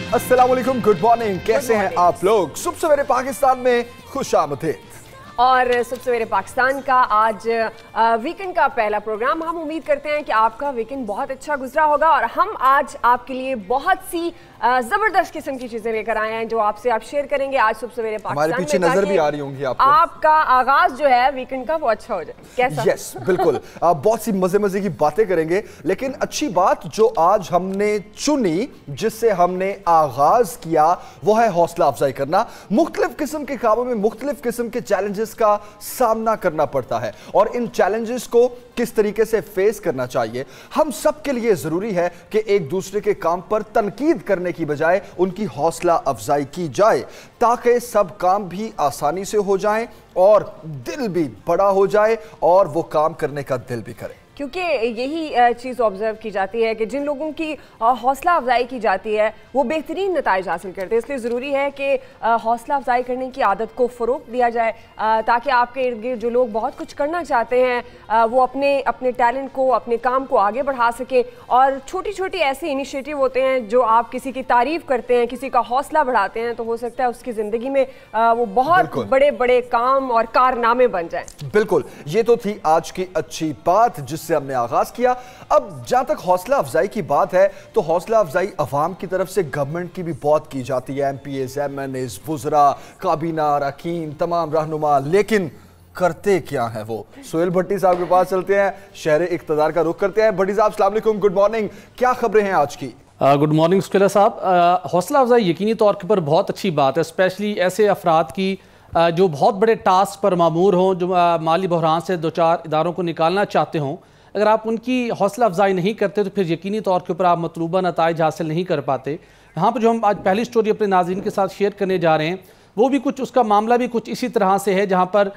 अस्सलाम वालेकुम, good morning. कैसे हैं आप लोग? सुबह सवेरे पाकिस्तान में खुशामदीद। और सुबह सवेरे पाकिस्तान का आज वीकेंड का पहला प्रोग्राम। हम उम्मीद करते हैं कि आपका वीकेंड बहुत अच्छा गुजरा होगा और हम आज आपके लिए बहुत सी जबरदस्त किस्म की चीजें लेकर आए हैं जो आपसे आप शेयर करेंगे आज सुबह सवेरे पाकिस्तान हमारे पीछे में, नजर भी आ रही होंगी आपको। आपका आगाज जो है वीकेंड का वो अच्छा हो जाए। कैसा? यस, बिल्कुल। बहुत सी मजे की बातें करेंगे, लेकिन अच्छी बात जो आज हमने चुनी, जिससे हमने आगाज किया, वो है हौसला अफजाई करना। मुख्तलिफ किस्म के कामों में मुख्तलिफ किस्म के चैलेंजेस का सामना करना पड़ता है और इन चैलेंजेस को किस तरीके से फेस करना चाहिए, हम सब के लिए जरूरी है कि एक दूसरे के काम पर तनकीद करने की बजाय उनकी हौसला अफजाई की जाए, ताकि सब काम भी आसानी से हो जाएं और दिल भी बड़ा हो जाए और वो काम करने का दिल भी करे। क्योंकि यही चीज़ ऑब्जर्व की जाती है कि जिन लोगों की हौसला अफजाई की जाती है वो बेहतरीन नताइज हासिल करते हैं। इसलिए ज़रूरी है कि हौसला अफजाई करने की आदत को फ़रोग़ दिया जाए, ताकि आपके इर्द गिर्द जो लोग बहुत कुछ करना चाहते हैं वो अपने टैलेंट को, अपने काम को आगे बढ़ा सकें। और छोटी छोटी ऐसे इनिशिएटिव होते हैं जो आप किसी की तारीफ़ करते हैं, किसी का हौसला बढ़ाते हैं, तो हो सकता है उसकी ज़िंदगी में वो बहुत बड़े बड़े काम और कारनामे बन जाएँ। बिल्कुल, ये तो थी आज की अच्छी बात जिससे हमने आगाज किया। अब जहां तक हौसला अफजाई की बात है, तो हौसला अफजाई अवाम की तरफ से गवर्नमेंट की भी बहुत की जाती है। एमपीएस, एमएनएस, वुज़रा, काबीना, अरकान, तमाम रहनुमा, लेकिन करते क्या है वो? सोहेल भट्टी साहब के पास चलते हैं, शहर इक़्तिदार का रुख करते हैं। भट्टी साहब अस्सलाम वालेकुम, गुड मॉर्निंग। क्या खबरें हैं आज की? गुड मॉर्निंग सुकेला साहब। हौसला अफजाई यकीनी तौर पर बहुत अच्छी बात है, स्पेशली ऐसे अफराद की जो बहुत बड़े टास्क पर मामूर हों, जो माली बहरान से दो चार इदारों को निकालना चाहते हों। अगर आप उनकी हौसला अफजाई नहीं करते तो फिर यकीनी तौर के ऊपर आप मतलूबा नताइज हासिल नहीं कर पाते। यहाँ पर जो हम आज पहली स्टोरी अपने नाज़रीन के साथ शेयर करने जा रहे हैं, वो भी कुछ उसका मामला भी कुछ इसी तरह से है, जहाँ पर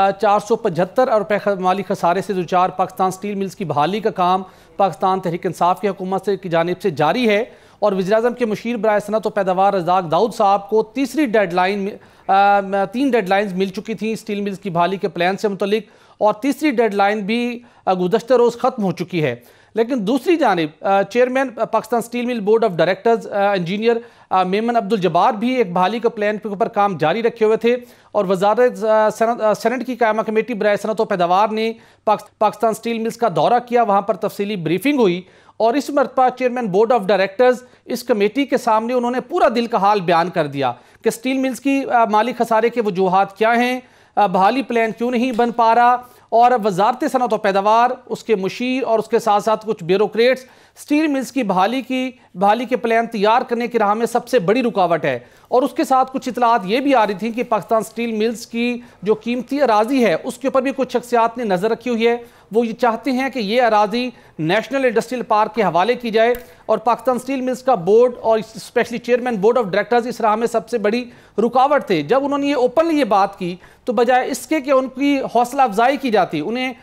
475 रुपये माली खसारे से दो चार पाकिस्तान स्टील मिल्स की बहाली का काम पाकिस्तान तहरीक इंसाफ की हुकूमत की जानिब से जारी है। और वज़ीर-ए-आज़म के मुशीर बराए सनअत और पैदावार रज़ाक दाऊद साहब को तीन डेडलाइंस मिल चुकी थी स्टील मिल्स की बहाली के प्लान से मुतल्लिक, और तीसरी डेडलाइन भी गुज़श्ता रोज़ ख़त्म हो चुकी है। लेकिन दूसरी जानिब chairman Pakistan steel mill board of directors engineer Memon Abdul Jabbar भी एक बहाली के प्लान के ऊपर काम जारी रखे हुए थे। और वज़ारत सेनेट की कायमा कमेटी बराए सनअत और पैदावार ने पाकिस्तान स्टील मिल्स का दौरा किया, वहाँ पर तफसीली ब्रीफिंग हुई और इस मरतबा चेयरमैन बोर्ड ऑफ डायरेक्टर्स इस कमेटी के सामने उन्होंने पूरा दिल का हाल बयान कर दिया कि स्टील मिल्स की माली खसारे के वजूहात क्या हैं, बहाली प्लान क्यों नहीं बन पा रहा, और वजारत सनअत और पैदावार, उसके मुशीर और उसके साथ साथ कुछ ब्यूरोक्रेट्स स्टील मिल्स की बहाली के प्लान तैयार करने की राह में सबसे बड़ी रुकावट है। और उसके साथ कुछ इतलात ये भी आ रही थी कि पाकिस्तान स्टील मिल्स की जो कीमती अराजी है उसके ऊपर भी कुछ शख्सियात ने नज़र रखी हुई है। वो ये चाहते हैं कि ये अराजी नेशनल इंडस्ट्रियल पार्क के हवाले की जाए, और पाकिस्तान स्टील मिल्स का बोर्ड और specially chairman board of directors इस राह में सबसे बड़ी रुकावट थे। जब उन्होंने ये ओपनली ये बात की तो बजाय इसके कि उनकी हौसला अफजाई की जाती,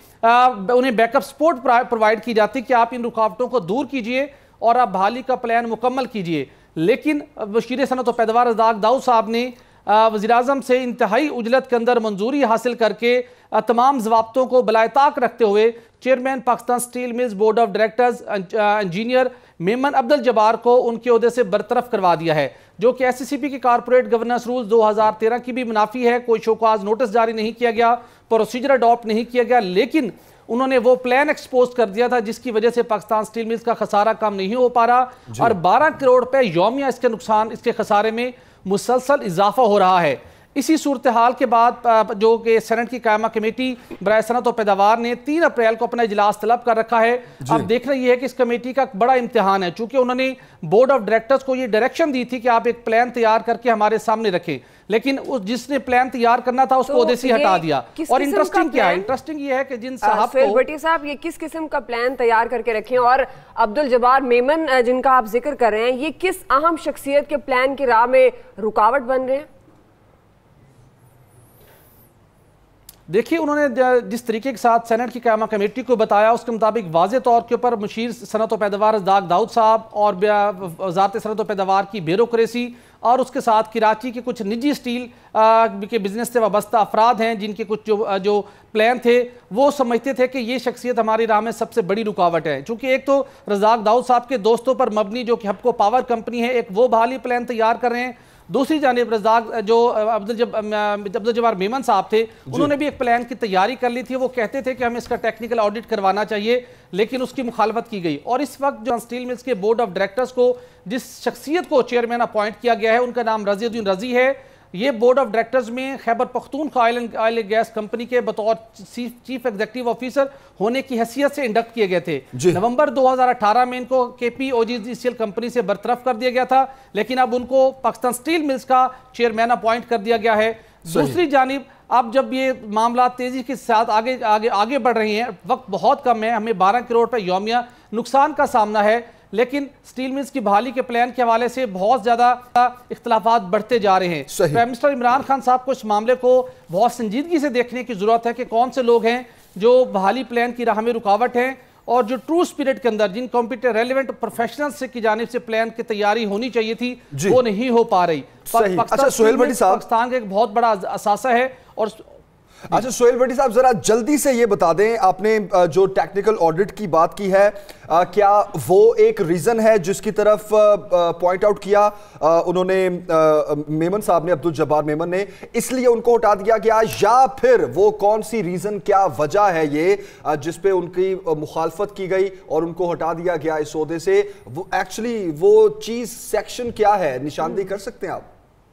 उन्हें बैकअप सपोर्ट प्रोवाइड की जाती कि आप इन रुकावटों को दूर कीजिए और आप बहाली का प्लान मुकम्मल कीजिए। लेकिन वज़ीर सनअत और पैदावार रज़ाक दाऊद साहब ने वज़ीर-ए-आज़म से इंतहाई उजलत के अंदर मंजूरी हासिल करके तमाम ज़वाब्तों को बलाए-ताक रखते हुए chairman Pakistan steel mills board of directors engineer Memon Abdul Jabbar को उनके ओहदे से बरतरफ करवा दिया है, जो कि SCCP के कॉर्पोरेट गवर्नेंस रूल्स 2013 की भी मुनाफी है। कोई शोकॉज नोटिस जारी नहीं किया गया, प्रोसीजर अडॉप्ट नहीं किया गया, लेकिन उन्होंने वो प्लान एक्सपोज कर दिया था जिसकी वजह से पाकिस्तान स्टील मिल्स का खसारा कम नहीं हो पा रहा और 12 करोड़ रुपए यौमिया इसके नुकसान, इसके खसारे में मुसलसल इजाफा हो रहा है। इसी सूरत हाल के बाद जो कि सेनेट की कायमा कमेटी बराए सनअत और पैदावार ने 3 अप्रैल को अपना इजलास तलब कर रखा है। अब देख रही है कि इस कमेटी का बड़ा इम्तिहान है, चूंकि उन्होंने बोर्ड ऑफ डायरेक्टर्स को ये डायरेक्शन दी थी कि आप एक प्लान तैयार करके हमारे सामने रखें, लेकिन जिसने प्लान तैयार करना था उसको ओहदे से हटा दिया। और इंटरेस्टिंग क्या है, इंटरेस्टिंग ये है कि जिन साहब को भट्टी साहब ये किस किस्म का प्लान तैयार करके रखें, और अब्दुल जब्बार मेमन जिनका आप जिक्र कर रहे हैं, ये किस अहम शख्सियत के प्लान की राह में रुकावट बन रहे हैं? देखिए, उन्होंने जिस तरीके के साथ सेनेट की क़यामा कमेटी को बताया उसके मुताबिक वाज़े तौर के ऊपर मुशीर सनत व पैदावार रज़ाक दाऊद साहब और वज़ारत सनत व पैदावार की ब्यूरोक्रेसी और उसके साथ कराची के कुछ निजी स्टील के बिजनेस से वाबस्ता अफराद हैं जिनके कुछ जो प्लान थे वो समझते थे कि ये शख्सियत हमारी राह में सबसे बड़ी रुकावट है। चूँकि एक तो रज़ाक दाऊद साहब के दोस्तों पर मबनी जो कि हबको पावर कंपनी है, एक वो बहाली प्लान तैयार कर रहे हैं, दूसरी जानिब रज़ाक जो अब्दुल जब्बार मेमन साहब थे उन्होंने भी एक प्लान की तैयारी कर ली थी। वो कहते थे कि हमें इसका टेक्निकल ऑडिट करवाना चाहिए, लेकिन उसकी मुखालफत की गई। और इस वक्त जो स्टील मिल्स के बोर्ड ऑफ डायरेक्टर्स को जिस शख्सियत को चेयरमैन अपॉइंट किया गया है उनका नाम रज़ीउद्दीन रज़ी है। ये बोर्ड ऑफ डायरेक्टर्स में Khyber Pakhtunkhwa oil and gas company के बतौर चीफ एग्जीक्यूटिव ऑफिसर होने की हैसियत से इंडक्ट किए गए थे। नवंबर 2018 में इनको KPOGCL कंपनी से बरतरफ कर दिया गया था, लेकिन अब उनको पाकिस्तान स्टील मिल्स का चेयरमैन अपॉइंट कर दिया गया है। दूसरी जानिब अब जब ये मामला तेजी के साथ आगे बढ़ रही हैं, वक्त बहुत कम है, हमें 12 करोड़ रुपए यौमिया नुकसान का सामना है, लेकिन स्टील मिल्स की बहाली के प्लान के हवाले से बहुत ज्यादा इख्तलाफात बढ़ते जा रहे हैं। प्राइम मिनिस्टर इमरान खान साहब को इस मामले को बहुत संजीदगी से देखने की जरूरत है कि कौन से लोग हैं जो बहाली प्लान की राह में रुकावट हैं और जो ट्रू स्पिरिट के अंदर जिन कॉम्पिटेंट रेलेवेंट प्रोफेशनल्स की जानिब से प्लान की तैयारी होनी चाहिए थी वो नहीं हो पा रही। अच्छा सोहेल भट्टी साहब, पाकिस्तान का एक बहुत बड़ा असासा है। और अच्छा सोहेल भट्टी साहब, जरा जल्दी से ये बता दें, आपने जो टेक्निकल ऑडिट की बात की है, क्या वो एक रीजन है जिसकी तरफ पॉइंट आउट किया उन्होंने मेमन साहब ने, अब्दुल जब्बार मेमन ने, इसलिए उनको हटा दिया गया, या फिर वो कौन सी रीजन, क्या वजह है ये जिस पे उनकी मुखालफत की गई और उनको हटा दिया गया इस ओहदे से? वो एक्चुअली वो चीज सेक्शन क्या है, निशानदेही कर सकते हैं आप?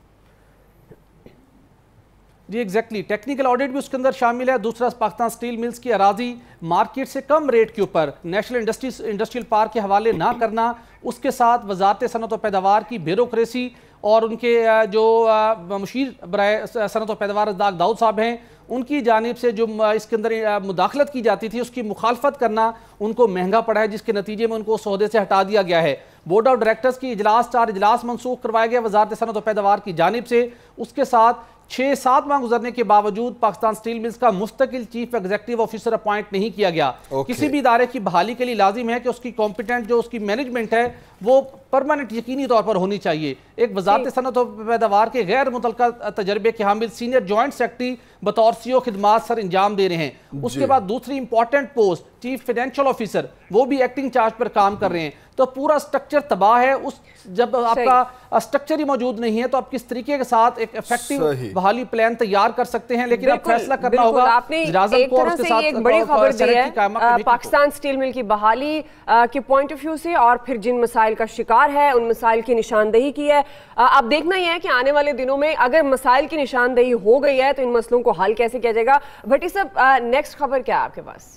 जी एग्जैक्टली, टेक्निकल ऑडिट भी उसके अंदर शामिल है। दूसरा, पाकिस्तान स्टील मिल्स की अराजी मार्केट से कम रेट के ऊपर नेशनल इंडस्ट्रियल पार्क के हवाले ना करना, उसके साथ वजारत सनत व पैदावार की ब्यूरोक्रेसी और उनके जो मुशीर बराए सनत व पैदावार रज़ाक दाऊद साहब हैं उनकी जानिब से जो इसके अंदर मुदाखलत की जाती थी उसकी मुखालफत करना उनको महंगा पड़ा है, जिसके नतीजे में उनको उस ओहदे से हटा दिया गया है। बोर्ड ऑफ डायरेक्टर्स की 4 इजलास मनसूख करवाए गए वजारत सनत व पैदावार की जानिब से। उसके साथ 6-7 माह गुजरने के बावजूद पाकिस्तान स्टील मिल्स का मुस्तकिल चीफ एग्जीक्यूटिव ऑफिसर अपॉइंट नहीं किया गया। किसी भी इदारे की बहाली के लिए लाजिम है कि उसकी कॉम्पिटेंट जो उसकी मैनेजमेंट है वो परमानेंट यकीनी तौर पर होनी चाहिए। एक वजारत सनत व पैदावार के गैर मुतल्लका तजर्बे के हामिल सीनियर जॉइंट सेक्रेटरी बतौर CO खिदमात सर इंजाम दे रहे हैं। उसके बाद दूसरी important post chief financial officer, वो भी एक्टिंग चार्ज पर काम कर रहे हैं। तो पूरा स्ट्रक्चर तबाह है। उस जब आपका स्ट्रक्चर ही मौजूद नहीं है तो आप किस तरीके के साथ एक इफेक्टिव बहाली प्लान तैयार कर सकते हैं, लेकिन अब फैसला करना होगा। आपने एक तरह से एक बड़ी खबर दी है पाकिस्तान स्टील मिल की बहाली के पॉइंट ऑफ व्यू से, और फिर जिन मसाइल का शिकार है उन मसाइल की निशानदेही की है। अब देखना यह है कि आने वाले दिनों में अगर मसाइल की निशानदेही हो गई है तो इन मसलों को हल कैसे किया जाएगा। भट्टी साहब, नेक्स्ट खबर क्या है आपके पास?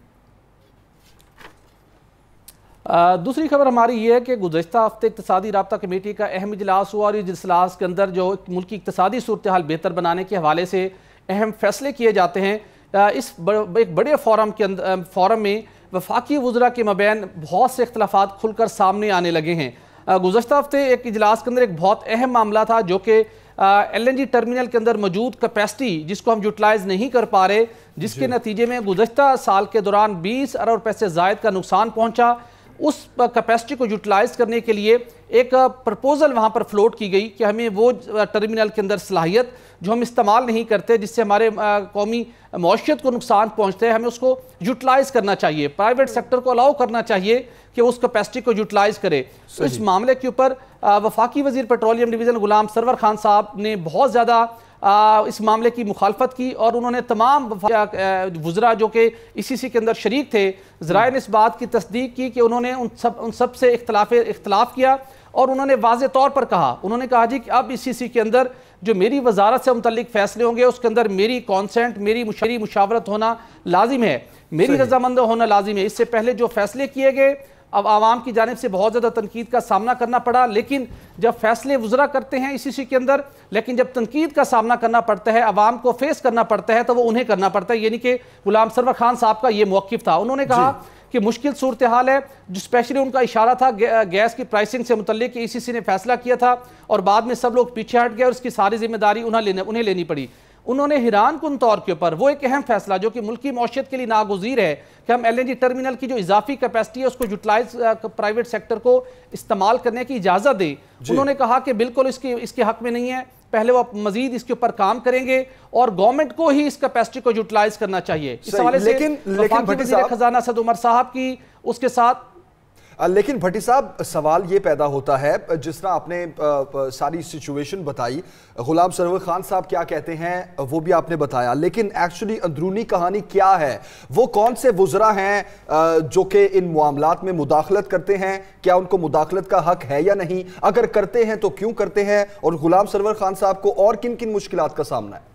दूसरी खबर हमारी ये है कि गुज़श्ता हफ्ते इक़्तिसादी राब्ता कमेटी का अहम इजलास हुआ और इस इजलास के अंदर जो मुल्क की इक़्तिसादी सूरत हाल बेहतर बनाने के हवाले से अहम फैसले किए जाते हैं। इस एक बड़े फोरम में वफाकी वज़रा के मबैन बहुत से इख्तलाफात खुलकर सामने आने लगे हैं। गुज़श्ता हफ्ते एक इजलास के अंदर एक बहुत अहम मामला था जो कि LNG टर्मिनल के अंदर मौजूद कैपेसिटी जिसको हम यूटिलाइज नहीं कर पा रहे, जिसके नतीजे में गुज़श्ता साल के दौरान 20 अरब रुपए से ज़ायद का नुकसान पहुँचा। उस कैपेसिटी को यूटिलाइज करने के लिए एक प्रपोजल वहाँ पर फ्लोट की गई कि हमें वो टर्मिनल के अंदर सलाहियत जो हम इस्तेमाल नहीं करते, जिससे हमारे कौमी मौशियत को नुकसान पहुँचते हैं, हमें उसको यूटिलाइज करना चाहिए। प्राइवेट सेक्टर को अलाउ करना चाहिए कि उस कैपेसिटी को यूटिलाइज करे। तो इस मामले के ऊपर वफाकी वजीर पेट्रोलियम डिवीज़न गुलाम सरवर खान साहब ने बहुत ज़्यादा इस मामले की मुखालफत की और उन्होंने तमाम वज़रा जो कि ECC के अंदर शरीक थे, ज़राए ने इस बात की तस्दीक की कि उन्होंने उन सब से इख्तलाफ किया और उन्होंने वाज़े तौर पर कहा, उन्होंने कहा जी कि अब ECC के अंदर जो मेरी वजारत से मुतल्लिक फ़ैसले होंगे उसके अंदर मेरी कॉन्सेंट, मेरी मुशावरत होना लाजिम है, मेरी रजामंद होना लाजिम है। इससे पहले जो फैसले किए गए अब आवाम की जानिब से बहुत ज़्यादा तनकीद का सामना करना पड़ा, लेकिन जब फैसले वज़रा करते हैं ECC के अंदर, लेकिन जब तनकीद का सामना करना पड़ता है, आवाम को फेस करना पड़ता है, तो वो उन्हें करना पड़ता है। यानी कि गुलाम सरवर खान साहब का ये मौक़िफ़ था। उन्होंने कहा कि मुश्किल सूरत हाल है, जो स्पेशली उनका इशारा था गैस की प्राइसिंग से मुतल्लिक ECC ने फैसला किया था और बाद में सब लोग पीछे हट गए और उसकी सारी जिम्मेदारी उन्हें लेनी पड़ी। उन्होंने हैरान कुन तौर के ऊपर वो एक अहम फैसला जो कि मुल्की मौशियत के लिए नागुज़ीर है कि हम LNG टर्मिनल की जो इजाफी कैपेसिटी है उसको यूटिलाइज प्राइवेट सेक्टर को इस्तेमाल करने की इजाज़त दे, उन्होंने कहा कि बिल्कुल इसके हक में नहीं है, पहले वो मजीद इसके ऊपर काम करेंगे और गवर्नमेंट को ही इस कैपेसिटी को यूटिलाइज करना चाहिए। इस हवाले से वज़ीर खजाना सद उमर साहब की उसके साथ लेकिन भट्टी साहब सवाल ये पैदा होता है, जिस तरह आपने सारी सिचुएशन बताई, गुलाम सरवर खान साहब क्या कहते हैं वो भी आपने बताया, लेकिन एक्चुअली अंदरूनी कहानी क्या है? वो कौन से वुज़रा हैं जो कि इन मामलात में मुदाखलत करते हैं? क्या उनको मुदाखलत का हक है या नहीं? अगर करते हैं तो क्यों करते हैं? और गुलाम सरवर खान साहब को और किन किन मुश्किलात का सामना है?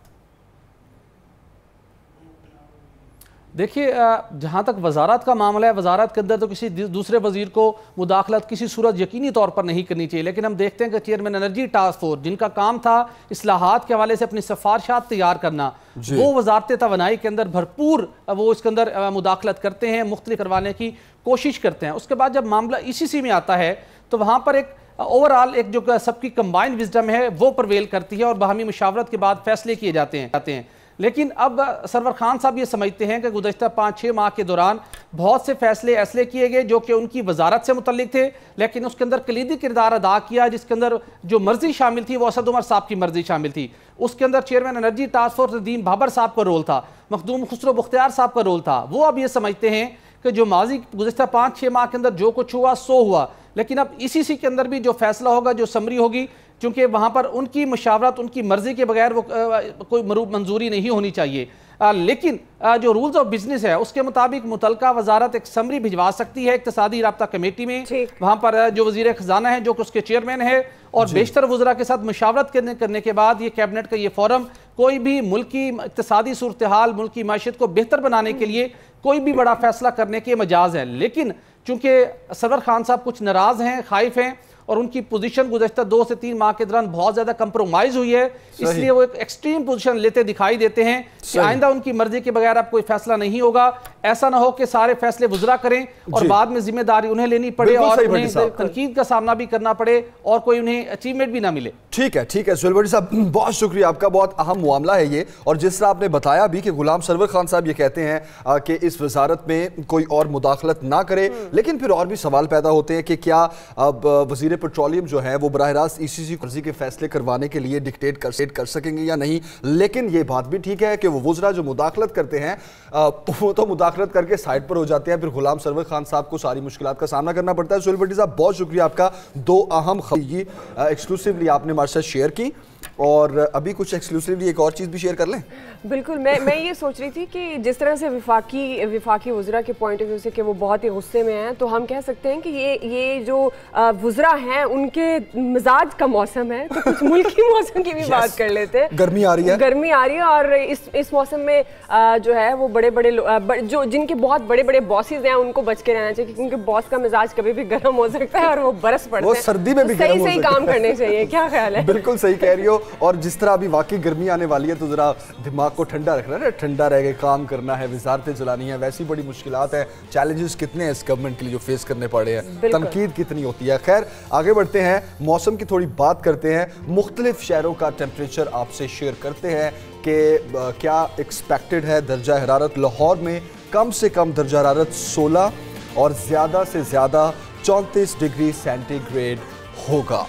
देखिए, जहाँ तक वजारत का मामला है, वजारत के अंदर तो किसी दूसरे वजीर को मुदाखलत किसी सूरत यकीनी तौर पर नहीं करनी चाहिए, लेकिन हम देखते हैं कि चेयरमैन एनर्जी टास्क फोर्स जिनका काम था इस्लाहात के हवाले से अपनी सिफारिशात तैयार करना, वो वजारत तवानाई के अंदर भरपूर वो इसके अंदर मुदाखलत करते हैं, मुख्तलिफ करवाने की कोशिश करते हैं। उसके बाद जब मामला ECC में आता है तो वहाँ पर एक ओवरऑल एक जो सबकी कंबाइंड विजडम है वो प्रवेल करती है और बाहमी मुशावरत के बाद फैसले किए जाते हैं। लेकिन अब सरवर खान साहब ये समझते हैं कि गुज़श्ता 5-6 माह के दौरान बहुत से फैसले ऐसे किए गए जो कि उनकी वजारत से मुतल्लिक थे, लेकिन उसके अंदर कलीदी किरदार अदा किया, जिसके अंदर जो मर्जी शामिल थी वो असद उमर साहब की मर्जी शामिल थी। उसके अंदर chairman energy task force Nadeem Babar साहब का रोल था, मखदूम खुसरो बुख्तियार साहब का रोल था। वो अब ये समझते हैं कि जो माजी गुज़श्ता 5-6 माह के अंदर जो कुछ हुआ सो हुआ, लेकिन अब ECC के अंदर भी जो फैसला होगा, जो समरी होगी, क्योंकि वहाँ पर उनकी मशावरत उनकी मर्जी के बगैर वो कोई मंजूरी नहीं होनी चाहिए, लेकिन जो रूल्स ऑफ बिजनेस है उसके मुताबिक मुतलका वजारत एक समरी भिजवा सकती है इक्तिसादी राब्ता कमेटी में। वहाँ पर जो वजीर खजाना है जो कि उसके चेयरमैन है और बेशतर वज़रा के साथ मशावरत करने के बाद ये कैबिनेट का ये फोरम कोई भी मुल्की इक्तिसादी सूरत हाल, मुल्की माशियत को बेहतर बनाने के लिए कोई भी बड़ा फैसला करने के मजाज है। लेकिन चूंकि सरवर खान साहब कुछ नाराज हैं, खाइफ हैं और उनकी पोजीशन गुज़श्ता 2 से 3 माह के दौरान बहुत ज्यादा कंप्रोमाइज हुई है, इसलिए वो एक एक्सट्रीम पोजीशन लेते दिखाई देते हैं कि आइंदा उनकी मर्जी के बगैर अब कोई फैसला नहीं होगा। ऐसा ना हो कि सारे फैसले वज़रा करें और बाद में जिम्मेदारी उन्हें लेनी पड़े और उन्हें तनकीद का सामना भी करना पड़े और कोई उन्हें अचीवमेंट भी ना मिले। ठीक है, ठीक है सुहेल भट्टी साहब, बहुत शुक्रिया आपका, बहुत अहम मामला है ये। और जिस तरह आपने बताया भी कि गुलाम सरवर खान साहब ये कहते हैं कि इस वजारत में कोई और मुदाखलत ना करे, लेकिन फिर और भी सवाल पैदा होते हैं कि क्या अब वजीर पेट्रोलियम जो है वो बराह रास्त ECC के फैसले करवाने के लिए डिक्टेट कर सकेंगे या नहीं। लेकिन ये बात भी ठीक है कि वो वज़रा जो मुदाखलत करते हैं वो तो मुदाखलत करके साइड पर हो जाते हैं, फिर गुलाम सरवर खान साहब को सारी मुश्किलात का सामना करना पड़ता है। सुहेल भट्टी साहब, बहुत शुक्रिया आपका, 2 अहम खबर एक्सक्लूसिवली आपने हमारे साथ शेयर की, और अभी कुछ एक्सक्लूसिवली एक और चीज़ भी शेयर कर लें। बिल्कुल, मैं ये सोच रही थी कि जिस तरह से विफाकी वज़रा के पॉइंट ऑफ व्यू से कि वो बहुत ही गुस्से में हैं, तो हम कह सकते हैं कि ये जो वज़रा हैं उनके मिजाज का मौसम है, तो कुछ मुल्की मौसम की भी बात कर लेते हैं। गर्मी आ रही है और इस मौसम में जो है वो बड़े जो जिनके बहुत बड़े बड़े बॉसेज हैं उनको बच के रहना चाहिए, क्योंकि बॉस का मिजाज कभी भी गर्म हो सकता है और वो बरस पड़ते हैं, सर्दी में भी सही काम करने चाहिए। क्या ख्याल है? बिल्कुल सही कह रही हो। और जिस तरह अभी वाकई गर्मी आने वाली है तो जरा दिमाग को ठंडा रखना है, ठंडा रह के काम करना है, वजारतें चलानी है, वैसी बड़ी मुश्किलात है, चैलेंजेस कितने हैं इस गवर्नमेंट के लिए जो फेस करने पड़े हैं, तनकीद कितनी होती है। खैर आगे बढ़ते हैं, मौसम की थोड़ी बात करते हैं, मुख्तलिफ शहरों का टेम्परेचर आपसे शेयर करते हैं कि क्या एक्सपेक्टेड है दर्जा हरारत। लाहौर में कम से कम दर्जा हरारत 16 और ज़्यादा से ज़्यादा 34 डिग्री सेंटीग्रेड होगा।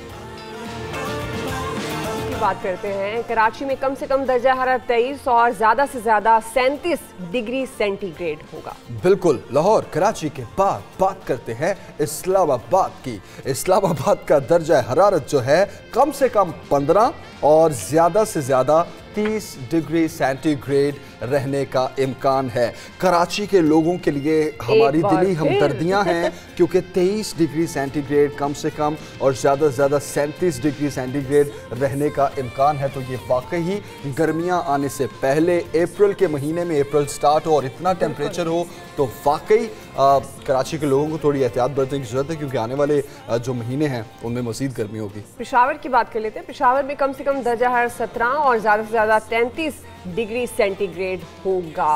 बात करते हैं, कराची में कम से कम दर्जा हरारत 23 और ज्यादा से ज्यादा 37 डिग्री सेंटीग्रेड होगा। बिल्कुल, लाहौर कराची के बाद बात करते हैं इस्लामाबाद की। इस्लामाबाद का दर्जा हरारत जो है कम से कम 15 और ज्यादा से ज्यादा 30 डिग्री सेंटीग्रेड रहने का इम्कान है। कराची के लोगों के लिए हमारी दिली हमदर्दियां हैं, क्योंकि 23 डिग्री सेंटीग्रेड कम से कम और ज़्यादा से ज़्यादा 37 डिग्री सेंटीग्रेड रहने का इम्कान है। तो ये वाकई ही गर्मियां आने से पहले अप्रैल के महीने में, अप्रैल स्टार्ट हो और इतना टेम्परेचर हो, तो वाकई कराची के लोगों को थोड़ी एहतियात बरतने की ज़रूरत है, क्योंकि आने वाले जो महीने हैं उनमें मज़ीद गर्मी होगी। पेशावर की बात कर लेते हैं। पेशावर में कम से कम दर्जा हरारत 17 और ज़्यादा से ज़्यादा 33 डिग्री सेंटीग्रेड होगा।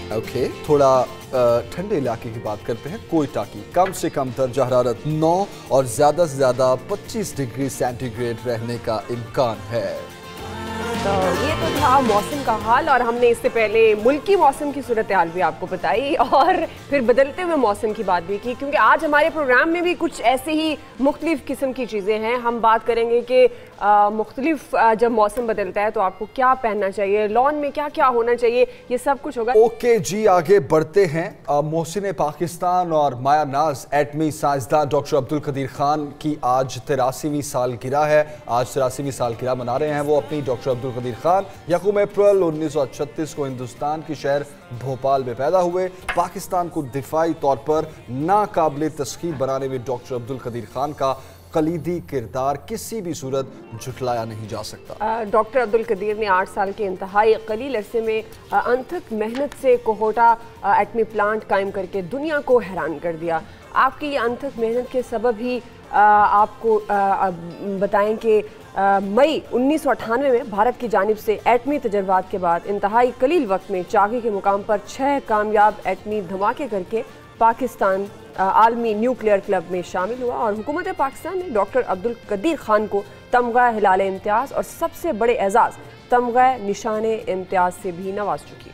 ओके, थोड़ा ठंडे इलाके की बात करते हैं। कोयटा की कम से कम दर्जा हरारत 9 और ज़्यादा से ज़्यादा 25 डिग्री सेंटीग्रेड रहने का इम्कान है। तो ये तो था मौसम का हाल, और हमने इससे पहले मुल्की मौसम की सूरत हाल भी आपको बताई और फिर बदलते हुए मौसम की बात भी की, क्योंकि आज हमारे प्रोग्राम में भी कुछ ऐसे ही मुख्तलिफ किस्म की चीज़ें हैं। हम बात करेंगे कि मुख्तलिफ जब मौसम बदलता है तो आपको क्या पहनना चाहिए, लॉन में क्या क्या होना चाहिए, ये सब कुछ होगा। ओके जी, आगे बढ़ते हैं। मोहसिन पाकिस्तान और माया नाज एटमी साइंसदान डॉक्टर अब्दुल कदीर खान की आज 83वीं सालगिरह है। आज 83वीं सालगिरह मना रहे हैं वो अपनी। डॉक्टर अब्दुल कदीर खान यकूम अप्रैल 1936 को हिंदुस्तान की शहर भोपाल में पैदा हुए। पाकिस्तान को दिफाई तौर पर नाकाबिले तस्खीर बनाने में डॉक्टर अब्दुल कदीर खान का कलीदी किरदार किसी भी सूरत झुटलाया नहीं जा सकता। डॉक्टर अब्दुल कदीर ने 8 साल के इंतहाई कलील अरसे में अनथक मेहनत से कोहोटा एटमी प्लांट कायम करके दुनिया को हैरान कर दिया। आपकी ये अनथक मेहनत के सबब ही आपको बताएं कि मई 1998 में भारत की जानिब से एटमी तजर्बात के बाद इंतहाई कलील वक्त में चाकी के मुकाम पर 6 कामयाब एटमी धमाके करके पाकिस्तान आलमी न्यूक्लियर क्लब में शामिल हुआ, और हुकूमत पाकिस्तान ने डॉक्टर अब्दुल कदीर खान को तमगा हिलाल इम्तियाज़ और सबसे बड़े एजाज़ तमगा निशान इम्तियाज़ से भी नवाज चुकी है।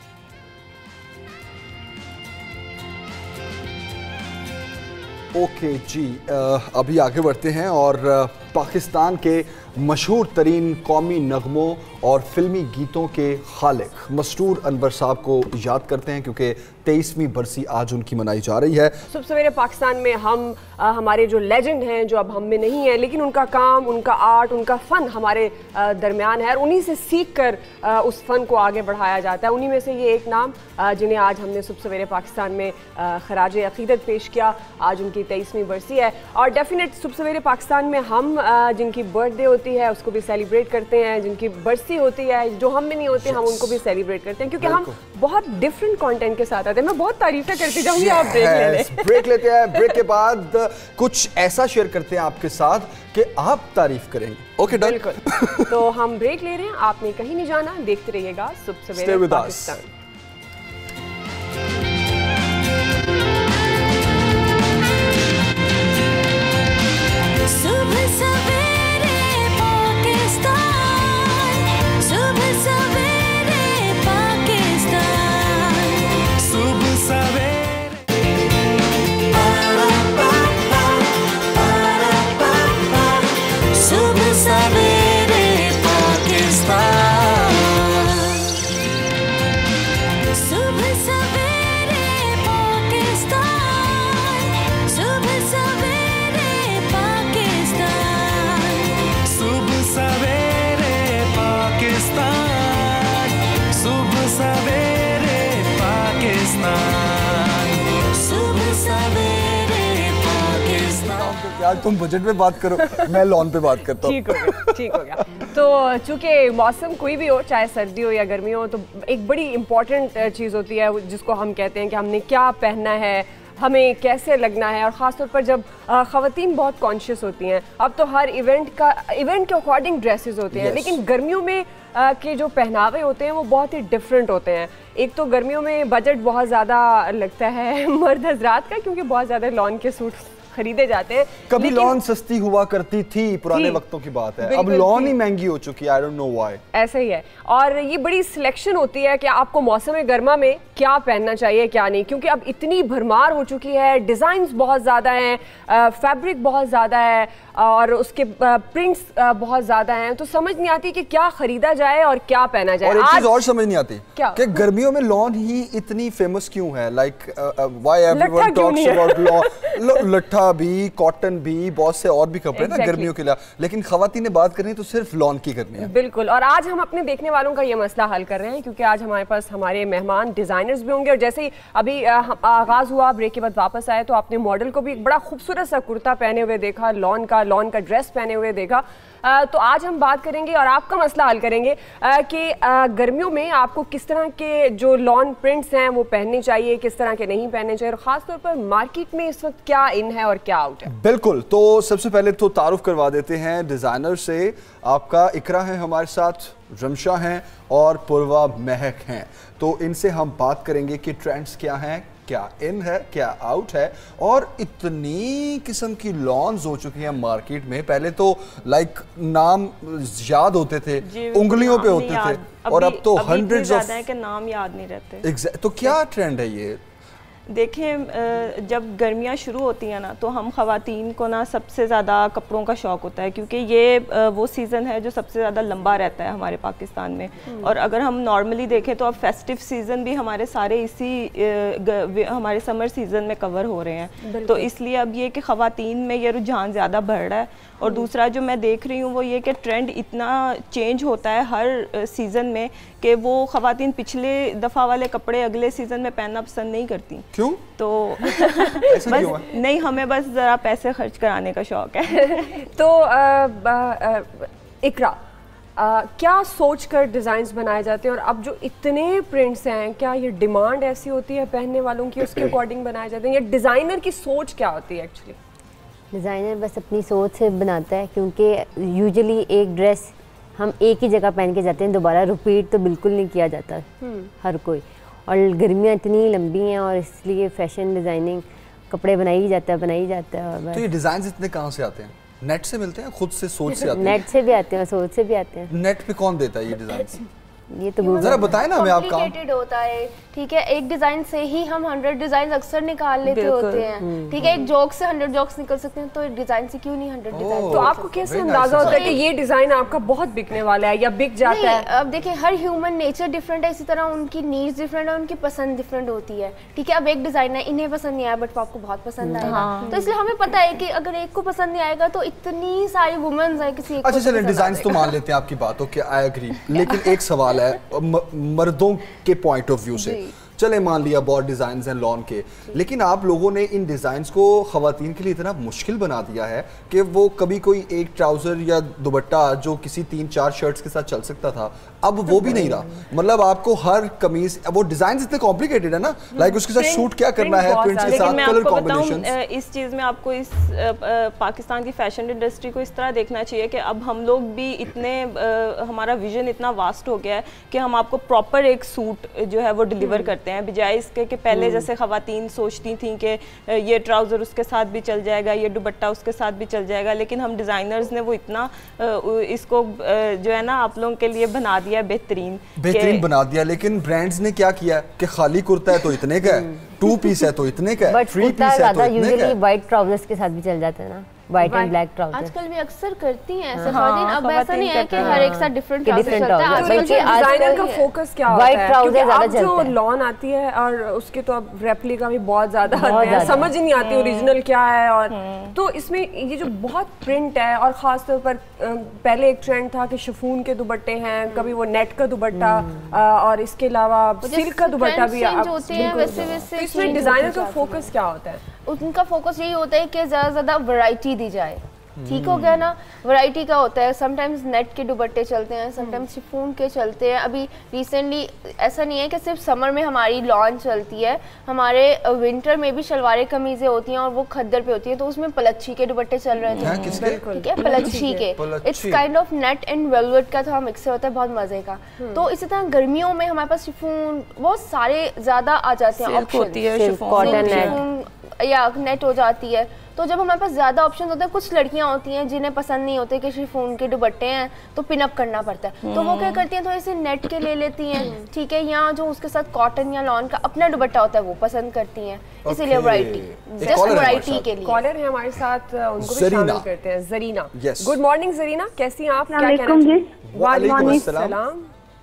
ओके जी, अभी आगे बढ़ते हैं और पाकिस्तान के मशहूर तरीन कौमी नगमों और फिल्मी गीतों के खालिक मसरूर अनवर साहब को याद करते हैं, क्योंकि 23वीं बरसी आज उनकी मनाई जा रही है। सुबह सवेरे पाकिस्तान में हम हमारे जो लेजेंड हैं जो अब हम में नहीं है, लेकिन उनका काम, उनका आर्ट, उनका फ़न हमारे दरमियान है, और उन्हीं से सीख कर उस फ़न को आगे बढ़ाया जाता है। उन्हीं में से ये एक नाम जिन्हें आज हमने सुबह सवेरे पाकिस्तान में खराज अकीदत पेश किया। आज उनकी 23वीं बरसी है, और डेफिनेट सुबह सवेरे पाकिस्तान में हम जिनकी बर्थडे होती है उसको भी सेलिब्रेट करते हैं, जिनकी बरसी होती है जो हम में नहीं होते हम उनको भी सेलिब्रेट करते हैं, क्योंकि हम बहुत डिफरेंट कंटेंट के साथ आते हैं। मैं बहुत तारीफें करती जाऊंगी, आप ब्रेक ले लें। ब्रेक लेते हैं, ब्रेक के बाद कुछ ऐसा शेयर करते हैं आपके साथ कि आप तारीफ करेंगे। Okay done. बिल्कुल। तो हम ब्रेक ले रहे हैं, आपने कहीं नहीं जाना, देखते रहिएगा सुबह सवेरे पाकिस्तान। सुबह सवेरे पाकिस्तान, सुबह सवेरे पाकिस्तान, सुबह सवेरे सुबह सवेरे पाकिस्तान, सुबह सवेरे पाकिस्तान, सुबह सवेरे पाकिस्तान, सुबह सवेरे पाकिस्तान, सुबह सवेरे पाकिस्तान, सुबह सवेरे पाकिस्तान। यार तुम बजट में बात करो, मैं लॉन पे बात करता हूँ। ठीक हो गया, ठीक हो गया। तो चूंकि मौसम कोई भी हो, चाहे सर्दी हो या गर्मी हो, तो एक बड़ी इंपॉर्टेंट चीज़ होती है जिसको हम कहते हैं कि हमने क्या पहनना है, हमें कैसे लगना है, और ख़ासतौर पर जब ख़वातीन बहुत कॉन्शियस होती हैं। अब तो हर इवेंट के अकॉर्डिंग ड्रेसेस होते हैं, लेकिन गर्मियों में के जो पहनावे होते हैं वो बहुत ही डिफरेंट होते हैं। एक तो गर्मियों में बजट बहुत ज़्यादा लगता है मर्द हजरात का, क्योंकि बहुत ज़्यादा लॉन के सूट खरीदे जाते हैं। कभी लॉन सस्ती हुआ करती थी, पुराने वक्तों की बात है, अब लॉन ही महंगी हो चुकी है। I don't know why. ऐसा ही है, और ये बड़ी सिलेक्शन होती है कि आपको मौसम गर्मा में क्या पहनना चाहिए क्या नहीं, क्योंकि अब इतनी भरमार हो चुकी है, डिज़ाइंस बहुत ज़्यादा हैं, फैब्रिक बहुत ज़्यादा है, और उसके प्रिंट्स बहुत ज़्यादा हैं, तो समझ नहीं आती कि क्या खरीदा जाए और क्या पहना जाए। और एक चीज़ और समझ नहीं आती कि गर्मियों में लॉन ही इतनी फेमस क्यों है। Like why everyone talks about lawn. लट्ठा भी, कॉटन भी, बहुत से और भी कपड़े ना गर्मियों के लिए, लेकिन खवातीन ने बात करनी है तो सिर्फ लॉन की करनी है। बिल्कुल, और आज हम अपने देखने वालों का ये मसला हल कर रहे हैं, क्योंकि आज हमारे पास हमारे मेहमान डिजाइनर्स भी होंगे। और जैसे ही अभी आगाज हुआ, ब्रेक के बाद वापस आए, तो आपने मॉडल को भी एक बड़ा खूबसूरत सा कुर्ता पहने हुए देखा, लॉन का ड्रेस पहने हुए देखा। तो आज हम बात करेंगे और आपका मसला हल करेंगे कि गर्मियों में आपको किस तरह के जो लॉन प्रिंट्स हैं वो पहनने चाहिए, किस तरह के नहीं पहनने चाहिए, और खासतौर पर मार्केट में इस वक्त क्या इन है और क्या आउट है। बिल्कुल, तो सबसे पहले तो तारुफ करवा देते हैं डिजाइनर से। आपका इकरा है हमारे साथ। रमशा हैं और पूर्वा महक हैं। तो इनसे हम बात करेंगे कि ट्रेंड्स क्या हैं, क्या इन है, क्या आउट है। और इतनी किस्म की लॉन्स हो चुकी हैं मार्केट में। पहले तो लाइक नाम याद होते थे, उंगलियों पे होते थे, और अब तो हंड्रेड्स ऑफ है कि नाम याद नहीं रहते। तो क्या ट्रेंड है ये? देखें, जब गर्मियाँ शुरू होती हैं ना, तो हम ख़वातीन को ना सबसे ज़्यादा कपड़ों का शौक़ होता है, क्योंकि ये वो सीज़न है जो सबसे ज़्यादा लंबा रहता है हमारे पाकिस्तान में। और अगर हम नॉर्मली देखें तो अब फेस्टिव सीज़न भी हमारे सारे इसी हमारे समर सीज़न में कवर हो रहे हैं। तो इसलिए अब ये कि ख़वातीन में ये रुझान ज़्यादा बढ़ रहा है। और दूसरा जो मैं देख रही हूँ वो ये कि ट्रेंड इतना चेंज होता है हर सीज़न में कि वो ख़वातीन पिछले दफ़ा वाले कपड़े अगले सीज़न में पहनना पसंद नहीं करती। क्यों? तो बस नहीं, हमें बस ज़रा पैसे खर्च कराने का शौक़ है। तो इकरा, क्या सोच कर डिज़ाइंस बनाए जाते हैं, और अब जो इतने प्रिंट्स हैं, क्या ये डिमांड ऐसी होती है पहनने वालों की, उसके अकॉर्डिंग बनाए जाते हैं, या डिज़ाइनर की सोच क्या होती है एक्चुअली? डिज़ाइनर बस अपनी सोच से बनाता है, क्योंकि यूजुअली एक ड्रेस हम एक ही जगह पहन के जाते हैं, दोबारा रिपीट तो बिल्कुल नहीं किया जाता हर कोई। और गर्मियाँ इतनी लंबी हैं और इसलिए फैशन डिज़ाइनिंग कपड़े बनाई जाता है। और तो ये डिज़ाइंस इतने कहाँ से आते हैं? नेट से मिलते हैं, खुद से सोच से आते हैं? नेट से भी आते हैं, सोच से भी आते हैं। नेट पे कौन देता है ये डिज़ाइंस? ये तो जरा बताएं ना हमें आप काम। कॉम्प्लिकेटेड होता है, ठीक है। एक डिजाइन से ही हम 100 डिजाइन अक्सर निकाल लेते होते हैं, ठीक है। एक जोक से 100 जोक्स निकल सकते हैं, तो एक डिजाइन से क्यों नहीं 100 डिजाइन? तो आपको कैसे अंदाजा होता है कि ये डिजाइन आपका बहुत बिकने वाला है या बिक जाता है? अब देखिए, हर ह्यूमन नेचर डिफरेंट है, इसी तरह उनकी नीड्स डिफरेंट है, उनकी पसंद डिफरेंट होती है, ठीक है। अब एक डिजाइन है, इन्हें पसंद नहीं आया बट आपको बहुत पसंद आएगा, तो इसलिए हमें पता है कि अगर एक को पसंद नहीं आएगा तो इतनी सारी वुमेन्स है किसी अच्छा चलें, डिजाइन तो मान लेते हैं आपकी बात, ओके, आई एग्री। लेकिन एक सवाल है मर्दों के पॉइंट ऑफ व्यू से। चले मान लिया बहुत डिज़ाइंस हैं लॉन के, लेकिन आप लोगों ने इन डिज़ाइंस को ख़वातीन के लिए इतना मुश्किल बना दिया है कि वो कभी कोई एक ट्राउज़र या दुपट्टा जो किसी 3-4 शर्ट्स के साथ चल सकता था, अब वो भी नहीं रहा। मतलब आपको हर कमीज, वो डिज़ाइंस इतने कॉम्प्लिकेटेड है ना, लाइक उसके साथ शूट क्या करना है, प्रिंट्स के साथ कलर कॉम्बिनेशंस। इस चीज़ में आपको इस पाकिस्तान की फैशन इंडस्ट्री को इस तरह देखना चाहिए कि अब हम लोग भी इतने हमारा विजन इतना वास्ट हो गया है कि हम आपको प्रॉपर एक सूट जो है वो डिलीवर करते हैं, बजाय इसके कि पहले जैसे ख़वातीन सोचती थी कि ये ट्राउज़र उसके साथ भी चल जाएगा, ये दुपट्टा उसके साथ भी चल जाएगा। लेकिन हम डिज़ाइनर्स ने वो इतना इसको जो है ना आप लोगों के लिए बना दिया, बेहतरीन बना दिया। लेकिन ब्रांड्स ने क्या किया कि खाली कुर्ता है तो इतने का है, 2 पीस है तो इतने का है, 3 पीस है तो इतने का है। वाइट ट्राउजर्स के साथ भी चल जाता है ना, व्हाइट एंड ब्लैक ट्राउजर आजकल भी अक्सर करती हैं ऐसे ख़वातीन। अब ऐसा नहीं है कि हर एक साथ डिफरेंट ट्राउजर चलता है। आजकल डिजाइनर का फोकस क्या होता है? क्योंकि अब जो लॉन आती है और उसके तो अब रेप्लिका भी बहुत ज्यादा आते हैं, समझ ही नहीं आती ओरिजिनल क्या है। और तो इसमें ये जो बहुत प्रिंट है, और खास तौर पर पहले एक ट्रेंड था कि शिफॉन के दुपट्टे हैं, कभी वो नेट का दुपट्टा, और इसके अलावा सिल्क का दुपट्टा भी होते हैं। वैसे इसमें डिजाइनर का फोकस क्या होता है? उनका फोकस यही होता है कि ज़्यादा से ज़्यादा वैरायटी दी जाए, ठीक हो गया ना। वैरायटी का होता है, समटाइम्स नेट के दुपट्टे चलते हैं, समटाइम्स शिफॉन के चलते हैं। अभी रिसेंटली ऐसा नहीं है कि सिर्फ समर में हमारी लॉन चलती है, हमारे विंटर में भी शलवारें कमीज़ें होती हैं और वो खद्दर पे होती हैं, तो उसमें पलच्छी के दुपट्टे चल रहे थे, ठीक है, पलच्छी के। It's kind of net and velvet का थोड़ा मिक्सर होता है, बहुत मजे का। तो इसी तरह गर्मियों में हमारे पास शिफॉन बहुत सारे ज़्यादा आ जाते हैं ऑप्शन, या नेट हो जाती है। तो जब हमारे पास ज़्यादा ऑप्शन होते हैं, कुछ लड़कियां होती हैं जिन्हें पसंद नहीं होते कि शिफॉन के दुपट्टे हैं तो पिनअप करना पड़ता है, तो वो क्या करती हैं, थोड़े से नेट के ले लेती हैं, ठीक है, या जो उसके साथ कॉटन या लॉन का अपना दुपट्टा होता है वो पसंद करती हैं। इसीलिए वैरायटी, जस्ट वैरायटी के लिए। कॉलर है हमारे साथ, उनको भी शामिल करते हैं। जरीना, गुड मॉर्निंग जरीना, कैसी हैं आप? क्या कहना चाहिए? वालेकुम अस्सलाम।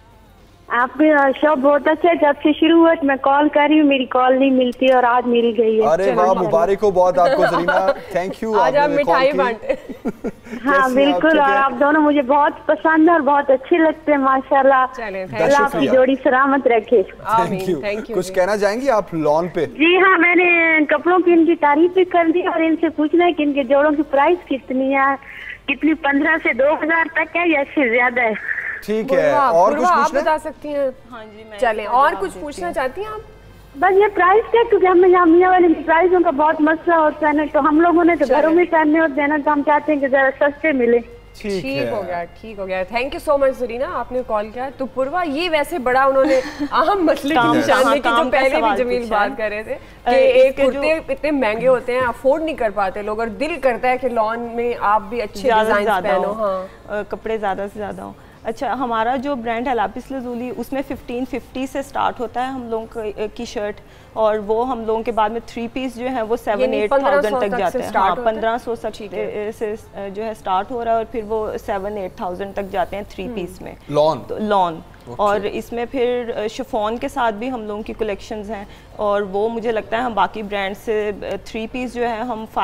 आपका शो बहुत अच्छा है, जब से शुरू हुआ मैं कॉल कर रही हूँ, मेरी कॉल नहीं मिलती और आज मिल गई है। अरे वाह, मुबारक हो बहुत आपको जरीना, थैंक यू। आज आप मिठाई बांटे। हाँ बिल्कुल, और आप दोनों मुझे बहुत पसंद है और बहुत अच्छे लगते हैं, माशाल्लाह। अल्लाह आपकी जोड़ी सलामत रखे। Thank you. कुछ कहना चाहेंगी आप लॉन पे? जी हाँ, मैंने कपड़ों की इनकी तारीफ भी कर दी और इनसे पूछना है कि इनके जोड़ों की प्राइस कितनी है, कितनी 15 से 2000 तक है या इससे ज्यादा है? ठीक है, और कुछ आप बता सकती हैं? हाँ जी, मैं चलें, और कुछ पूछना चाहती हैं आप? बस ये प्राइस क्या, क्योंकि हमें यहाँ मियाँ वाले प्राइसों का बहुत मसला होता है ना, तो हम लोगों ने तो घरों में पहनने होते हैं ना, तो हम चाहते हैं कि जरा सस्ते मिले। ठीक हो गया। Thank you so much Zarina, आपने कॉल किया। तो पूर्वा, ये वैसे बड़ा उन्होंने अहम मसले की निशानी की जो पहले भी जमील बात कर रहे थे कि एक कुर्ते इतने महंगे होते हैं, अफोर्ड नहीं कर पाते लोग, और दिल करता है कि लॉन में आप भी अच्छे डिजाइन पहनो, हाँ कपड़े ज़्यादा से ज़्यादा हो। अच्छा, हमारा जो ब्रांड है लापिस लजूली, उसमें 1550 से स्टार्ट होता है हम लोगों की शर्ट, और वो हम लोगों के बाद में 3 पीस जो है वो 7-8,000 तक जाते हैं। हाँ, 1500 से जो है स्टार्ट हो रहा है, और फिर वो 7-8,000 तक जाते हैं 3 पीस में लॉन। और इसमें फिर शिफॉन के साथ भी हम लोगों की कलेक्शंस हैं, और वो मुझे लगता है हम बाकी ब्रांड से 3 पीस जो है हम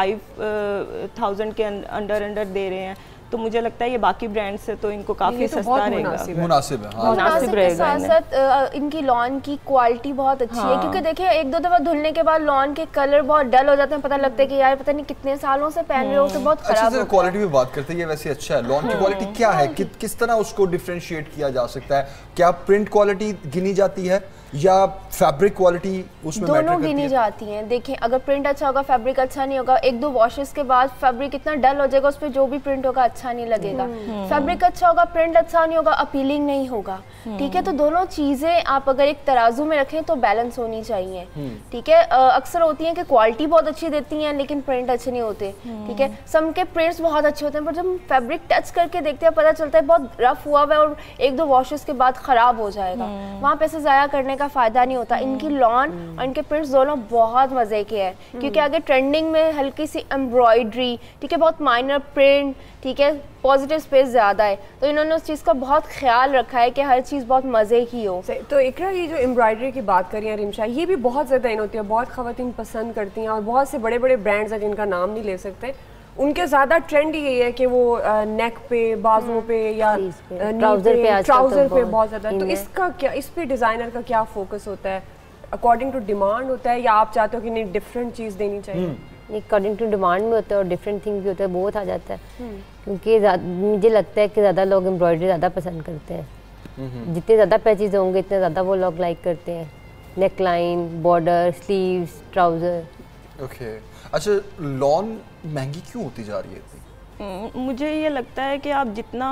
5,000 के अंडर दे रहे हैं। तो मुझे लगता है ये बाकी ब्रांड से तो इनको काफी सस्ता रहेगा, मुनासिब है। हाँ। मुनासिब रहेगा। साथ साथ इनकी लॉन की क्वालिटी बहुत अच्छी है, क्योंकि देखिए 1-2 दफा धुलने के बाद लॉन के कलर बहुत डल हो जाते हैं, पता लगता है कि यार पता नहीं कितने सालों से पहन रहे हो, तो बहुत खराब है। क्वालिटी भी बात करते हैं, ये वैसे अच्छा है। लॉन की क्वालिटी क्या है, किस तरह उसको डिफरेंशिएट किया जा सकता है? क्या प्रिंट क्वालिटी गिनी जाती है या फैब्रिक क्वालिटी उसमें मैटर करती है? दोनों गिनी जाती हैं। देखिए, अगर प्रिंट अच्छा होगा, फैब्रिक अच्छा नहीं होगा, 1-2 वॉशेस के बाद फैब्रिक इतना डल हो जाएगा, उस पर जो भी प्रिंट होगा अच्छा नहीं लगेगा। फैब्रिक अच्छा होगा, प्रिंट अच्छा नहीं होगा, अपीलिंग नहीं होगा। ठीक है, तो दोनों चीजें आप अगर एक तराजू में रखें तो बैलेंस होनी चाहिए। ठीक है, अक्सर होती है कि क्वालिटी बहुत अच्छी देती हैं लेकिन प्रिंट अच्छे नहीं होते। ठीक है, सम के प्रिंट्स बहुत अच्छे होते हैं, पर जब फैब्रिक टच करके देखते हैं पता चलता है बहुत रफ हुआ है और 1-2 वॉशेस के बाद खराब हो जाएगा। वहाँ पैसे जाया करने का फायदा नहीं होता। इनकी लॉन और इनके प्रिंट्स दोनों बहुत मजे के हैं, क्योंकि आगे ट्रेंडिंग में हल्की सी एम्ब्रॉयडरी, ठीक है, बहुत माइनर प्रिंट, ठीक है, पॉजिटिव स्पेस ज़्यादा है, तो इन्होंने उस चीज़ का बहुत ख्याल रखा है कि हर चीज़ बहुत मज़े की हो। तो इकरा, ये जो एम्ब्रॉयडरी की बात करी है रिमशा, ये भी बहुत ज़्यादा इन होती है, बहुत ख़वातीन पसंद करती हैं, और बहुत से बड़े बड़े ब्रांड्स हैं जिनका नाम नहीं ले सकते, उनके ज़्यादा ट्रेंड यही है कि वो नेक पे, बाजुओं पे या ट्राउज़र पे बहुत ज़्यादा। तो इसका क्या, इस पे डिज़ाइनर का क्या फोकस होता है? अकॉर्डिंग टू डिमांड होता है या आप चाहते हो कि नहीं डिफरेंट चीज़ देनी चाहिए? अकॉर्डिंग टू डिमांड में होता है और डिफरेंट थिंग भी होता है, बहुत आ जाता है। क्योंकि मुझे लगता है कि ज़्यादा लोग एम्ब्रॉयडरी ज़्यादा पसंद करते हैं। जितने ज़्यादा पैचेज होंगे इतने ज़्यादा वो लोग लाइक करते हैं। Neck line, border, sleeves, trouser. Okay, अच्छा, लॉन महंगी क्यों होती जा रही है? मुझे ये लगता है कि आप जितना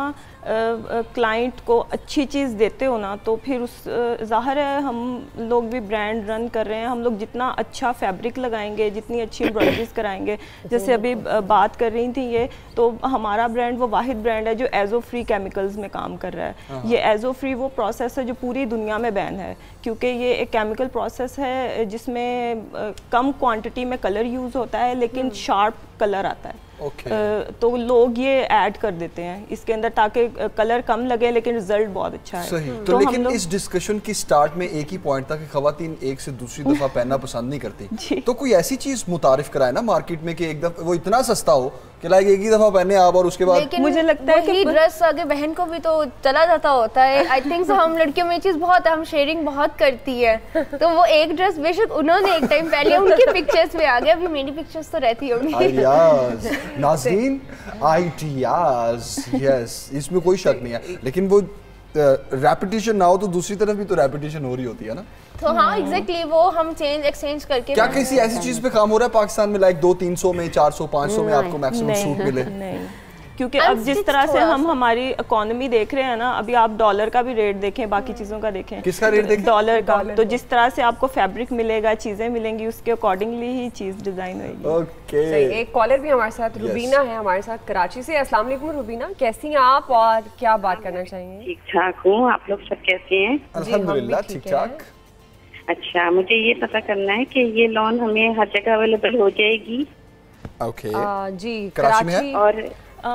क्लाइंट को अच्छी चीज़ देते हो ना, तो फिर उस ज़ाहिर है हम लोग भी ब्रांड रन कर रहे हैं, हम लोग जितना अच्छा फैब्रिक लगाएंगे, जितनी अच्छी एम्ब्रॉयडरीज कराएंगे, जैसे अभी बात कर रही थी ये, तो हमारा ब्रांड वो वाहिद ब्रांड है जो एजो फ्री केमिकल्स में काम कर रहा है। ये एजो फ्री वो प्रोसेस है जो पूरी दुनिया में बैन है, क्योंकि ये एक केमिकल प्रोसेस है जिसमें कम क्वांटिटी में कलर यूज़ होता है लेकिन शार्प कलर आता है। तो लोग ये ऐड कर देते हैं इसके अंदर ताकि कलर कम लगे लेकिन रिजल्ट बहुत अच्छा है। सही। तो लेकिन इस डिस्कशन की स्टार्ट में एक ही पॉइंट था कि खवातीन एक से दूसरी दफा पहनना पसंद नहीं करती, तो कोई ऐसी चीज मुतारिफ कराए ना मार्केट में कि एक दफा वो इतना सस्ता हो कि लाइक एक ही दफा पहने आप और उसके बाद। मुझे लगता है कि ड्रेस आगे बहन को भी तो चला जाता होता है। आई थिंक हम लड़कियों में ये चीज बहुत, हम शेयरिंग बहुत करती है, तो वो एक ड्रेस बेशक उन्होंने एक टाइम पहले उनकी पिक्चर्स में आ गया, अभी मेरी पिक्चर्स तो रहती होंगी। नाज़रीन, आइडियाज, यस, इसमें कोई शक नहीं है, लेकिन वो रेपिटेशन ना हो तो दूसरी तरफ भी तो रेपिटेशन हो रही होती है ना। तो हाँ एग्जैक्टली, वो हम एक्सचेंज करके। क्या किसी ऐसी चीज पे काम हो रहा है पाकिस्तान में लाइक 200-300 में, 400-500 में आपको मैक्सिमम सूट मिले? नहीं, क्योंकि अब जिस तरह से हम हमारी इकोनॉमी देख रहे हैं ना, अभी आप डॉलर का भी रेट देखें, बाकी चीज़ों का देखें। किसका रेट देखें? डॉलर का। तो जिस तरह से आपको फैब्रिक मिलेगा, चीज़ें मिलेंगी, उसके अकॉर्डिंगली ही चीज़ डिज़ाइन होगी। ओके, एक कॉलर भी हमारे साथ, रुबीना है हमारे साथ कराची से। अस्सलाम वालेकुम रुबीना, कैसी हैं आप और क्या बात करना चाहेंगे? ठीक ठाक हूँ, आप लोग सब कैसे हैं? अल्हम्दुलिल्लाह ठीक ठाक। अच्छा, मुझे ये पता करना है कि ये लोन हमें हर जगह अवेलेबल हो जाएगी? ओके, जी कराची में है। और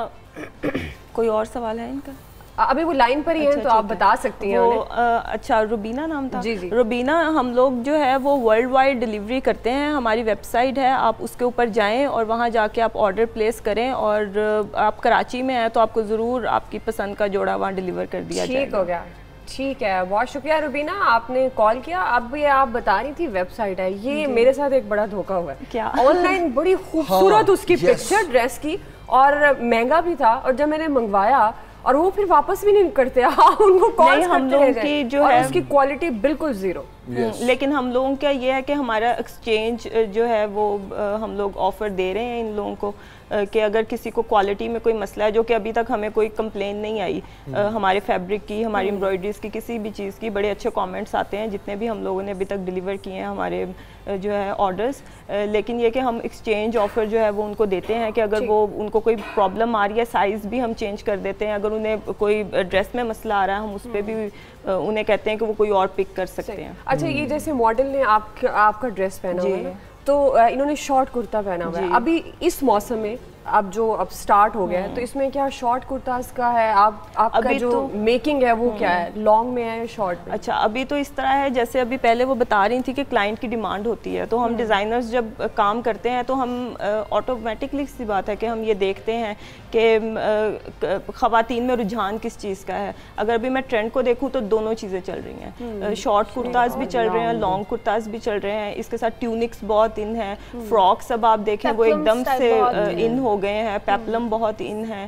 कोई और सवाल है इनका? अभी वो लाइन पर ही हैं, तो आप बता सकती हैं उन्हें। अच्छा, रुबीना नाम था। जी। रुबीना, हम लोग जो है वो वर्ल्ड वाइड डिलीवरी करते हैं। हमारी वेबसाइट है, आप उसके ऊपर जाएं और वहाँ जाके आप ऑर्डर प्लेस करें, और आप कराची में हैं तो आपको ज़रूर आपकी पसंद का जोड़ा वहाँ डिलीवर कर दिया जाएगा। ठीक हो गया, ठीक है, बहुत शुक्रिया रुबीना, आपने कॉल किया। अब ये आप बता रही थी वेबसाइट है, ये मेरे साथ एक बड़ा धोखा हुआ है। क्या? ऑनलाइन बड़ी खूबसूरत उसकी पिक्चर ड्रेस की, और महंगा भी था, और जब मैंने मंगवाया और वो फिर वापस भी नहीं करते, उनको कॉल हम लोग की जो है उसकी क्वालिटी बिल्कुल जीरो। लेकिन हम लोगों का ये है कि हमारा एक्सचेंज जो है वो हम लोग ऑफर दे रहे हैं इन लोगों को कि अगर किसी को क्वालिटी में कोई मसला है, जो कि अभी तक हमें कोई कंप्लेन नहीं आई हमारे फैब्रिक की, हमारी एम्ब्रॉयडरीज की, किसी भी चीज़ की बड़े अच्छे कमेंट्स आते हैं जितने भी हम लोगों ने अभी तक डिलीवर किए हैं हमारे जो है ऑर्डर्स। लेकिन ये कि हम एक्सचेंज ऑफ़र जो है वो उनको देते हैं कि अगर वो उनको कोई प्रॉब्लम आ रही है, साइज़ भी हम चेंज कर देते हैं। अगर उन्हें कोई ड्रेस में मसला आ रहा है, हम उस पर भी उन्हें कहते हैं कि वो कोई और पिक कर सकते हैं। अच्छा, ये जैसे मॉडल ने आपका ड्रेस पहना हुआ है, तो इन्होंने शॉर्ट कुर्ता पहना हुआ है अभी इस मौसम में, अब स्टार्ट हो गया है, तो इसमें क्या शॉर्ट कुर्तास का है? आपका जो तो मेकिंग है वो क्या है, लॉन्ग में है या शॉर्ट में? अच्छा, अभी तो इस तरह है जैसे अभी पहले वो बता रही थी कि क्लाइंट की डिमांड होती है, तो हम डिज़ाइनर्स जब काम करते हैं तो हम ऑटोमेटिकली सी बात है कि हम ये देखते हैं कि ख़वातीन में रुझान किस चीज़ का है। अगर अभी मैं ट्रेंड को देखूँ तो दोनों चीज़ें चल रही हैं, शॉर्ट कुर्ताज भी चल रहे हैं, लॉन्ग कुर्ताज भी चल रहे हैं, इसके साथ ट्यूनिक्स बहुत इन है, फ्रॉक्स अब आप देखें वो एकदम से इन हो गए हैं, पेप्लम बहुत इन है,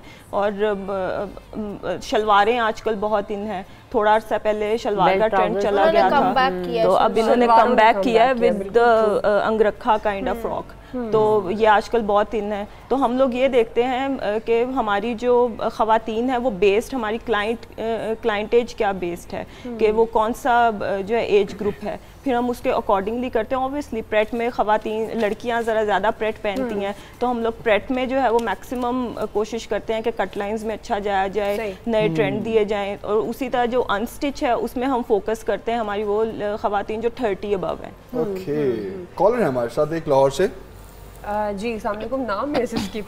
और शलवारें आजकल बहुत इन है। थोड़ा अर्सा पहले शलवार का ट्रेंड चला गया था, तो अब इन्होंने कम बैक किया है with angrakha kind of frock, तो ये आजकल बहुत इन है। तो हम लोग ये देखते हैं कि हमारी जो ख़वातीन है वो बेस्ड, हमारी क्लाइंटेज क्या बेस्ड है, कि वो कौन सा जो है एज ग्रुप है, फिर हम उसके अकॉर्डिंगली करते हैं। ऑब्वियसली प्रेट में ख़वातीन लड़कियां ज़रा ज़्यादा प्रेट पहनती हैं, तो हम लोग प्रेट में जो है वो मैक्सिमम कोशिश करते हैं कि कट लाइंस में अच्छा जाया जाए, नए ट्रेंड दिए जाएँ, और उसी तरह जो अनस्टिच है उसमें हम फोकस करते हैं हमारी वो ख़वातीन जो 30 अबव है। ओके, कॉलर है हमारे साथ एक लाहौर से। जी अस्सलाम वालेकुम, नाम मैसेज की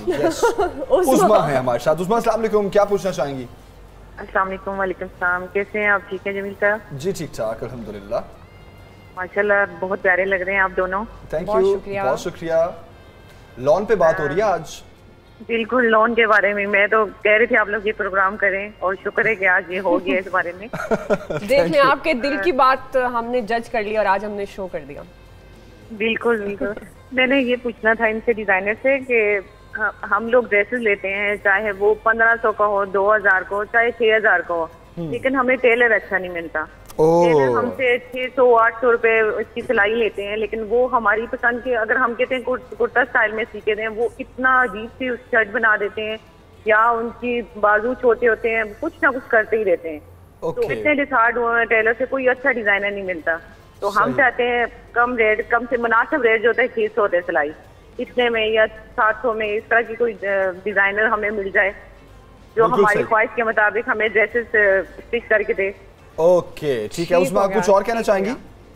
उस्मा है हमारे साथ। उस्मा अस्सलाम वालेकुम, क्या पूछना चाहेंगी? अस्सलाम वालेकुम। वालेकुम सलाम, कैसे हैं आप? ठीक है जमील साहब? जी ठीक ठाक अल्हम्दुलिल्लाह। माशाल्लाह बहुत प्यारे लग रहे हैं आप दोनों। थैंक यू, बहुत शुक्रिया। लॉन पे बात हो रही है आज। बिल्कुल, लॉन के बारे में मैं तो कह रही थी आप लोग ये प्रोग्राम करें, और शुक्र है कि आज ये हो गया इस बारे में। देख लें, आपके दिल की बात हमने जज कर ली और आज हमने शो कर दिया। बिल्कुल बिल्कुल। मैंने ये पूछना था इनसे, डिजाइनर से, कि हम लोग ड्रेसेस लेते हैं, चाहे वो 1500 का हो, 2000 का हो, चाहे 6000 का हो, लेकिन हमें टेलर अच्छा नहीं मिलता। टेलर हमसे 600-800 रुपए इसकी सिलाई लेते हैं, लेकिन वो हमारी पसंद के, अगर हम कहते हैं कुर्ता स्टाइल में सीखे दें, वो इतना अजीब सी शर्ट बना देते हैं, या उनकी बाजू छोटे होते हैं, कुछ ना कुछ करते ही रहते हैं। तो इतने डिसहार्ड हुए हैं, टेलर से कोई अच्छा डिजाइनर नहीं मिलता। तो हम चाहते हैं कम रेट, कम से मुनासिब रेट जो होता है 600 होता है सिलाई, इतने में या 700 में, इस तरह की कोई डिजाइनर हमें मिल जाए जो हमारी ख्वाहिश के मुताबिक हमें ड्रेसेस स्टिच करके दे। ओके ठीक है। उसमें आप कुछ और कहना चाहेंगी?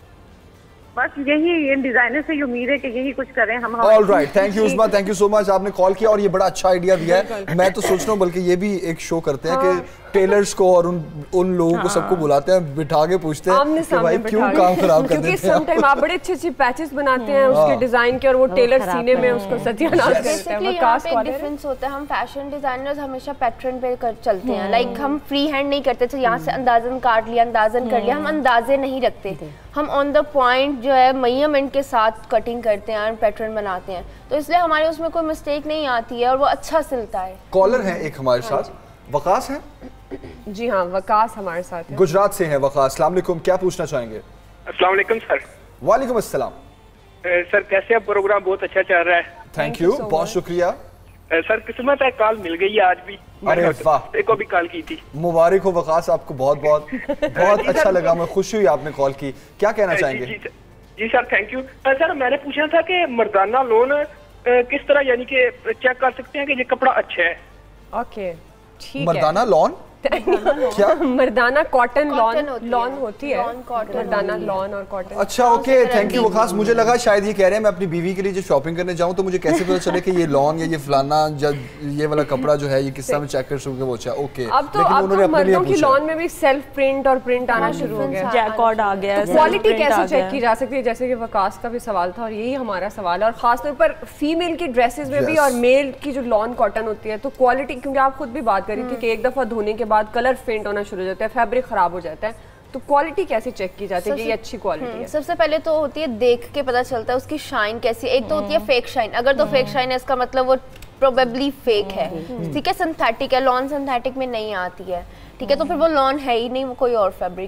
बस यही, इन डिजाइनर से उम्मीद है कि यही कुछ करें हम। All right, thank you Usma, thank you so much, आपने कॉल किया और ये बड़ा अच्छा आइडिया दिया है। मैं तो सोच रहा हूँ बल्कि ये भी एक शो करते हैं कि टेलर्स को और उन लोगों को सबको बुलाते हैं, बिठा के पूछते हैं कि भाई क्यों काम खराब कर देते हैं। क्योंकि समटाइम आप बड़े अच्छे पैचेस बनाते हैं उसके डिजाइन के, और वो टेलर सीने में उसको सत्यानाश करते हैं। यहाँ पे डिफरेंस होता है, हम फैशन डिजाइनर्स हमेशा पैटर्न पे चलते हैं, लाइक हम फ्री हैंड नहीं करते थे, यहाँ से अंदाजन काट लिया, अंदाजन कर लिया, हम अंदाजे नहीं रखते थे, हम ऑन द पॉइंट जो है मेजरमेंट के साथ कटिंग करते हैं और पैटर्न बनाते हैं, तो इसलिए हमारे उसमें कोई मिस्टेक नहीं आती है और वो अच्छा सिलता है। कॉलर है एक हमारे साथ, वकास है। जी हाँ, वकास हमारे साथ है, गुजरात से है वकास। अस्सलाम वालेकुम, क्या पूछना चाहेंगे? अस्सलाम वालेकुम सर। वालेकुम अस्सलाम। सर कैसे आप? प्रोग्राम बहुत अच्छा चल रहा है। थैंक यू, बहुत शुक्रिया। सर किस्मत है, कॉल मिल गई है आज भी। अरे वाह, को भी कॉल की थी। मुबारक हो वकास आपको, बहुत बहुत बहुत अच्छा लगा, मैं खुश हुई आपने कॉल की। क्या कहना चाहेंगे? जी सर, थैंक यू। सर मैंने पूछना था कि मर्दाना लोन किस तरह यानी कि चेक कर सकते हैं कि ये कपड़ा अच्छा है? ओके ठीक है। मर्दाना लॉन क्या? मर्दाना कॉटन लॉन होती है, मर्दाना लॉन और कॉटन। अच्छा ओके, थैंक यू वकास। मुझे लगा शायद ये कह रहे हैं मैं अपनी बीवी के लिए जो शॉपिंग करने जाऊं तो मुझे कैसे पता चले कि ये लॉन या ये फलाना ये वाला कपड़ा जो है ये किस तरह में चेक कर सकूं कि वो अच्छा। ओके, अब तो मर्दों की लॉन में भी सेल्फ प्रिंट और प्रिंट आना शुरू हो गया, जैकॉर्ड आ गया है। क्वालिटी कैसे चेक की जा सकती है? जैसे कि वकास का भी सवाल था और यही हमारा सवाल है, और खासतौर पर फीमेल की ड्रेसेस में भी और मेल की जो लॉन कॉटन होती है, तो क्वालिटी, क्योंकि आप खुद भी बात कर रही थी कि एक दफा धोने के बाद कलर फेंट होना शुरू हो जाता है, फैब्रिक खराब हो जाता है, तो क्वालिटी कैसे चेक की जाती है कि ये अच्छी क्वालिटी है? सबसे पहले तो होती है देख के पता चलता है उसकी शाइन कैसी। एक तो होती है फेक शाइन, अगर तो फेक शाइन है इसका मतलब वो प्रोबेबली फेक है, ठीक है, सिंथेटिक है, लॉन सिंथेटिक में नहीं आती है, ठीक है, तो फिर वो लॉन है ही नहीं, वो कोई और फैब्रिक है।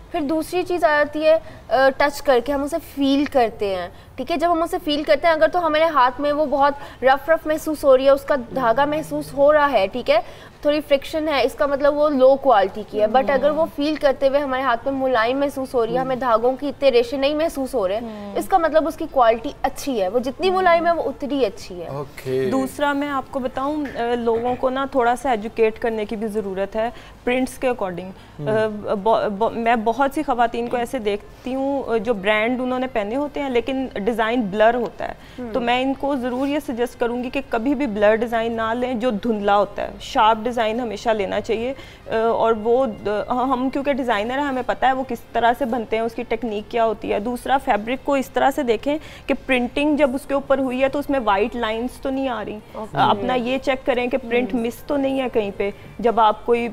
फिर दूसरी चीज़ आ जाती है टच करके हम उसे फील करते हैं, ठीक है। जब हम उसे फील करते हैं, अगर तो हमारे हाथ में वो बहुत रफ महसूस हो रही है, उसका धागा महसूस हो रहा है, ठीक है, थोड़ी फ्रिक्शन है, इसका मतलब वो लो क्वालिटी की है। बट अगर वो फील करते हुए हमारे हाथ में मुलायम महसूस हो रही है, हमें धागों की इतने रेशे नहीं महसूस हो रहे, इसका मतलब उसकी क्वालिटी अच्छी है। वो जितनी मुलायम है वो उतनी अच्छी है। दूसरा मैं आपको बताऊं, लोगों को ना थोड़ा सा एजुकेट करने की भी ज़रूरत है प्रिंट्स के अकॉर्डिंग। मैं बहुत सी ख़वातीन को ऐसे देखती हूँ जो ब्रांड उन्होंने पहने होते हैं लेकिन डिज़ाइन ब्लर होता है, तो मैं इनको ज़रूर ये सजेस्ट करूँगी कि कभी भी ब्लर डिज़ाइन ना लें जो धुंधला होता है। शार्प डिज़ाइन हमेशा लेना चाहिए। और वो हम क्योंकि डिज़ाइनर हैं, हमें पता है वो किस तरह से बनते हैं, उसकी टेक्निक क्या होती है। दूसरा, फैब्रिक को इस तरह से देखें कि प्रिंटिंग जब उसके ऊपर हुई है तो उसमें वाइट लाइंस तो नहीं आ रही। अपना ये चेक करें कि प्रिंट मिस तो नहीं है कहीं पे। जब आप कोई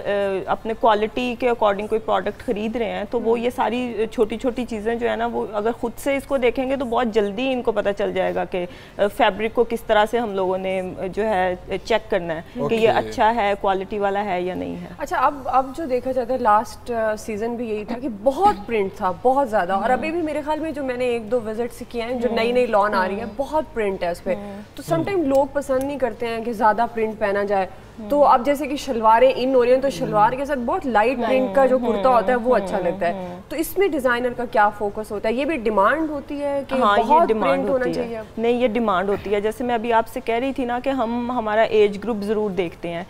अपने क्वालिटी के अकॉर्डिंग कोई प्रोडक्ट खरीद रहे हैं तो वो ये सारी छोटी छोटी चीज़ें जो है ना, वो अगर खुद से इसको देखेंगे तो बहुत जल्दी इनको पता चल जाएगा कि फैब्रिक को किस तरह से हम लोगों ने जो है चेक करना है कि ये अच्छा है, क्वालिटी वाला है या नहीं है। अच्छा, अब जो देखा जाता है, लास्ट सीजन भी यही था कि बहुत प्रिंट था, बहुत ज़्यादा। और अभी भी मेरे ख्याल में जो मैंने 1-2 विजिट किए हैं, जो नई नई लॉन आ रही है, बहुत प्रिंट है उस पर। तो समटाइम लोग पसंद नहीं करते हैं कि ज़्यादा प्रिंट पहना जाए। तो अब जैसे कि शलवारें इन हो रही हैं, तो शलवार के साथ बहुत लाइट प्रिंट का जो कुर्ता होता है वो अच्छा लगता है। तो इसमें डिजाइनर का क्या फोकस होता है? ये भी डिमांड होती है कि बहुत प्रिंट होना चाहिए? नहीं, ये डिमांड होती है। जैसे मैं अभी आपसे कह रही थी ना कि हम हमारा एज ग्रुप ज़रूर देखते हैं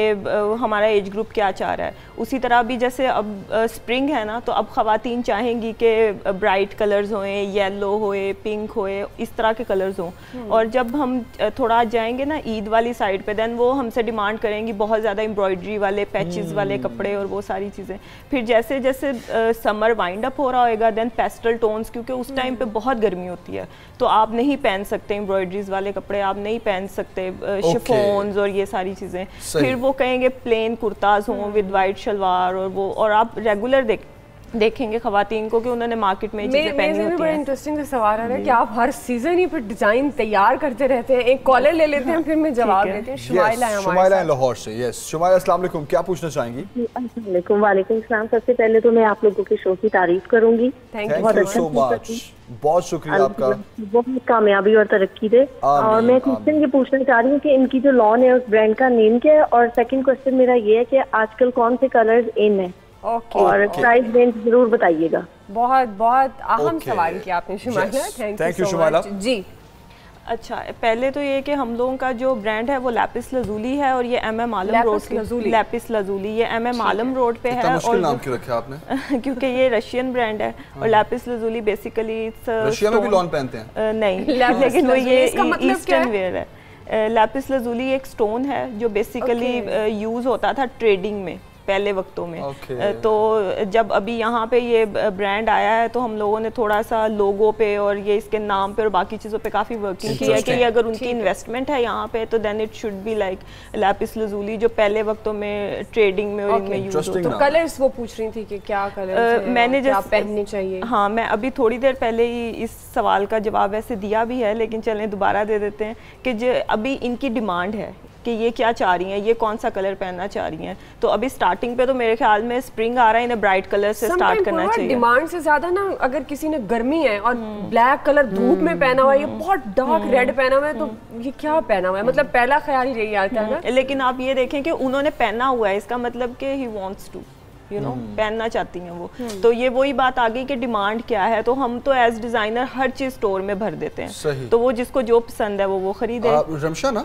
कि हमारा एज ग्रुप क्या चाह रहा है। उसी तरह भी जैसे अब स्प्रिंग है ना, तो अब ख़वातीन चाहेंगी कि ब्राइट कलर्स होएं, येलो होए, पिंक होए, इस तरह के कलर्स हों। और जब हम थोड़ा जाएंगे ना ईद वाली साइड पे, देन वो हमसे डिमांड करेंगी बहुत ज़्यादा एम्ब्रॉयडरी वाले, पैचेस वाले कपड़े और वो सारी चीज़ें। फिर जैसे जैसे समर वाइंड अप हो रहा होगा, देन पेस्टल टोन्स, क्योंकि उस टाइम पे बहुत गर्मी होती है तो आप नहीं पहन सकते एम्ब्रॉयडरीज वाले कपड़े, आप नहीं पहन सकते शिफॉन्स और ये सारी चीज़ें। फिर वो कहेंगे प्लेन कुर्ताज हों विद वाइट शलवार, और वो, और आप रेगुलर देखेंगे खवातीन को कि उन्होंने मार्केट में चीजें पहनी होती हैं। बड़ा इंटरेस्टिंग सा सवाल है कि आप हर सीजन ही फिर डिजाइन तैयार करते रहते हैं। एक कॉलर ले लेते हैं, फिर मैं जवाब देते हैं। शुमाइला लाहौर से। यस शुमाइला, अस्सलाम वालेकुम, क्या पूछना चाहेंगी? अस्सलाम वालेकुम। वालेकुम सलाम। सबसे पहले तो मैं आप लोगों के शो की तारीफ करूंगी। थैंक यू सो मच, बहुत शुक्रिया आपका। बहुत कामयाबी और तरक्की दे। और मैं क्वेश्चन ये पूछना चाह रही हूँ कि इनकी जो लॉन है उस ब्रांड का नेम क्या है, और सेकंड क्वेश्चन मेरा ये है कि आजकल कौन से कलर्स इन है, और प्राइस रेंज जरूर बताइएगा। बहुत बहुत अहम सवाल किया आपने शुमाइला, थैंक यू शुमाइला जी। अच्छा, पहले तो ये कि हम लोगों का जो ब्रांड है वो लैपिस लजूली है, और ये MM Alam road, lapis lazuli, ये MM आलम रोड पे है। मुश्किल नाम क्यों रखा आपने? क्योंकि ये रशियन ब्रांड है, और लैपिस लजूली बेसिकली रशिया में भी लॉन पहनते हैं? नहीं, लेकिन वो ये ईस्टर्न वेयर है। लैपिस लजूली एक स्टोन है जो बेसिकली यूज होता था ट्रेडिंग में पहले वक्तों में। तो जब अभी यहाँ पे ये ब्रांड आया है तो हम लोगों ने थोड़ा सा लोगो पे और ये इसके नाम पे और बाकी चीज़ों पे काफ़ी वर्किंग की है कि ये अगर उनकी इन्वेस्टमेंट है यहाँ पे तो then it should be like lapis lazuli, जो पहले वक्तों में ट्रेडिंग में और इनमें यूज होता है। तो कलर्स वो पूछ रही थी कि क्या कलर मैंने जैसे पहननी चाहिए। हाँ, मैं अभी थोड़ी देर पहले ही इस सवाल का जवाब ऐसे दिया भी है, लेकिन चलें दोबारा दे देते हैं कि जो अभी इनकी डिमांड है कि ये क्या चाह रही हैं, ये कौन सा कलर पहनना चाह रही हैं। तो अभी स्टार्टिंग पे तो मेरे ख्याल में स्प्रिंग आ रहा है, इन्हें ब्राइट कलर से स्टार्ट करना चाहिए। डिमांड से ज्यादा ना, अगर किसी ने गर्मी है और ब्लैक कलर धूप में पहना हुआ है, ये बहुत डार्क रेड पहना हुआ है, तो ये क्या पहना हुआ है, मतलब पहला ख्याल यही आता है ना। लेकिन आप ये देखें कि उन्होंने पहना हुआ है, इसका मतलब कि ही वांट्स टू पहनना चाहती हैं वो। तो ये वही बात आ गई कि डिमांड क्या है। तो हम तो एज डिजाइनर हर चीज स्टोर में भर देते हैं, तो वो जिसको जो पसंद है वो खरीदे। रमशा ना,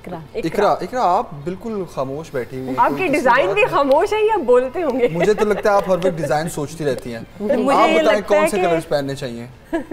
इकरा आप बिल्कुल खामोश बैठी हुई हैं। आपकी डिजाइन भी खामोश है या बोलते होंगे? मुझे तो लगता है आप हर वक्त डिजाइन सोचती रहती हैं। आप बताएं कौन से कलर्स पहनने चाहिए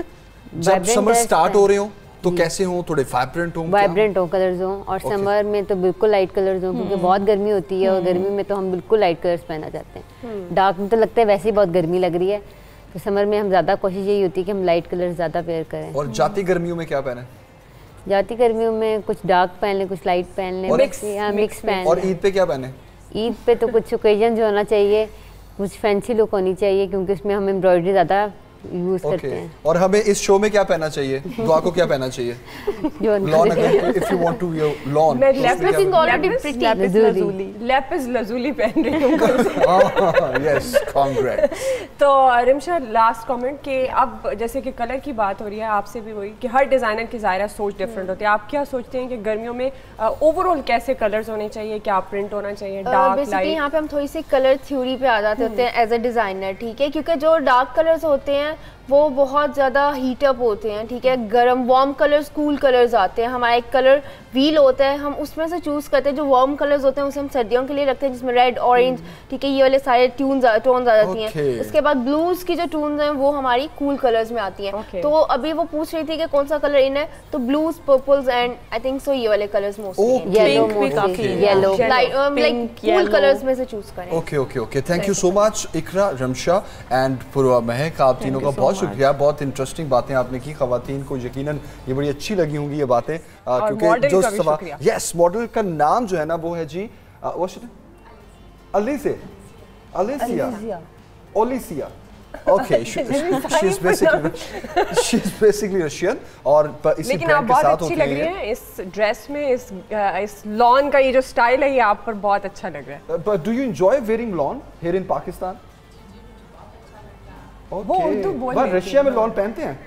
जब समर स्टार्ट हो रहे हो, तो कैसे हो? थोड़े वाइब्रेंट हो कलर्स हो, और समर में तो बिल्कुल लाइट कलर्स हो, क्योंकि बहुत गर्मी होती है और गर्मी में तो हम बिल्कुल लाइट कलर्स पहनना चाहते हैं। डार्क में तो लगता है वैसे ही बहुत गर्मी लग रही है, तो समर में हम ज़्यादा कोशिश यही होती है कि हम लाइट कलर ज़्यादा वेयर करें। और जाती गर्मियों में क्या पहने? जाती गर्मियों में कुछ डार्क पहन लें, कुछ लाइट पहन लें, मिक्स पहन। और ईद पे क्या पहने? ईद पे तो कुछ ओकेजन जो होना चाहिए, कुछ फैंसी लुक होनी चाहिए, क्योंकि उसमें हम एम्ब्रॉयडरी ज़्यादा यूज करते हैं। और हमें इस शो में क्या पहनना चाहिए? दुआ को क्या पहनना चाहिए? Lawn, if you want to wear lawn, मैं लैपिस लजूली पहन रही हूं। Yes, Congrats. तो रिमशा लास्ट कमेंट कि अब जैसे कि कलर की बात हो रही है आपसे भी वही कि हर डिज़ाइनर की ज़ाहिर सोच डिफरेंट होती है, आप क्या सोचते हैं कि गर्मियों में ओवरऑल कैसे कलर्स होने चाहिए, क्या प्रिंट होना चाहिए, डार्क बेसिकली यहाँ पे हम थोड़ी सी कलर थ्योरी पे आ जाते होते हैं एज अ डिज़ाइनर, ठीक है, क्योंकि जो डार्क कलर्स होते हैं वो बहुत ज़्यादा हीटअप होते हैं, ठीक है, गर्म वार्म कलर्स कूल कलर्स आते हैं, हमारा एक कलर व्हील होता है, हम उसमें से चूज़ करते हैं, जो वार्म कलर्स होते हैं उसे हम सर्दियों के लिए रखते हैं जिसमें रेड ऑरेंज, ठीक है, ये वाले सारे टोन्स आ जाती हैं। उसके बाद ब्लूज की जो टोन्स हैं वो हमारी कूल कलर्स में आती हैं। तो अभी वो पूछ रही थी कि कौन सा कलर इन है, तो blues purples and I think so ये वाले colours mostly yellow like cool colours में से चूज करें। Okay thank you so much Iqra, Ramsha and Purva Mahak, आप तीनों का बहुत शुक्रिया, बहुत इंटरेस्टिंग बातें आपने की। खवातीन को यकीनन ये बड़ी अच्छी लगी होंगी ये बातें, क्योंकि जो यस मॉडल का नाम जो है ना वो है जी ओलिसिया। Okay, she's basically Russian और इसी लेकिन आप बहुत अच्छी लग रही हैं इस ड्रेस में, इस लॉन का ये जो स्टाइल है ये आप पर बहुत अच्छा लग रहा है। But do you enjoy wearing lawn here in Pakistan? Okay. Russia में लॉन पहनते हैं?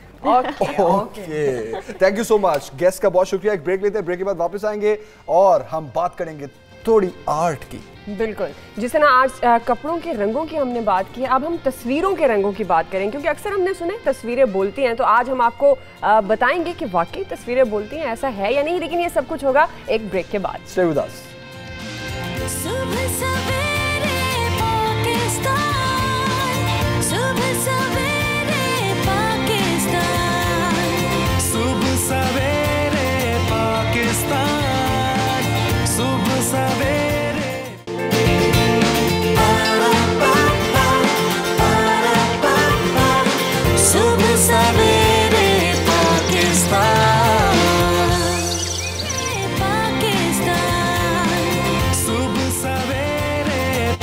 Okay. Thank you so much. Guest का बहुत शुक्रिया। एक ब्रेक लेते हैं, ब्रेक के बाद वापस आएंगे और हम बात करेंगे थोड़ी आर्ट की। बिल्कुल, जिस तरह आज कपड़ों के रंगों की हमने बात की, अब हम तस्वीरों के रंगों की बात करें, क्योंकि अक्सर हमने सुने तस्वीरें बोलती हैं, तो आज हम आपको बताएंगे कि वाकई तस्वीरें बोलती हैं, ऐसा है या नहीं, लेकिन ये सब कुछ होगा एक ब्रेक के बाद। Stay with us. सुबह सवेरे पाकिस्तान, सुबह सवेरे पाकिस्तान, सुबह सवेरे पाकिस्तान, सुबह सवेरे सवेरे पाकिस्तान, सुबह सवेरे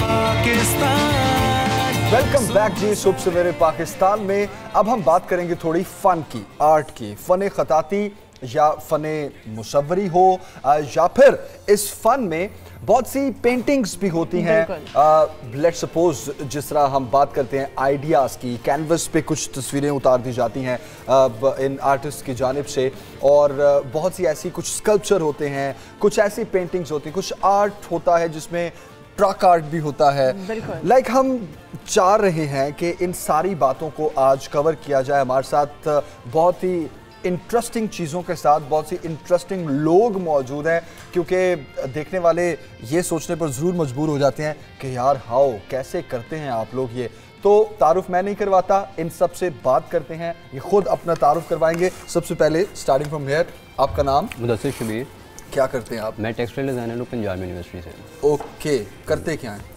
पाकिस्तान। वेलकम बैक जी सुबह सवेरे पाकिस्तान में। अब हम बात करेंगे थोड़ी फन की, आर्ट की, फन खताती या फन मुसव्वरी हो या फिर इस फन में बहुत सी पेंटिंग्स भी होती हैं। लेट्स सपोज जिस तरह हम बात करते हैं आइडियाज़ की, कैनवस पे कुछ तस्वीरें उतार दी जाती हैं इन आर्टिस्ट की जानिब से, और बहुत सी ऐसी कुछ स्कल्पचर होते हैं, कुछ ऐसी पेंटिंग्स होती हैं, कुछ आर्ट होता है जिसमें ट्रक आर्ट भी होता है। लाइक हम चाह रहे हैं कि इन सारी बातों को आज कवर किया जाए। हमारे साथ बहुत ही इंटरेस्टिंग चीज़ों के साथ बहुत सी इंटरेस्टिंग लोग मौजूद हैं, क्योंकि देखने वाले ये सोचने पर ज़रूर मजबूर हो जाते हैं कि यार हाउ कैसे करते हैं आप लोग ये। तो तारुफ मैं नहीं करवाता, इन सब से बात करते हैं, ये खुद अपना तारुफ करवाएंगे। सबसे पहले स्टार्टिंग फ्रॉम हियर, आपका नाम? मुदस्सिर शबीर। क्या करते हैं आप? मैं टेक्सटाइल डिज़ाइनर हूँ पंजाब यूनिवर्सिटी से। ओके, करते क्या हैं?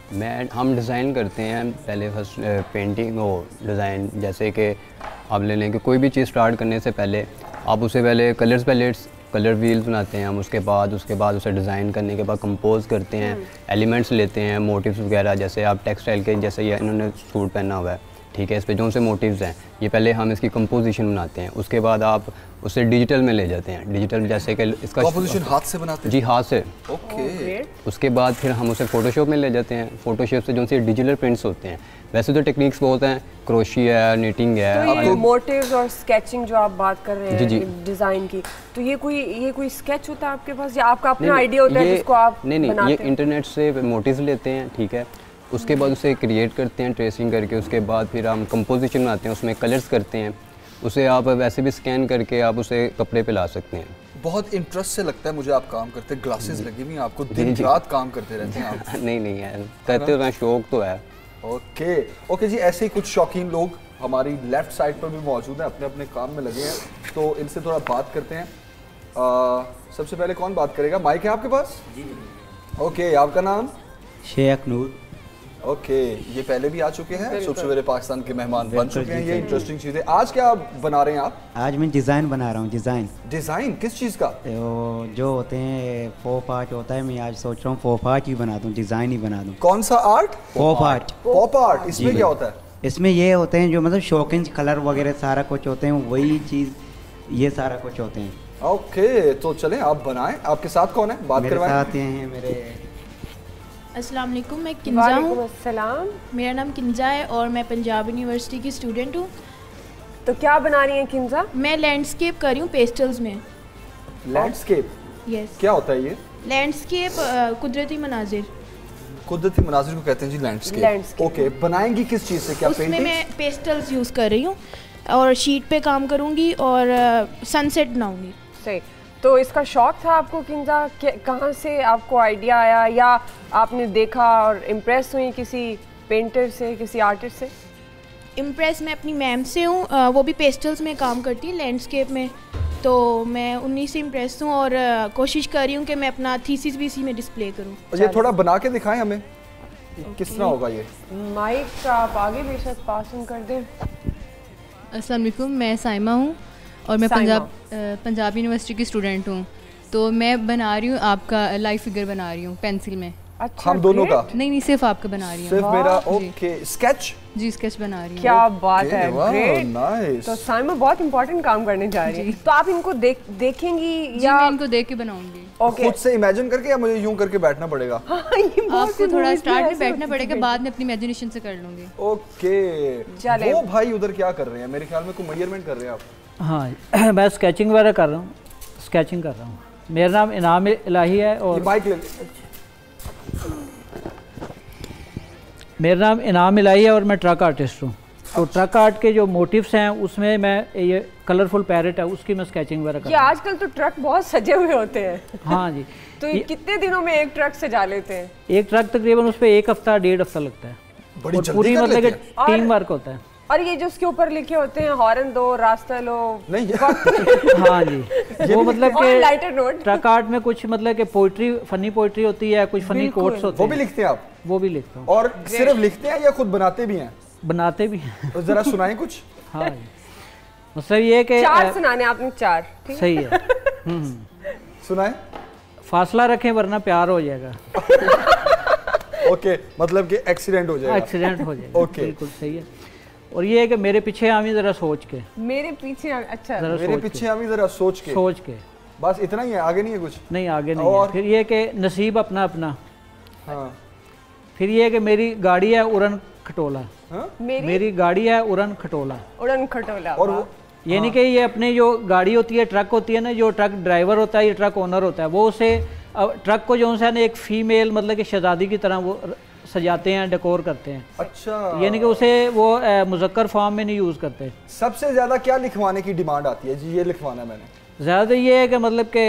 हम डिज़ाइन करते हैं पहले फर्स्ट पेंटिंग और डिज़ाइन, जैसे कि आप ले लें कि कोई भी चीज़ स्टार्ट करने से पहले आप उसे पहले कलर्स पैलेट्स, कलर व्हील्स बनाते हैं हम, उसके बाद उसे डिज़ाइन करने के बाद कंपोज करते हैं, एलिमेंट्स लेते हैं, मोटिव्स वगैरह, जैसे आप टेक्सटाइल के जैसे ये इन्होंने सूट पहना हुआ है, ठीक है, इस पे जो से मोटिव्स हैं, ये पहले हम इसकी कंपोजिशन बनाते हैं, उसके बाद आप उसे डिजिटल में ले जाते हैं। डिजिटल जैसे कि इसका कंपोजिशन हाथ से बनाते हैं? जी हाथ से। ओके। उसके बाद फिर हम उसे फोटोशॉप में ले जाते हैं। फोटोशॉप से जो से डिजिटल प्रिंट्स होते हैं, वैसे तो टेक्निक्स बहुत हैं, क्रोशी है, निटिंग है। तो ये मोटिव्स और स्केचिंग जो आप बात कर रहे हैं जी डिज़ाइन की, तो ये कोई स्केच होता है आपके पास या आपका अपना आइडिया होता है जिसको आप नहीं, ये इंटरनेट से मोटिव्स लेते हैं, ठीक है, उसके बाद उसे क्रिएट करते हैं ट्रेसिंग करके, उसके बाद फिर हम कंपोजिशन बनाते हैं, उसमें कलर्स करते हैं, उसे आप वैसे भी स्कैन करके आप उसे कपड़े पे ला सकते हैं। बहुत इंटरेस्ट से लगता है मुझे आप काम करते हैं, ग्लासेस लगी हुई हैं आपको, दिन रात काम करते रहते हैं आप। नहीं यार, करते हुए शौक तो है। ओके जी, ऐसे ही कुछ शौकीन लोग हमारी लेफ्ट साइड पर भी मौजूद हैं, अपने अपने काम में लगे हैं, तो इनसे थोड़ा बात करते हैं। सबसे पहले कौन बात करेगा? माइक है आपके पास? जी। ओके, आपका नाम? शेख नूर। ओके, ये पहले भी आ चुके हैं, सुबह सवेरे पाकिस्तान के मेहमान बन चुके हैं, ये इंटरेस्टिंग चीज़ है। आज क्या बना रहे हैं आप? आज मैं डिज़ाइन बना रहा हूँ। डिज़ाइन किस चीज़ का? जो होते हैं पॉप आर्ट होता है, मैं आज सोच रहा हूँ पॉप आर्ट ही बना दूँ, डिज़ाइन ही बना दूँ। कौन सा art? Pop art. Pop art, इसमें क्या होता है? इसमें ये होते हैं जो मतलब शौकीन कलर वगैरह सारा कुछ होते हैं, वही चीज़ ये सारा कुछ होते हैं। ओके, तो चलें आप बनाएं। आपके साथ कौन है? बात करवाएं। मेरे साथ हैं मेरे अस्सलाम वालेकुम, मैं किंजा हूँ। वालेकुम अस्सलाम। मेरा नाम किंजा है और मैं पंजाब यूनिवर्सिटी की स्टूडेंट हूँ। तो क्या बना रही हैं किंजा? मैं लैंडस्केप कर रही हूँ पेस्टल्स में। लैंडस्केप? यस। क्या होता है ये? लैंडस्केप कुदरती मनाजिर। कुदरती मनाजिर को कहते हैं जी लैंडस्केप। ओके, बनाएंगी किस चीज़ से? क्या उसमें मैं पेस्टल्स यूज़ कर रही हूँ और शीट पे काम करूँगी और सनसेट बनाऊँगी। सही। तो इसका शौक था आपको किंजा? कहाँ से आपको आइडिया आया, या आपने देखा और इम्प्रेस हुई किसी पेंटर से, किसी आर्टिस्ट से? इम्प्रेस मैं अपनी मैम से हूँ, वो भी पेस्टल्स में काम करती है लैंडस्केप में, तो मैं उन्हीं से इम्प्रेस हूँ और कोशिश कर रही हूँ कि मैं अपना थीसिस भी इसी में डिस्प्ले करूँ। ये थोड़ा बना के दिखाएं हमें, किस तरह होगा ये? माइक आप आगे बेशक पास कर दें। अस्सलाम वालेकुम, मैं साइमा हूँ और मैं पंजाब यूनिवर्सिटी की स्टूडेंट हूँ। तो मैं बना रही हूँ आपका लाइव फिगर बना रही हूँ पेंसिल में। अच्छा, हम दोनों का? नहीं, सिर्फ आपका बना रही हूँ। सिर्फ मेरा? Okay, sketch? जी, स्केच बना रही हूँ। क्या बात है, ग्रेट। नाइस। तो साइमा बहुत इंपॉर्टेंट काम करने जा रही है। तो आप इनको देखेंगी या? मैं इनको देख के बनाऊंगी। ओके। खुद से इमेजिन करके या मुझे यूं करके बैठना पड़ेगा? आपको थोड़ा स्टार्ट में बैठना पड़ेगा, बाद में अपनी इमेजिनेशन से कर लूंगी। ओके। वो भाई उधर क्या कर रहे हैं? मेरे ख्याल में कोई मेजरमेंट कर रहे हैं आप। हाँ, मैं स्केचिंग वगैरह कर रहा हूँ, स्केचिंग कर रहा हूँ। मेरा नाम इनाम इलाही है और मेरा नाम इनाम इलाही है और मैं ट्रक आर्टिस्ट हूँ। तो ट्रक आर्ट के जो मोटिव्स हैं उसमें मैं ये कलरफुल पैरेट है उसकी मैं स्केचिंग वगैरह करता हूँ। आजकल तो ट्रक बहुत सजे हुए होते हैं। हाँ जी। तो कितने दिनों में एक ट्रक सजा लेते हैं? एक ट्रक तकरीबन उस पर 1 हफ्ता 1.5 हफ्ता लगता है। बड़ी और पूरी मतलब कि टीम वर्क होता है। और ये जो उसके ऊपर लिखे होते हैं हॉर्न दो, रास्ता लो, नहीं हाँ जी, वो मतलब कि ट्रक आर्ट में कुछ मतलब कि पोइट्री, फनी पोइट्री होती है, कुछ फनी कोट्स होते हैं। वो भी लिखते हैं आप? वो भी लिखता हूँ। और सिर्फ लिखते हैं या खुद बनाते भी हैं? बनाते भी हैं। तो जरा सुनाएं कुछ। हाँ जी, मतलब ये कि 4 सुनाने आपने 4। सही है। सुनाएं। फासला रखें वरना प्यार हो जाएगा। ओके, मतलब कि एक्सीडेंट हो जाएगा। एक्सीडेंट हो जाएगा। ओके, बिल्कुल सही है। और ये है कि मेरे पीछे आमी जरा सोच के। मेरे पीछे? अच्छा, मेरे पीछे आमी जरा सोच के। बस इतना ही है, आगे नहीं है कुछ? नहीं, आगे नहीं है। फिर ये कि नसीब अपना अपना। हाँ। फिर ये कि मेरी गाड़ी है उड़न खटोला। हाँ? मेरी गाड़ी है उड़न खटोला। उड़न खटोला। और वो ये नहीं कि ये अपने जो गाड़ी होती है, ट्रक होती है ना, जो ट्रक ड्राइवर होता है, ये ट्रक ओनर होता है, वो उसे ट्रक को जो है ना एक फीमेल मतलब कि शहजादी की तरह वो सजाते हैं, डेकोर करते हैं। अच्छा। यानी कि उसे वो मुज़क्कर फॉर्म में नहीं यूज़ करते। सबसे ज़्यादा क्या लिखवाने की डिमांड आती है जी? ये लिखवाना मैंने। ज़्यादा ये है कि मतलब कि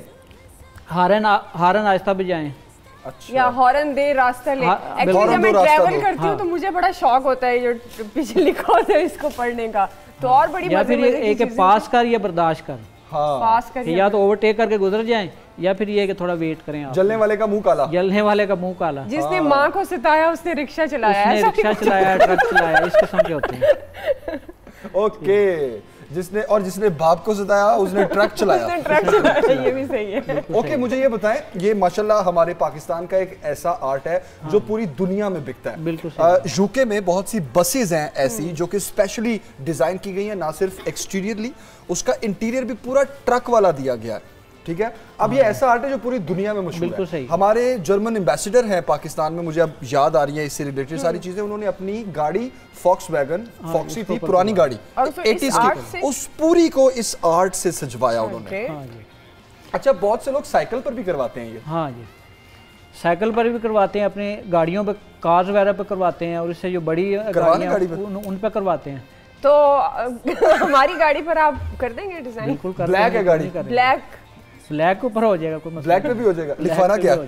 हारन आहिस्ता बजाएं। अच्छा। या हॉर्न दे रास्ता ले। एक्चुअली जब मैं ट्रैवल करती हूँ तो मुझे बड़ा शौक होता है जो पीछे लिखा होता है इसको पढ़ने का। तो और बड़ी या फिर एक पास कर या बर्दाश्त कर। हाँ। पास कर या तो ओवरटेक करके गुजर जाएं या फिर ये कि थोड़ा वेट करें आप। जलने वाले का मुंह काला। जलने वाले का मुंह काला। जिसने माँ को सिताया उसने रिक्शा चलाया। उसने रिक्शा चलाया, ट्रक चलाया, इस किस्म के होते हैं। ओके। जिसने बाप को सताया उसने ट्रक चलाया। उसने ट्रक चलाया, ये भी सही है। ओके, मुझे ये बताएं, ये माशाल्लाह हमारे पाकिस्तान का एक ऐसा आर्ट है जो पूरी दुनिया में बिकता है। बिल्कुल। यूके में बहुत सी बसेज हैं ऐसी जो कि स्पेशली डिजाइन की गई हैं, ना सिर्फ एक्सटीरियरली, उसका इंटीरियर भी पूरा ट्रक वाला दिया गया है। ठीक है, अब ये ऐसा आर्ट है जो पूरी दुनिया में मशहूर है। हमारे जर्मन एम्बेसडर हैं पाकिस्तान में, मुझे अब याद आ रही है इससे रिलेटेड सारी चीजें। उन्होंने अपनी गाड़ी फॉक्सवैगन, फॉक्सी थी पुरानी गाड़ी 80s की, उस पूरी को इस आर्ट से सजवाया उन्होंने। अच्छा, बहुत से लोग साइकिल पर भी करवाते हैं ये? हाँ जी, साइकिल पर भी करवाते हैं, अपने गाड़ियों पे, कार्स वगैरह पे करवाते हैं, और इससे जो बड़ी गाड़ियां उन पे करवाते हैं। तो हमारी गाड़ी पर आप कर देंगे डिजाइन? बिल्कुल कर। ब्लैक है गाड़ी? ब्लैक ऊपर हो जाएगा, कोई ब्लैक पे भी हो जाएगा। लिखवाना क्या?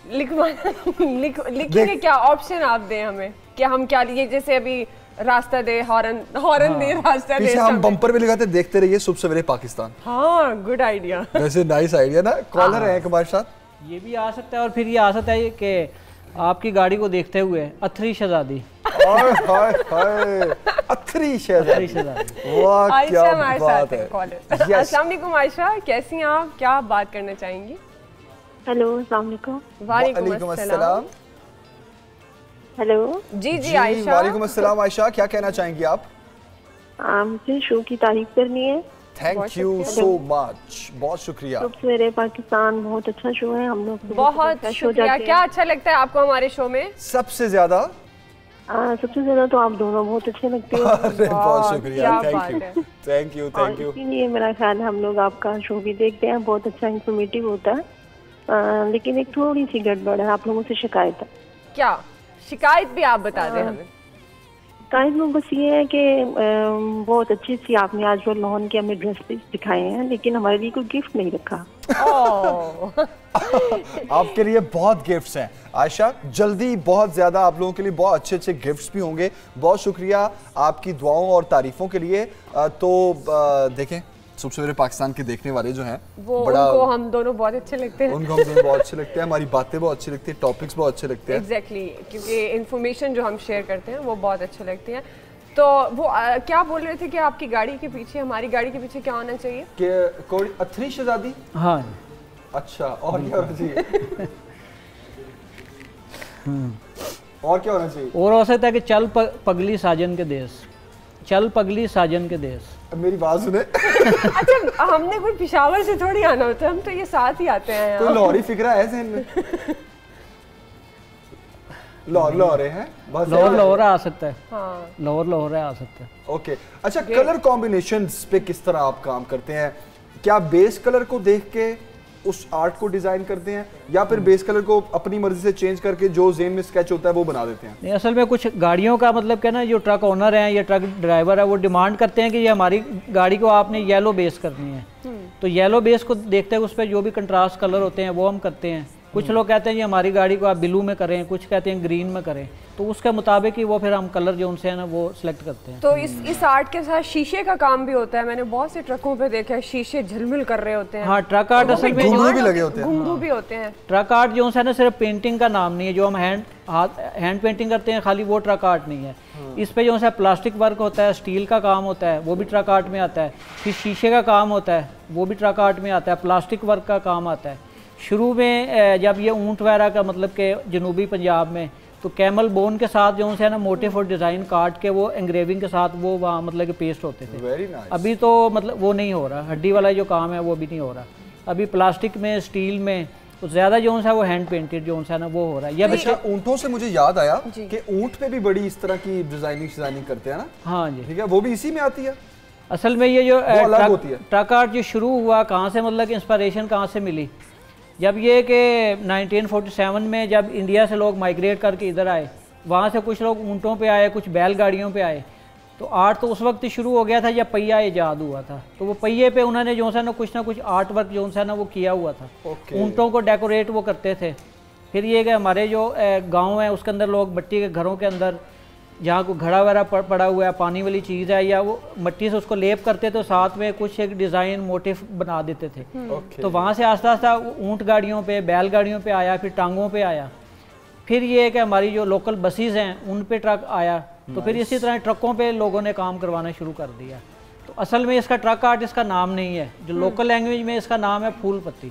लिखेंगे क्या? ऑप्शन आप दें हमें, क्या हम क्या लिए? जैसे अभी रास्ता दे, हॉर्न दे, रास्ता दे। पीछे हम बम्पर पे लिखाते, देखते रहिए सुबह सवेरे पाकिस्तान। हाँ, गुड आइडिया। वैसे नाइस आइडिया ना। कॉलर है एक हमारे साथ, ये भी आ सकता है। और फिर ये आ सकता है कि आपकी गाड़ी को देखते हुए अथरी शहजादी। अथरी शहजादी, वाह क्या बात है। अस्सलाम वालेकुम आयशा, कैसी हैं आप? क्या बात करना चाहेंगी? हेलो, अस्सलाम वालेकुम। वालेकुम अस्सलाम। हेलो जी आयशा। वालेकुम अस्सलाम आयशा, क्या कहना चाहेंगी आप? मुझे शो की तारीफ करनी है। थैंक यू सो मच, बहुत शुक्रिया। सवेरे पाकिस्तान बहुत अच्छा शो है, हम लोग बहुत शुक्रिया। क्या अच्छा लगता है आपको हमारे शो में? सबसे ज्यादा तो आप दोनों बहुत अच्छे लगते हो। बहुत शुक्रिया, थैंक यू। इसीलिए मेरा ख्याल है हम लोग आपका शो भी देखते हैं, बहुत अच्छा इंफॉर्मेटिव होता है। लेकिन एक थोड़ी सी गड़बड़ है, आप लोगों से शिकायत है। क्या शिकायत भी आप बता दें हमें? शिकायत में बस ये है कि बहुत अच्छी सी आपने आज वो लॉन के हमें ड्रेस दिखाए हैं, लेकिन हमारे लिए कोई गिफ्ट नहीं रखा। आपके लिए बहुत गिफ्ट्स हैं आयशा, जल्दी बहुत ज्यादा आप लोगों के लिए बहुत अच्छे अच्छे गिफ्ट्स भी होंगे। बहुत शुक्रिया आपकी दुआओं और तारीफों के लिए। तो देखें सुबह सवेरे पाकिस्तान के देखने वाले जो हैं वो बड़ा उनको हम दोनों बहुत अच्छे लगते हैं। उनको हम दोनों बहुत अच्छे लगते हैं, हमारी बातें बहुत अच्छी लगती हैं, टॉपिक्स बहुत अच्छे लगते हैं। एग्जैक्टली, क्योंकि इन्फॉर्मेशन जो हम शेयर करते हैं वो बहुत अच्छे लगते हैं। तो वो क्या बोल रहे थे कि आपकी गाड़ी के पीछे, हमारी गाड़ी के पीछे क्या होना चाहिए? कि कोई अथरी शहजादी? हाँ। अच्छा, और क्या होना चाहिए? और क्या होना चाहिए? और हो सकता है कि चल पगली साजन के देश, चल पगली साजन के देश। मेरी बात सुने। अच्छा, हमने कोई पिशावर से थोड़ी आना होता है, हम तो ये साथ ही आते हैं। कोई लाहौरी फिक्रा है ज़हन में? लाहौरे हैं, बस लाहौरा आ सकता है। हाँ। लाहौरा आ सकता है। ओके, अच्छा, कलर कॉम्बिनेशंस पे किस तरह आप काम करते हैं? क्या बेस कलर को देख के उस आर्ट को डिजाइन करते हैं, या फिर बेस कलर को अपनी मर्जी से चेंज करके जो ज़हन में स्केच होता है वो बना देते हैं? नहीं, असल में कुछ गाड़ियों का मतलब क्या ना, जो ट्रक ओनर हैं या ट्रक ड्राइवर है वो डिमांड करते हैं कि ये हमारी गाड़ी को आपने येलो बेस करनी है, तो येलो बेस को देखते हैं उस पर जो भी कंट्रास्ट कलर होते हैं वो हम करते हैं। कुछ लोग कहते हैं ये हमारी गाड़ी को आप ब्लू में करें, कुछ कहते हैं ग्रीन में करें, तो उसके मुताबिक ही वो फिर हम कलर जो उनसे है ना वो सिलेक्ट करते हैं। तो इस आर्ट के साथ शीशे का काम भी होता है, मैंने बहुत से ट्रकों पे देखा है शीशे झिलमिल कर रहे होते हैं। हाँ, ट्रक आर्ट असल में घुंघरू भी लगे होते हैं। घुंघरू भी होते हैं। ट्रक आर्ट जो है ना सिर्फ पेंटिंग का नाम नहीं है, जो हम हैंड पेंटिंग करते हैं खाली वो ट्रक आर्ट नहीं है। इस पे जो है प्लास्टिक वर्क होता है, स्टील का काम होता है, वो भी ट्रक आर्ट में आता है। फिर शीशे का काम होता है, वो भी ट्रक आर्ट में आता है। प्लास्टिक वर्क का काम आता है। शुरू में जब ये ऊँट वगैरह का मतलब कि जनूबी पंजाब में तो कैमल बोन के साथ जो है ना मोटिफ और डिज़ाइन काट के वो एंग्रेविंग के साथ वो वहाँ मतलब कि पेस्ट होते थे। Very nice. अभी तो मतलब वो नहीं हो रहा, हड्डी वाला जो काम है वो भी नहीं हो रहा। अभी प्लास्टिक में, स्टील में तो ज़्यादा जो है वो हैंड पेंटेड जो है ना वो हो रहा है। अच्छा, ऊँटों से मुझे याद आया कि ऊँट पे भी बड़ी इस तरह की डिजाइनिंग करते हैं ना? हाँ जी, ठीक है, वो भी इसी में आती है। असल में ये जो होती है ट्रक आर्ट जो शुरू हुआ कहाँ से, मतलब इंस्पिरेशन कहाँ से मिली? जब ये कि 1947 में जब इंडिया से लोग माइग्रेट करके इधर आए, वहाँ से कुछ लोग ऊँटों पे आए, कुछ बैलगाड़ियों पे आए, तो आर्ट तो उस वक्त शुरू हो गया था जब पहिया ईजाद हुआ था। तो वो पहिए पे उन्होंने जो है ना कुछ आर्ट वर्क जो है ना वो किया हुआ था। ऊँटों को डेकोरेट वो करते थे। फिर ये कि हमारे जो गाँव है उसके अंदर लोग मिट्टी के घरों के अंदर जहाँ को घड़ा वगैरह पड़ा हुआ है, पानी वाली चीज़ है, या वो मिट्टी से उसको लेप करते तो साथ में कुछ एक डिज़ाइन मोटिफ बना देते थे। तो वहाँ से आस्ता आस्ता ऊँट गाड़ियों पे, बैलगाड़ियों पे आया, फिर टांगों पे आया। फिर ये कि हमारी जो लोकल बसेस हैं उन पे ट्रक आया, तो फिर इसी तरह ट्रकों पे लोगों ने काम करवाना शुरू कर दिया। तो असल में इसका ट्रक आर्ट इसका नाम नहीं है, जो लोकल लैंग्वेज में इसका नाम है फूल पत्ती।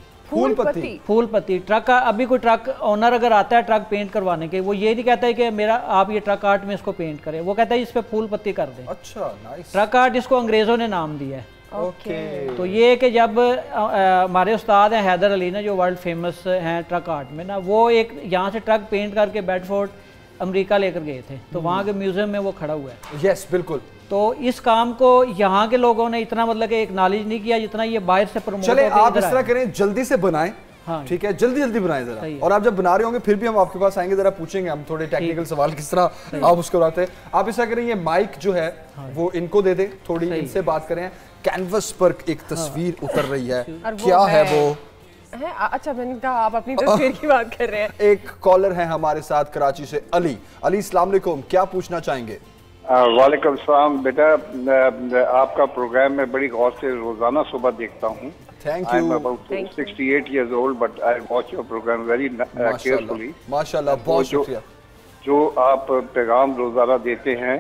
फूल पत्ती ट्रक का। अभी कोई ट्रक ओनर अगर आता है ट्रक पेंट करवाने के, वो ये नहीं कहता है कि मेरा आप ये ट्रक आर्ट में इसको पेंट करें, वो कहता है इस पे फूल पत्ती कर दें। अच्छा, नाइस। ट्रक आर्ट इसको अंग्रेजों ने नाम दिया है। ओके। तो ये कि जब हमारे उस्ताद हैं हैदर अली ना, जो वर्ल्ड फेमस हैं ट्रक आर्ट में ना, वो एक यहाँ से ट्रक पेंट करके बेडफोर्ड अमेरिका लेकर गए थे, तो वहाँ के म्यूजियम में वो खड़ा हुआ है। यस, बिल्कुल। तो इस काम को यहाँ के लोगों ने इतना मतलब कि एक्नॉलेज नहीं किया जितना ये बाहर से प्रमोट। चले आप इस तरह करें, जल्दी से बनाएं। हाँ, ठीक है, जल्दी जल्दी बनाएं जरा। और आप जब बना रहे होंगे फिर भी हम आपके पास आएंगे, जरा पूछेंगे हम थोड़े टेक्निकल सवाल किस तरह आप उसको बनाते हैं। आप ऐसा करें, ये माइक जो है वो इनको दे दें, थोड़ी इनसे बात करें। कैनवस पर एक तस्वीर उतर रही है, क्या है वो? अच्छा, मैंने कहा आप अपनी तस्वीर की बात कर रहे हैं। एक कॉलर है हमारे साथ कराची से, अली। अली, अस्सलाम वालेकुम, क्या पूछना चाहेंगे? वालेकुम सलाम बेटा, आपका प्रोग्राम मैं बड़ी गौर से रोजाना सुबह देखता हूँ। Thank you. I'm about 68 years old, but I watch your program very carefully. माशाल्लाह, बहुत शुक्रिया। जो आप पैगाम रोजाना देते हैं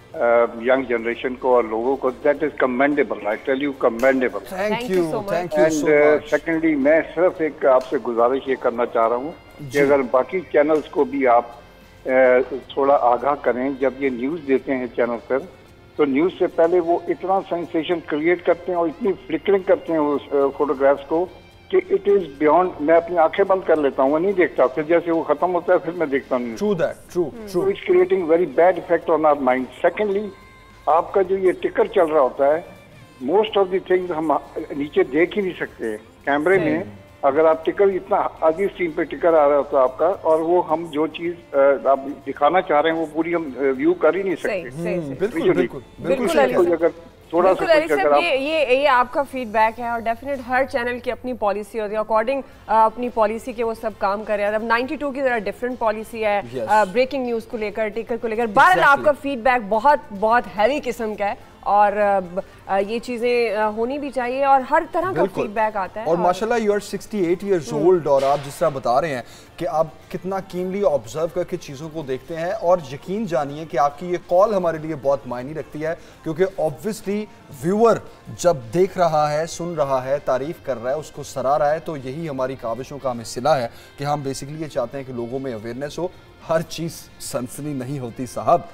यंग जनरेशन को और लोगों को, that is commendable. I tell you, commendable. Thank you so much. And secondly, मैं सिर्फ एक आपसे गुजारिश ये करना चाह रहा हूँ कि अगर बाकी चैनल्स को भी आप थोड़ा आगाह करें, जब ये न्यूज़ देते हैं चैनल पर, तो न्यूज़ से पहले वो इतना सेंसेशन क्रिएट करते हैं और इतनी फ्लिकरिंग करते हैं उस फोटोग्राफ्स को कि इट इज बियॉन्ड, मैं अपनी आंखें बंद कर लेता हूँ, मैं नहीं देखता, फिर जैसे वो खत्म होता है फिर मैं देखता हूँ। True that, true. It's creating very bad effect on our mind. Secondly, आपका जो ये टिकर चल रहा होता है, मोस्ट ऑफ द थिंग्स हम नीचे देख ही नहीं सकते कैमरे में। अगर आप टिकर इतना आधी स्क्रीन पे टिकर आ रहा होता है आपका, और वो हम जो चीज आप दिखाना चाह रहे हैं वो पूरी हम व्यू कर ही नहीं सकते। बिल्कुल अगर थोड़ा सा अगर ये आपका फीडबैक है, और डेफिनेट हर चैनल की अपनी पॉलिसी होती है, अकॉर्डिंग अपनी पॉलिसी के वो सब काम कर रहे हैं। अब 92 की जरा डिफरेंट पॉलिसी है ब्रेकिंग न्यूज को लेकर, टिकर को लेकर। बहरहाल आपका फीडबैक बहुत हैवी किस्म का है, और ये चीजें होनी भी चाहिए, और हर तरह का फीडबैक आता है। और माशाल्लाह यू आर 68 इयर्स ओल्ड, और आप जिस तरह बता रहे हैं कि आप कितना कीनली ऑब्जर्व करके चीज़ों को देखते हैं, और यकीन जानिए कि आपकी ये कॉल हमारे लिए बहुत मायने रखती है, क्योंकि ऑब्वियसली व्यूअर जब देख रहा है, सुन रहा है, तारीफ कर रहा है, उसको सराह रहा है, तो यही हमारी काविशों का हमें सिला है कि हम बेसिकली ये चाहते हैं कि लोगों में अवेयरनेस हो। हर चीज सनसनी नहीं होती साहब।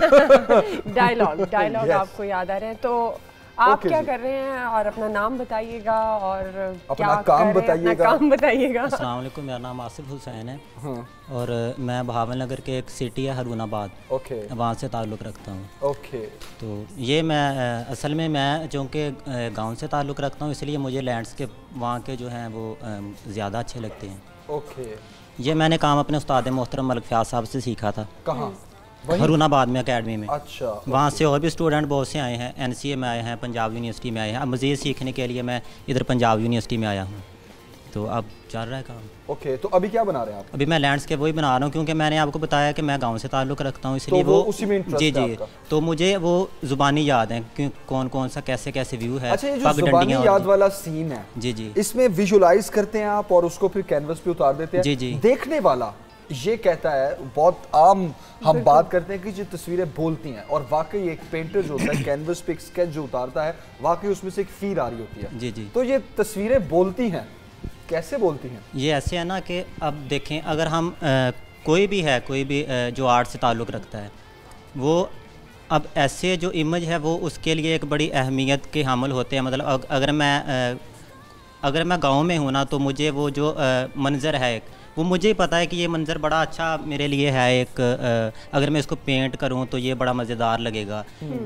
डायलॉग आपको याद आ रहे हैं, तो आप क्या कर रहे हैं, और अपना नाम बताइएगा और अपना काम बताइएगा। अस्सलाम वालेकुम, मेरा नाम आसिफ हुसैन है। और मैं बहावलनगर के एक सिटी है हरूनाबाद, वहाँ से ताल्लुक़ रखता हूँ। तो ये मैं असल में मैं चूँकि गांव से ताल्लुक़ रखता हूँ, इसलिए मुझे लैंडस्केप वहाँ के जो हैं वो ज़्यादा अच्छे लगते हैं। ये मैंने काम अपने उस्ताद मोहतरम मलिक फयाज साहब से सीखा था। कहाँ? हरूनाबाद में अकेडमी में। अच्छा। वहाँ से और भी स्टूडेंट बहुत से आए हैं, NCA में आए हैं, पंजाब यूनिवर्सिटी में आए हैं। अब मज़ीद सीखने के लिए मैं इधर पंजाब यूनिवर्सिटी में आया हूँ, तो अब चल रहा है काम। ओके, तो अभी क्या बना रहे हैं आप? अभी मैं लैंडस्केप वही बना रहा हूँ, क्योंकि मैंने आपको बताया कि मैं गांव से ताल्लुक़ रखता हूँ, इसलिए तो वो उसी में इंटरेस्ट है जी, तो मुझे वो ज़ुबानी याद है कि कौन कौन सा कैसे कैसे व्यू है। अच्छा, ये जो ज़ुबानी याद वाला सीन है, जी, इसमें विजुलाइज करते हैं आप और उसको फिर कैनवस पे उतार देते हैं। जी। देखने वाला ये कहता है, बहुत आम हम बात करते हैं कि जो तस्वीरें बोलती हैं, और वाकई एक पेंटर जो होता है कैनवस पे एक स्केच जो उतारता है, वाकई उसमें से एक फील आ रही होती है। जी। तो ये तस्वीरें बोलती हैं, कैसे बोलती हैं? ये ऐसे है ना कि अब देखें, अगर हम कोई भी जो आर्ट से ताल्लुक़ रखता है, वो अब ऐसे जो इमेज है वो उसके लिए एक बड़ी अहमियत के हामिल होते हैं। मतलब अगर मैं गांव में हूँ ना, तो मुझे वो जो मंज़र है वो मुझे ही पता है कि ये मंज़र बड़ा अच्छा मेरे लिए है। एक अगर मैं इसको पेंट करूँ तो ये बड़ा मज़ेदार लगेगा।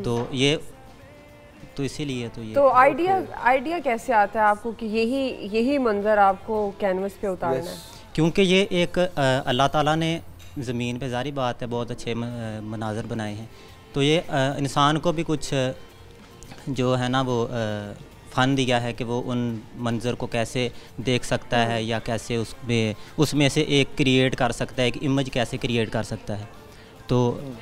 तो इसीलिए तो आइडिया कैसे आता है आपको कि यही मंजर आपको कैनवस पे उतारना है? क्योंकि ये एक अल्लाह ताला ने ज़मीन पे, जारी बात है, बहुत अच्छे मनाज़र बनाए हैं, तो ये इंसान को भी कुछ जो है ना वो फ़न दिया है कि वो उन मंज़र को कैसे देख सकता है, या कैसे उसमें से एक क्रिएट कर सकता है, एक इमेज कैसे क्रिएट कर सकता है। तो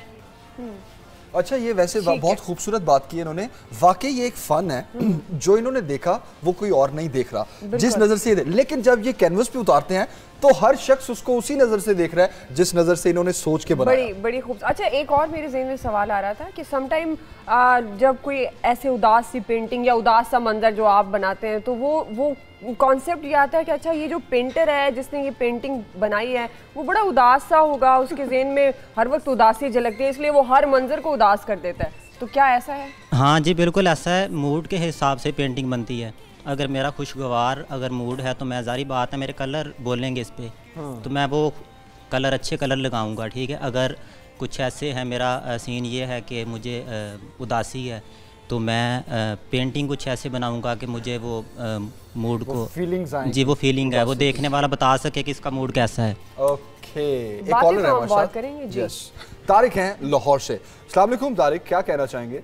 अच्छा, ये वैसे बहुत खूबसूरत बात की इन्होंने। वाकई ये एक फन है, जो इन्होंने देखा वो कोई और नहीं देख रहा, जिस नज़र से लेकिन जब ये कैनवस पे उतारते हैं तो हर शख्स उसको उसी नज़र से देख रहा है जिस नज़र से इन्होंने सोच के बनाया। बड़ी खूब। अच्छा, एक और मेरे ज़हन में सवाल आ रहा था कि समटाइम जब कोई ऐसे उदास सी पेंटिंग या उदास सा मंजर जो आप बनाते हैं, तो वो कॉन्सेप्ट ये आता है कि अच्छा, ये जो पेंटर है जिसने ये पेंटिंग बनाई है वो बड़ा उदास सा होगा, उसके ज़हन में हर वक्त उदासी झलकती है, इसलिए वो हर मंजर को उदास कर देता है। तो क्या ऐसा है? हाँ जी, बिल्कुल ऐसा है। मूड के हिसाब से पेंटिंग बनती है। अगर मेरा खुशगवार अगर मूड है तो मैं, जारी बात है, मेरे कलर बोलेंगे इस पर, तो मैं वो कलर अच्छे कलर लगाऊंगा, ठीक है। अगर कुछ ऐसे है, मेरा सीन ये है कि मुझे उदासी है, तो मैं पेंटिंग कुछ ऐसे बनाऊंगा कि मुझे वो मूड को जी वो फीलिंग है, वो देखने वाला बता सके कि इसका मूड कैसा है। ओके, एक कॉलर है हमारे साथ। करेंगे जी। यस, तारिक हैं लाहौर से। अस्सलाम वालेकुम तारिक, क्या कहना चाहेंगे?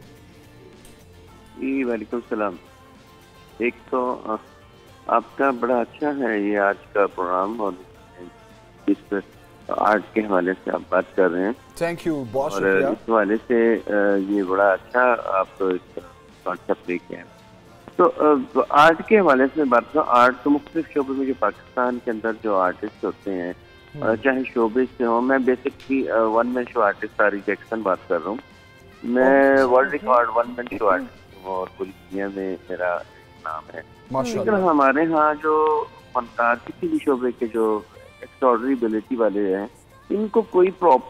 जी वालेकुम सलाम। एक तो आपका बड़ा अच्छा है ये आज का प्रोग्राम, और इस पर आर्ट के हवाले से आप बात कर रहे हैं। थैंक यू, बहुत शुक्रिया। और इस हवाले से ये बड़ा अच्छा आप कॉन्सेप्ट लेके आए। तो आर्ट के हवाले से बात करूँ, आर्ट तो मुख्तलिफ शोबे में जो पाकिस्तान के अंदर जो आर्टिस्ट होते हैं, चाहे शोबे से हो, मैं basically one man show artist Tariq Jackson बात कर रहा हूँ। मैं world record one man show artist हूँ, और पूरी दुनिया में मेरा नाम है। लेकिन हमारे यहाँ जो फनकार किसी भी शोबे के जो एक्स्ट्राऑर्डिनरी एबिलिटी वाले हैं, इनको कोई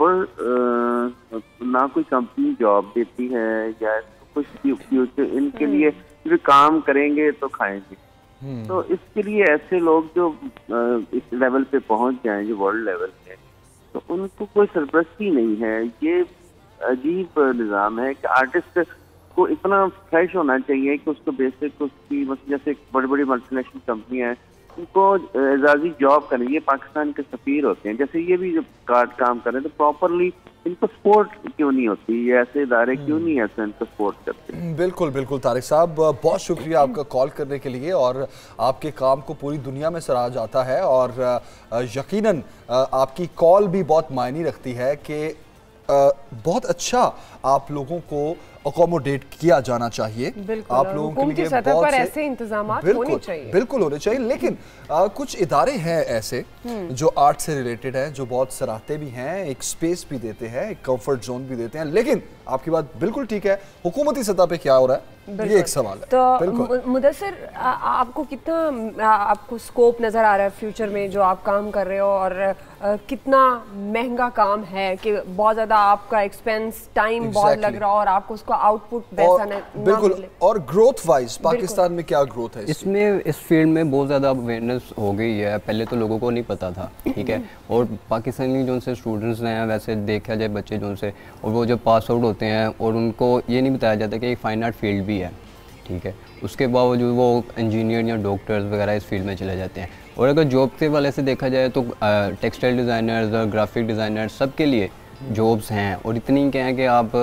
प्रॉपर ना कोई कंपनी जॉब देती है या कुछ फ्यूचर इनके लिए भी काम करेंगे तो खाएंगे। तो इसके लिए ऐसे लोग जो इस लेवल पे पहुंच जाएं जो वर्ल्ड लेवल पे, तो उनको कोई सरपरस्ती नहीं है। ये अजीब निज़ाम है कि आर्टिस्ट को इतना फ्रेश होना चाहिए कि उसको बेसिक उसकी मतलब जैसे बड़ी बड़ी मल्टीनेशनल कंपनी है उनको एजाजी जॉब करें। ये पाकिस्तान के सफीर होते हैं, जैसे ये भी जब काम कर रहे हैं तो प्रॉपरली इनको सपोर्ट क्यों नहीं होती, ये ऐसे इदारे क्यों नहीं ऐसे इनको सपोर्ट करते? बिल्कुल बिल्कुल तारिक साहब, बहुत शुक्रिया आपका कॉल करने के लिए, और आपके काम को पूरी दुनिया में सराहा जाता है और यकीनन आपकी कॉल भी बहुत मायने रखती है कि बहुत अच्छा आप लोगों को अकोमोडेट किया जाना चाहिए। आप लोगों के लिए बहुत पर ऐसे इंतजाम होने चाहिए, बिल्कुल होने चाहिए। लेकिन कुछ इदारे हैं ऐसे जो आर्ट से रिलेटेड है, जो बहुत सराहते भी हैं, एक स्पेस भी देते हैं, एक कंफर्ट जोन भी देते हैं। लेकिन आपकी बात बिल्कुल ठीक है, हुकूमती सतह पे क्या हो रहा है ये एक सवाल है। तो मुदस्सिर, आपको कितना आपको स्कोप नजर आ रहा है फ्यूचर में जो आप काम कर रहे हो, और कितना महंगा काम है कि बहुत ज्यादा आपका एक्सपेंस टाइम बहुत लग रहा हो और आपको उसका आउटपुट वैसा ना बिल्कुल मिले। और ग्रोथ वाइज पाकिस्तान में क्या ग्रोथ है इसमें? इस फील्ड में बहुत ज़्यादा अवेयरनेस हो गई है, पहले तो लोगों को नहीं पता था, ठीक है। और पाकिस्तानी जो से स्टूडेंट्स हैं, वैसे देखा जाए बच्चे जो से, और वो जब पास आउट होते हैं और उनको ये नहीं बताया जाता कि एक फाइन आर्ट फील्ड भी है, ठीक है, उसके बावजूद वो इंजीनियर या डॉक्टर्स वगैरह इस फील्ड में चले जाते हैं। और अगर जॉब के वाले से देखा जाए तो टेक्सटाइल डिज़ाइनर्स और ग्राफिक डिज़ाइनर्स सब के लिए जॉब्स हैं, और इतनी क्या है कि आप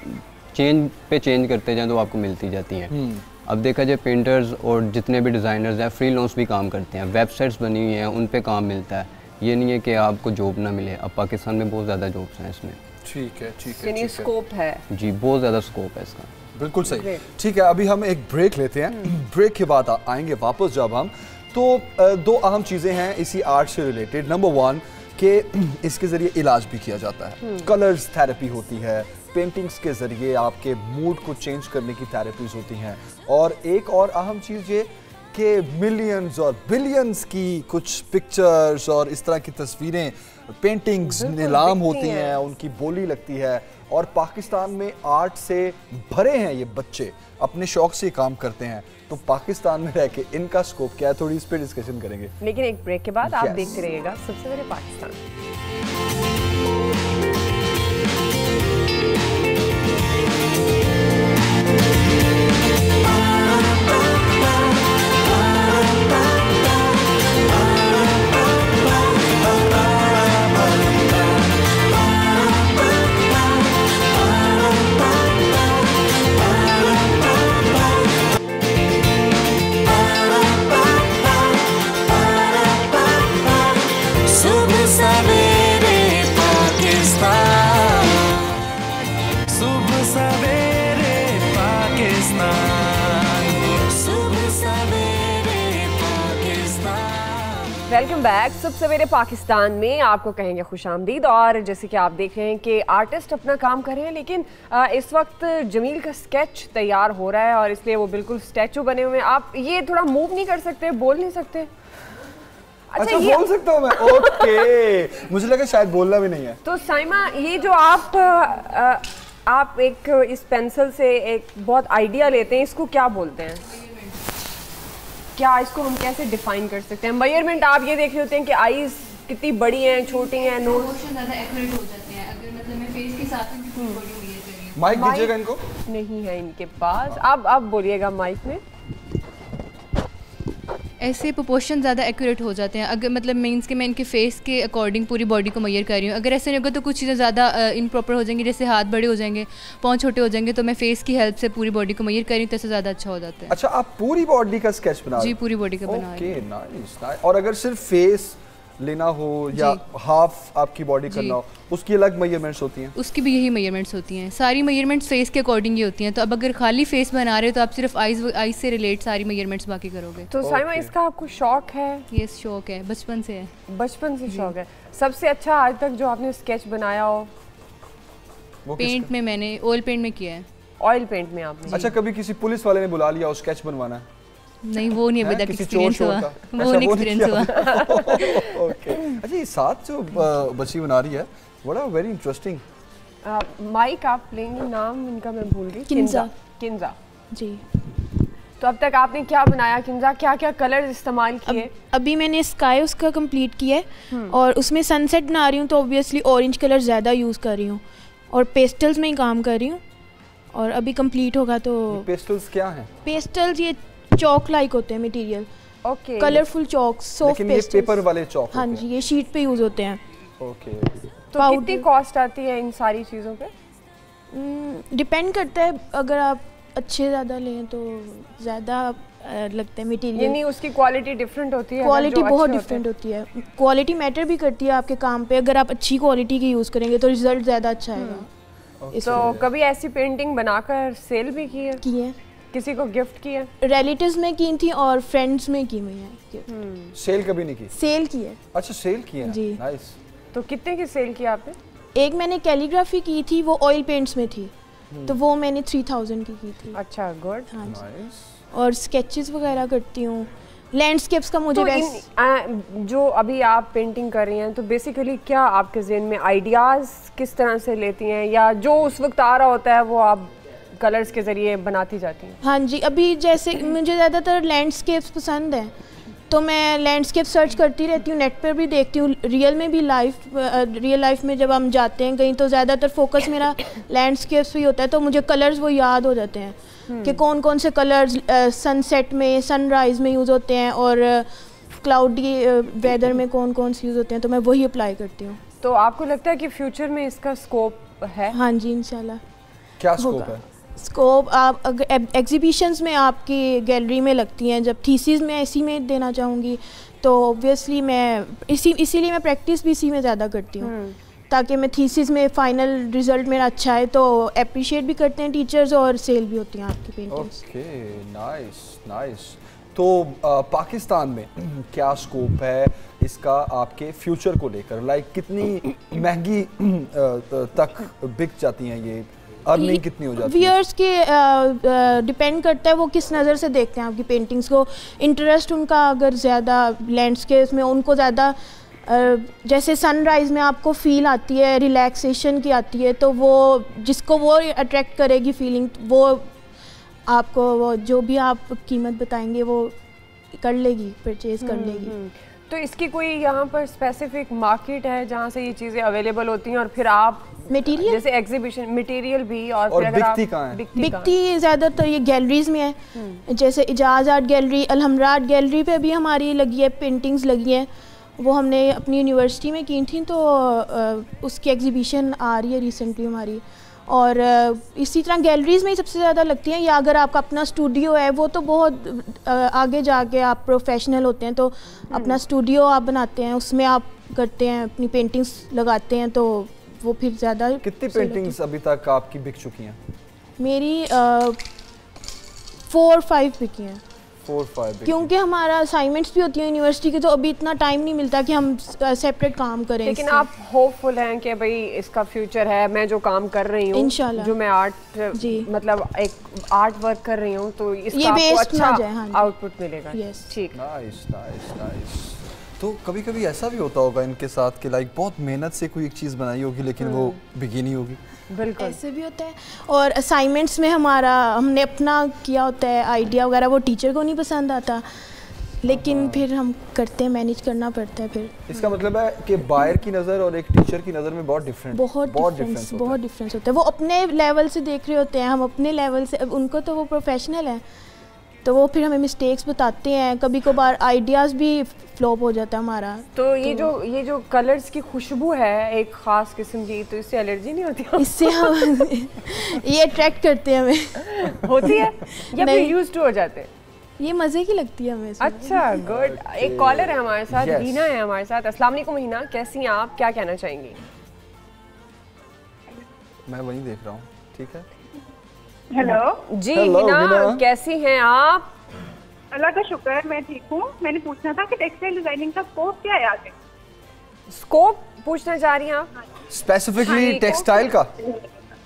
चेंज करते जाएं तो आपको मिलती जाती हैं। अब देखा जाए पेंटर्स और जितने भी डिज़ाइनर्स हैं फ्रीलांस भी काम करते हैं, वेबसाइट्स बनी हुई हैं, उन पे काम मिलता है। ये नहीं है कि आपको जॉब ना मिले, अब पाकिस्तान में बहुत ज़्यादा जॉब्स हैं इसमें। ठीक है, ठीक है, स्कोप है जी, बहुत ज़्यादा स्कोप है इसका। बिल्कुल सही। ठीक है, अभी हम एक ब्रेक लेते हैं, ब्रेक के बाद आएंगे वापस जब हम, तो दो अहम चीज़ें हैं इसी आर्ट से रिलेटेड। नंबर वन कि इसके ज़रिए इलाज भी किया जाता है, कलर्स थेरेपी होती है, पेंटिंग्स के ज़रिए आपके मूड को चेंज करने की थेरेपीज होती हैं, और एक और अहम चीज़ ये कि मिलियंस और बिलियंस की कुछ पिक्चर्स और इस तरह की तस्वीरें, पेंटिंग्स नीलाम होती हैं, उनकी बोली लगती है, और पाकिस्तान में आर्ट से भरे हैं ये बच्चे, अपने शौक से काम करते हैं। तो पाकिस्तान में रह के इनका स्कोप क्या है, थोड़ी इस पे डिस्कशन करेंगे, लेकिन एक ब्रेक के बाद। आप देखते रहिएगा सबसे बड़े पाकिस्तान। सुबह सवेरे पाकिस्तान, सुबह सवेरे पाकिस्तान, सुबह सवेरे पाकिस्तान। Welcome back. सुबह सवेरे पाकिस्तान में आपको कहेंगे खुशामदीद। और जैसे कि आप देख रहे हैं कि आर्टिस्ट अपना काम कर रहे हैं, लेकिन इस वक्त जमील का स्केच तैयार हो रहा है और इसलिए वो बिल्कुल स्टैचू बने हुए हैं। आप ये थोड़ा मूव नहीं कर सकते, बोल नहीं सकते? अच्छा बोल सकता हूँ मैं? ओके, मुझे लगा शायद बोलना भी नहीं है। तो साइमा, ये जो आप एक इस पेंसिल से एक बहुत आइडिया लेते हैं, इसको क्या बोलते हैं? क्या इसको हम कैसे डिफाइन कर सकते हैं? मेजरमेंट आप ये देख रहे होते हैं कि आईज कितनी बड़ी हैं, छोटी हैं, नोज ज़्यादा एक्यूरेट हो जाते हैं। अगर मतलब मैं फेस के साथ में बड़ी हुई है, माइक दीजिएगा इनको। नहीं है इनके पास। आप बोलिएगा माइक में। ऐसे प्रोपोर्शन ज़्यादा एक्यूरेट हो जाते हैं। अगर मतलब मीन्स कि मैं इनके फेस के अकॉर्डिंग पूरी बॉडी को मेजर कर रही हूँ। अगर ऐसे नहीं होगा तो कुछ चीज़ें ज़्यादा इनप्रॉपर हो जाएंगी, जैसे हाथ बड़े हो जाएंगे, पाँव छोटे हो जाएंगे, तो मैं फेस की हेल्प से पूरी बॉडी को मेजर कर रही हूँ, तो ऐसे ज़्यादा अच्छा हो जाता है। अच्छा, आप पूरी बॉडी का स्केच बना रहे जी, पूरी बॉडी का बना रही हूँ। नाइस। और अगर सिर्फ फेस लेना हो या हाफ आपकी बॉडी करना हो, उसकी अलग मेजरमेंट्स होती हैं? उसकी भी यही मेजरमेंट्स होती हैं। सारी मेजरमेंट्स फेस के अकॉर्डिंग ही होती हैं। तो अब अगर खाली फेस बना रहे हो तो आप सिर्फ आईज से रिलेट सारी मेजरमेंट्स बाकी करोगे। तो साइमा, इसका आपको शौक है? ये शौक है, बचपन से है। बचपन से शौक है। सबसे अच्छा आज तक जो आपने स्केच बनाया हो? पेंट में, मैंने ऑयल पेंट में किया है। ऑयल पेंट में आपने? अच्छा, कभी किसी पुलिस वाले ने बुला लिया और स्केच बनवाना है? नहीं वो नहीं अभी तक एक्सपीरियंस हुआ, वो नहीं एक्सपीरियंस हुआ। ओके, अच्छा ये साथ जो बच्ची बना रही है बड़ा वेरी इंटरेस्टिंग। माइक आप लेंगे, नाम इनका मैं भूल गई। किंजा। किंजा जी। तो अब तक आपने क्या बनाया किंजा, क्या क्या कलर्स इस्तेमाल किए? अभी मैंने स्काई उसका कंप्लीट किया है और उसमें सनसेट बना रही हूँ तो ऑब्वियसली ऑरेंज कलर ज़्यादा यूज़ कर रही हूँ और पेस्टल्स में ही काम कर रही हूँ और अभी कंप्लीट होगा तो। पेस्टल्स क्या हैं? पेस्टल्स ये चौक लाइक होते हैं material, okay, colourful chalk, soft लेकिन ये पेपर वाले चौक। हाँ जी, ये शीट पे यूज़ होते हैं। ओके, तो कितनी कॉस्ट आती है इन सारी चीज़ों पे? डिपेंड करता है, अगर आप अच्छे ज़्यादा लें तो ज़्यादा लगता है मटेरियल, यानी उसकी क्वालिटी डिफरेंट होती है? क्वालिटी बहुत डिफरेंट होती है, क्वालिटी मैटर भी करती है आपके काम पे। अगर आप अच्छी क्वालिटी की यूज़ करेंगे तो रिजल्ट ज़्यादा अच्छा आएगा। तो कभी ऐसी पेंटिंग बनाकर सेल भी की है? किसी को गिफ्ट किया? रिलेटिव्स में की थी और फ्रेंड्स में की हुई है। सेल कभी नहीं की? सेल की है। अच्छा, सेल की है जी। नाइस। तो कितने की सेल की आपने? एक मैंने कैलीग्राफी की थी, वो ऑयल पेंट्स में थी, तो वो मैंने 3000 की थी। अच्छा, गुड। हाँ जी। और स्केचेस वगैरह करती हूँ, लैंडस्केप्स का मुझे तो जो अभी आप पेंटिंग कर रही हैं तो बेसिकली क्या आपके ज़हन में आइडियाज़ किस तरह से लेती हैं, या जो उस वक्त आ रहा होता है वो आप कलर्स के ज़रिए बनाती जाती हैं? हाँ जी, अभी जैसे मुझे ज़्यादातर लैंडस्केप्स पसंद हैं तो मैं लैंडस्केप सर्च करती रहती हूँ, नेट पर भी देखती हूँ, रियल में भी रियल लाइफ में जब हम जाते हैं कहीं तो ज़्यादातर फोकस मेरा लैंडस्केप्स पे ही होता है, तो मुझे कलर्स वो याद हो जाते हैं कि कौन कौन से कलर्स सनसेट में, सनराइज़ में यूज़ होते हैं और क्लाउडी वेदर में कौन कौन से यूज़ होते हैं, तो मैं वही अप्लाई करती हूँ। तो आपको लगता है कि फ्यूचर में इसका स्कोप है? हाँ जी, इंशाल्लाह। क्या स्कोप है? स्कोप आप अगर एग्जीबिशंस में आपकी गैलरी में लगती हैं, जब थीसिस में इसी में देना चाहूँगी तो ऑब्वियसली मैं इसीलिए मैं प्रैक्टिस भी इसी में ज़्यादा करती हूँ ताकि मैं थीसिस में फाइनल रिजल्ट मेरा अच्छा है तो अप्रिशिएट भी करते हैं टीचर्स और सेल भी होती हैं आपकी पेंटिंग्स। Okay, nice nice. तो पाकिस्तान में क्या स्कोप है इसका आपके फ्यूचर को लेकर? लाइक कितनी महंगी तक बिक जाती हैं ये, अर्निंग कितनी हो जाती है? व्यूअर्स के डिपेंड करता है वो किस नज़र से देखते हैं आपकी पेंटिंग्स को। इंटरेस्ट उनका अगर ज़्यादा लैंडस्केप में, उनको ज़्यादा जैसे सनराइज़ में आपको फील आती है, रिलैक्सेशन की आती है, तो वो जिसको वो अट्रैक्ट करेगी फीलिंग, वो आपको वो जो भी आप कीमत बताएंगे वो कर लेगी, परचेज कर लेगी। तो इसकी कोई यहाँ पर स्पेसिफिक मार्केट है जहाँ से ये चीज़ें अवेलेबल होती हैं और फिर आप मटेरियल जैसे एग्जीबिशन मटेरियल भी और फिर अगर बिकती कहाँ है? बिकती ज़्यादातर ये गैलरीज में है, जैसे Ijaz art gallery, Alhamra art gallery पे भी हमारी लगी है, पेंटिंग्स लगी हैं, वो हमने अपनी यूनिवर्सिटी में की थी तो उसकी एग्जीबिशन आ रही है रिसेंटली हमारी। और इसी तरह गैलरीज़ में ही सबसे ज़्यादा लगती हैं, या अगर आपका अपना स्टूडियो है वो तो बहुत आगे जाके आप प्रोफेशनल होते हैं तो अपना स्टूडियो आप बनाते हैं, उसमें आप करते हैं, अपनी पेंटिंग्स लगाते हैं, तो वो फिर ज़्यादा। कितनी पेंटिंग्स अभी तक आपकी बिक चुकी हैं? मेरी 4-5 बिकी हैं। 4-5 क्योंकि हमारा असाइनमेंट्स भी होती हैं यूनिवर्सिटी की, तो अभी इतना टाइम नहीं मिलता कि हम सेपरेट काम करें। लेकिन आप होपफुल हैं कि भाई इसका फ्यूचर है, मैं जो काम कर रही हूँ इंशाल्लाह, जो मैं आर्ट मतलब एक आर्ट वर्क कर रही हूँ तो इसका आपको अच्छा आउटपुट मिलेगा। ठीक, नाइस नाइस नाइस। तो कभी कभी ऐसा भी होता होगा इनके साथ कि लाइक बहुत मेहनत से कोई एक चीज़ बनाई होगी लेकिन वो बिकी नहीं होगी? बिल्कुल ऐसे भी होता है। और असाइनमेंट्स में हमने अपना किया होता है आइडिया वगैरह, वो टीचर को नहीं पसंद आता, लेकिन फिर हम करते हैं, मैनेज करना पड़ता है। फिर इसका मतलब है कि बायर की नज़र और एक टीचर की नज़र में बहुत डिफरेंस होता है। वो अपने लेवल से देख रहे होते हैं, हम अपने लेवल से, उनको तो वो प्रोफेशनल है तो वो फिर हमें मिस्टेक्स बताते हैं, कभी कभार आइडियाज़ भी फ्लॉप हो जाता है हमारा। तो ये जो कलर्स की खुशबू है एक ख़ास किस्म की, तो इससे एलर्जी नहीं होती? इससे हम ये अट्रैक्ट करते हैं हमें। होती है या फिर यूज्ड टू हो जाते हैं? ये मज़े की लगती है हमें। अच्छा, गुड। एक कॉलर है हमारे साथ, हीना है हमारे साथ। अस्सलाम वालेकुम हीना, कैसी हैं आप, क्या कहना चाहेंगी? मैं वही देख रहा हूँ, ठीक है। हेलो जी हीना, कैसी हैं आप? अल्लाह का शुक्र है, मैं ठीक हूँ। मैंने पूछना था कि टेक्सटाइल डिजाइनिंग का स्कोप क्या है आगे? स्कोप पूछना चाह रही हैं आप? स्पेसिफिकली टेक्सटाइल का?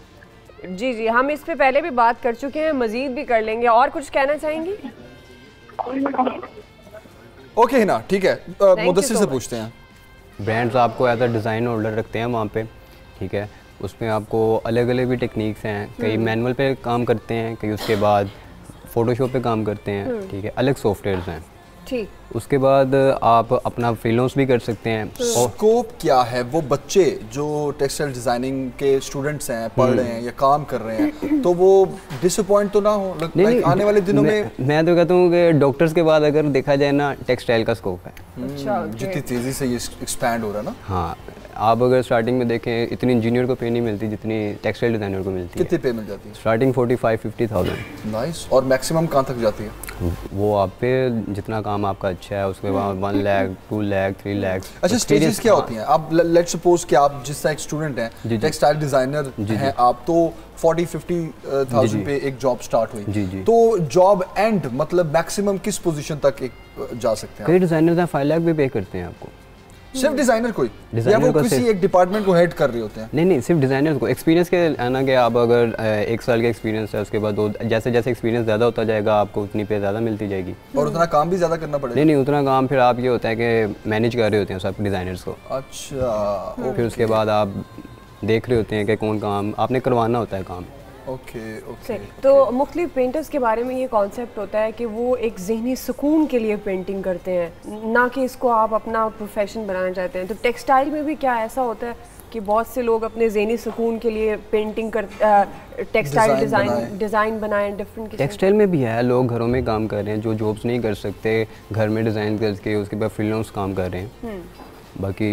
जी जी, हम इस पे पहले भी बात कर चुके हैं, मजीद भी कर लेंगे। और कुछ कहना चाहेंगी? ओके हिना, ठीक है, मुदस्सिर से पूछते हैं। ब्रांड्स आपको एज अ डिज़ाइन होल्डर रखते हैं वहाँ पे, ठीक है। उसमें आपको अलग अलग भी टेक्निक्स हैं, कई मैनुअल पे काम करते हैं, कई उसके बाद फ़ोटोशॉप पे काम करते हैं, ठीक है, अलग सॉफ्टवेयर्स हैं। ठीक, उसके बाद आप अपना फ्रीलांस भी कर सकते हैं। स्कोप क्या है? वो बच्चे जो टेक्सटाइल डिजाइनिंग के स्टूडेंट्स हैं, पढ़ रहे हैं या काम कर रहे हैं, तो वो डिसअपॉइंट तो ना हो? नहीं, आने वाले दिनों में मैं तो कहता हूँ कि डॉक्टर्स के बाद अगर देखा जाए ना, टेक्सटाइल का स्कोप है। जितनी तेजी से ये एक्सपैंड हो रहा है ना। हाँ, आप अगर स्टार्टिंग में देखें, इतनी इंजीनियर को पे नहीं मिलती जितनी टेक्सटाइल डिज़ाइनर को मिलती है। कितनी पे मिल जाती है? स्टार्टिंग 45-50,000। नाइस। और मैक्सिमम कहाँ तक जाती है? वो आप पे जितना काम आपका अच्छा है, उसके बाद 1 लाख, 2 लाख, 3 लाख। अच्छा, स्टेजेस क्या होती हैं? आप लेट्स सपोज कि आप जिस तरह एक स्टूडेंट हैं, टेक्सटाइल डिज़ाइनर हैं आप, तो 40-50,000 पे एक जॉब स्टार्ट हुई, तो जॉब एंड मतलब मैक्सिमम किस पोजीशन तक एक जा सकते हैं? कई डिज़ाइनर्स हैं 5 लाख भी पे करते हैं आपको। सिर्फ डिजाइनर कोई, या वो किसी एक डिपार्टमेंट को हेड कर रहे होते हैं? नहीं, सिर्फ डिजाइनर्स को। एक्सपीरियंस के है ना, कि आप अगर 1 साल का एक्सपीरियंस है, उसके बाद जैसे जैसे एक्सपीरियंस ज़्यादा होता जाएगा, आपको उतनी पे ज़्यादा मिलती जाएगी। और उतना काम भी ज़्यादा करना पड़ेगा? नहीं, उतना काम फिर आप ये होता है कि मैनेज कर रहे होते हैं सब डिज़ाइनर्स को। अच्छा। फिर उसके बाद आप देख रहे होते हैं कि कौन काम आपने करवाना होता है काम। ओके। तो मुख्तलिफ पेंटर्स के बारे में ये कॉन्सेप्ट होता है कि वो एक ज़हनी सुकून के लिए पेंटिंग करते हैं, ना कि इसको आप अपना प्रोफेशन बनाना चाहते हैं। तो टेक्सटाइल में भी क्या ऐसा होता है कि बहुत से लोग अपने ज़हनी सुकून के लिए पेंटिंग कर टेक्सटाइल डिज़ाइन बनाएं डिफरेंट? टेक्सटाइल में भी है, लोग घरों में काम कर रहे हैं, जो जॉब्स नहीं कर सकते घर में डिज़ाइन करके उसके बाद फ्रीलांस काम कर रहे हैं। बाकी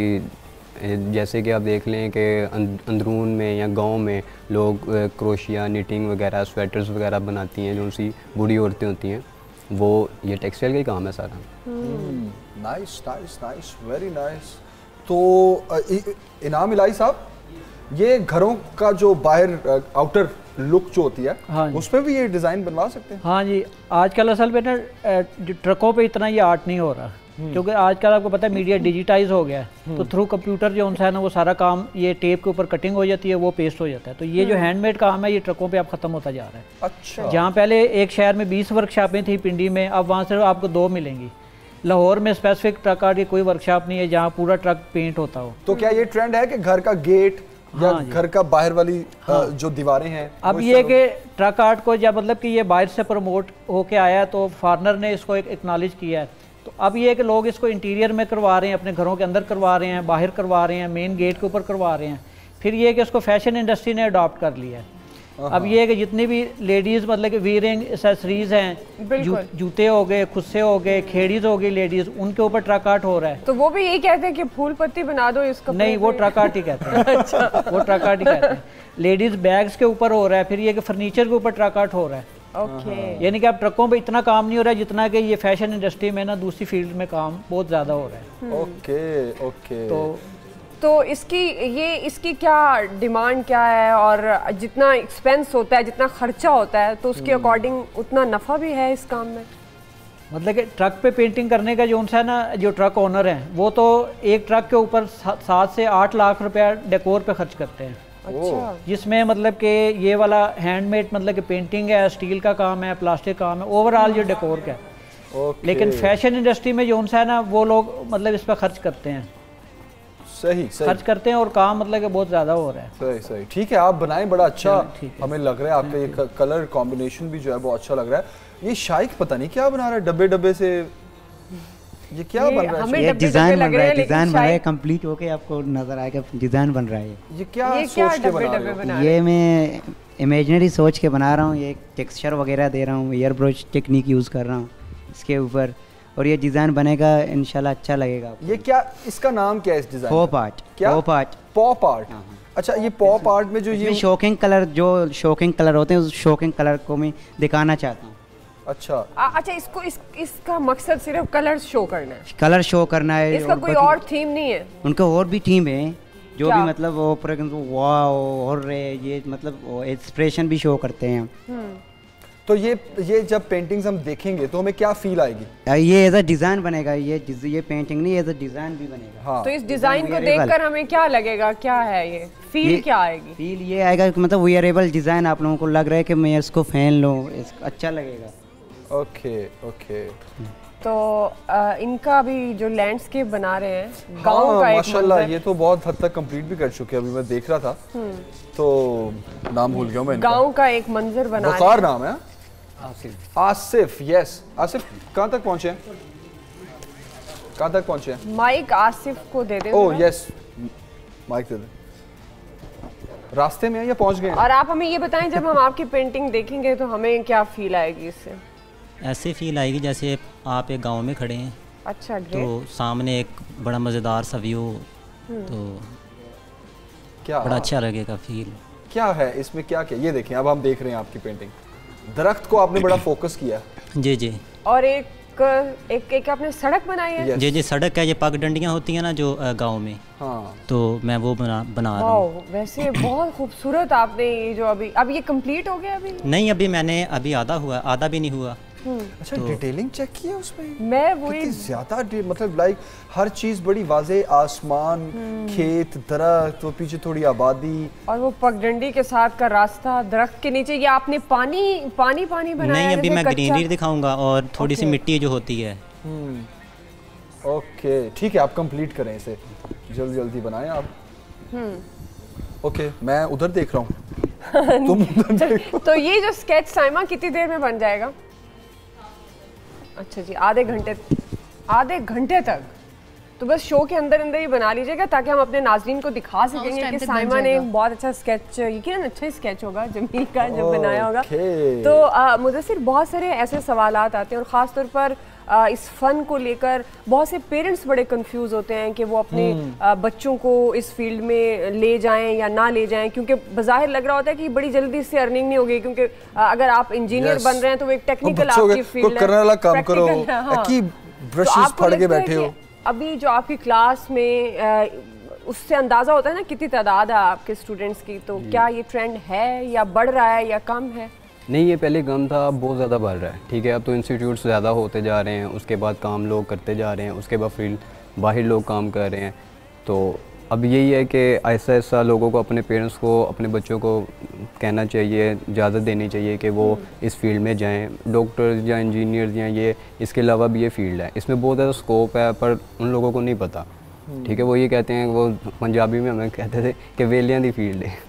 जैसे कि आप देख लें कि अंदरून में या गांव में लोग क्रोशिया, निटिंग वगैरह, स्वेटर्स वगैरह बनाती हैं, जो उनसी बूढ़ी औरतें होती हैं, वो ये टेक्सटाइल का ही काम है सारा। Nice nice nice, very nice. तो इनाम इलाही साहब, ये घरों का जो बाहर आउटर लुक जो होती है, हाँ, उस पर भी ये डिज़ाइन बनवा सकते हैं? हाँ जी, आजकल असल में ना ट्रकों पे इतना ये आर्ट नहीं हो रहा, क्योंकि आजकल आपको पता है मीडिया डिजिटाइज हो गया है, तो थ्रू कंप्यूटर जो उनसे है ना, वो सारा काम ये टेप के ऊपर कटिंग हो जाती है, वो पेस्ट हो जाता है। तो ये जो हैंडमेड काम है, ये ट्रकों पे अब ख़त्म होता जा रहा है। अच्छा। जहाँ पहले एक शहर में 20 वर्कशॉपें थी पिंडी में, अब वहाँ से आपको 2 मिलेंगी। लाहौर में स्पेसिफिक ट्रक आर्ट की कोई वर्कशॉप नहीं है जहाँ पूरा ट्रक पेंट होता हो। तो क्या ये ट्रेंड है कि घर का गेट या घर का बाहर वाली जो दीवारें हैं, अब ये कि ट्रक आर्ट को जब मतलब कि ये बाहर से प्रमोट होके आया, तो फॉरनर ने इसको एक एक्नॉलेज किया है, तो अब ये कि लोग इसको इंटीरियर में करवा रहे हैं, अपने घरों के अंदर करवा रहे हैं, बाहर करवा रहे हैं, मेन गेट के ऊपर करवा रहे हैं। फिर ये कि इसको फैशन इंडस्ट्री ने अडॉप्ट कर लिया है। अब ये कि जितनी भी लेडीज़ मतलब कि वीयरिंग एसेसरीज हैं, जूते हो गए, खुस्से हो गए, खेड़ीज हो गई लेडीज़, उनके ऊपर ट्रक आर्ट हो रहा है। तो वो भी यही कहते हैं कि फूल पत्ती बना दो इसका? नहीं, वो ट्रक आर्ट ही कहते हैं। अच्छा। वो ट्रक आर्ट ही कहते हैं। लेडीज़ बैग्स के ऊपर हो रहा है, फिर ये कि फर्नीचर के ऊपर ट्रक आर्ट हो रहा है। ओके। यानी कि अब ट्रकों पे इतना काम नहीं हो रहा है जितना कि ये फैशन इंडस्ट्री में ना दूसरी फील्ड में काम बहुत ज़्यादा हो रहा है। Okay okay. तो इसकी क्या डिमांड क्या है, और जितना एक्सपेंस होता है, जितना खर्चा होता है, तो उसके अकॉर्डिंग उतना नफ़ा भी है इस काम में? मतलब कि ट्रक पे पेंटिंग करने का जो उनसा है ना, जो ट्रक ओनर हैं, वो तो एक ट्रक के ऊपर 7 से 8 लाख रुपया डेकोर पे खर्च करते हैं। अच्छा। जिसमें मतलब कि ये वाला हैंडमेड मतलब कि पेंटिंग है, स्टील का काम है, प्लास्टिक काम है, ओवरऑल जो डेकोर का है। लेकिन फैशन इंडस्ट्री में जो उनसा है ना, वो लोग मतलब इस पर खर्च करते हैं। सही खर्च करते हैं और काम मतलब कि बहुत ज़्यादा हो रहा है। सही सही, ठीक है, आप बनाएं, बड़ा अच्छा हमें लग रहा है, आपका ये कलर कॉम्बिनेशन भी जो है वो अच्छा लग रहा है। ये शाइक पता नहीं क्या बना रहा है, डब्बे डब्बे से, ये क्या बन रहा है? ये डिजाइन बन रहा है, डिजाइन बन रहा है, कंप्लीट होके आपको नजर आएगा डिजाइन बन रहा है। ये क्या सोच के बना रहे हो? ये मैं इमेजिनरी सोच के बना रहा हूँ, ये टेक्सचर वगैरह दे रहा हूँ, एयर ब्रश टेक्निक यूज़ कर रहा हूँ इसके ऊपर, और ये डिज़ाइन बनेगा इंशाल्लाह अच्छा लगेगा। ये क्या, इसका नाम क्या है इस डिज़ाइन? Pop art. क्या? Pop art. Pop art. अच्छा, ये पॉप आर्ट में जो ये शॉकिंग कलर, जो शॉकिंग कलर होते हैं, उस शॉकिंग कलर को मैं दिखाना चाहता हूँ। अच्छा। अच्छा, इसका मकसद सिर्फ कलर शो करना है? कलर शो करना है, इसका कोई और थीम नहीं है? उनका और भी थीम है, जो भी मतलब वो फॉर एग्जांपल वाओ और ये मतलब एक्सप्रेशन भी शो करते हैं। तो ये जब पेंटिंग्स हम देखेंगे तो हमें क्या फील आएगी? ये एज अ डिजाइन बनेगा, ये पेंटिंग नहीं, एज अ डिजाइन भी बनेगा। हाँ। तो इस डिजाइन को देखकर हमें क्या लगेगा, क्या है ये फील, क्या आएगी? फील ये आएगा कि मतलब वेयरेबल डिजाइन आप लोगों को लग रहा है कि मैं इसको पहन लूं, अच्छा लगेगा। Okay okay. तो इनका भी जो लैंडस्केप बना रहे हैं गांव हाँ, का एक माशाल्लाह मंजर। ये तो बहुत हद तक कंप्लीट भी कर चुके हैं। अभी मैं देख रहा था तो नाम भूल गया मैं इनका। गांव का एक मंजर बना रहे वकार हैं। नाम है। आसिफ। आसिफ, यस। आसिफ कहाँ तक पहुँचे हैं? कहाँ तक पहुँचे हैं? माइक आसिफ को दे दें। ओह यस, माइक दे दे। रास्ते में है या पहुँच गए हैं? और आप हमें ये बताएं, जब हम आपकी पेंटिंग देखेंगे तो हमें क्या फील आएगी इससे? ऐसे फील आएगी जैसे आप एक गांव में खड़े हैं। अच्छा, ग्रेट। तो सामने एक बड़ा मज़ेदार सा व्यू, तो क्या बड़ा अच्छा लगेगा फील। क्या है इसमें, क्या क्या? ये देखें, अब हम देख रहे हैं आपकी पेंटिंग। दरख्त को आपने बड़ा फोकस किया। जी जी। और एक आपने सड़क बनाई है। जी जी, सड़क है। ये पगडंडियाँ होती हैं ना जो गांव में, हाँ, तो मैं वो बना रहा हूँ। वैसे बहुत खूबसूरत आपने ये जो अब ये कंप्लीट हो गया अभी? नहीं, अभी मैंने आधा हुआ, आधा भी नहीं हुआ। अच्छा, डिटेलिंग चेक की है उसमें? मैं वही ज्यादा मतलब लाइक हर चीज बड़ी वाजे, आसमान, खेत, दरख्त, वो पीछे थोड़ी आबादी और वो पगडंडी के साथ का रास्ता, दरख्त के नीचे। ये आपने पानी बनाया? नहीं, अभी मैं ग्रीनरी दिखाऊंगा और थोड़ी सी मिट्टी जो होती है। ओके ठीक है, आप कंप्लीट करें इसे, जल्दी जल्दी बनाएं आप। ओके, मैं उधर देख रहा हूँ तुम उधर देखो। तो ये जो स्केच साइमा कितनी देर में बन जाएगा? अच्छा जी, आधे घंटे तक। तो बस शो के अंदर अंदर ही बना लीजिएगा ताकि हम अपने नाज़रीन को दिखा सकेंगे कि साइमा ने बहुत अच्छा स्केच, यकीनन अच्छा ही स्केच होगा जमील का जो बनाया होगा। तो मुदस्सिर, बहुत सारे ऐसे सवालात आते हैं और ख़ास तौर पर इस फ़न को लेकर बहुत से पेरेंट्स बड़े कंफ्यूज होते हैं कि वो अपने बच्चों को इस फील्ड में ले जाएं या ना ले जाएं, क्योंकि बज़ाहिर लग रहा होता है कि बड़ी जल्दी इससे अर्निंग नहीं होगी, क्योंकि अगर आप इंजीनियर बन रहे हैं तो वो एक टेक्निकल आपकी फील्ड है, करने वाला काम करो, की ब्रशेस फाड़ के बैठे हो। अभी जो आपकी क्लास में उससे अंदाज़ा होता है ना कितनी तादाद है आपके स्टूडेंट्स की, तो क्या ये ट्रेंड है या बढ़ रहा है या कम है? नहीं, ये पहले कम था, अब बहुत ज़्यादा बढ़ रहा है। ठीक है, अब तो इंस्टीट्यूट्स ज़्यादा होते जा रहे हैं, उसके बाद काम लोग करते जा रहे हैं, उसके बाद फील्ड बाहर लोग काम कर रहे हैं। तो अब यही है कि ऐसा ऐसा लोगों को, अपने पेरेंट्स को, अपने बच्चों को कहना चाहिए, इजाज़त देनी चाहिए कि वो इस फील्ड में जाएं। डॉक्टर्स या इंजीनियर्स या ये, इसके अलावा भी ये फील्ड है, इसमें बहुत ज़्यादा स्कोप है, पर उन लोगों को नहीं पता। ठीक है, वो ये कहते हैं, वो पंजाबी में हमें कहते थे कि वेलियां दी फील्ड है।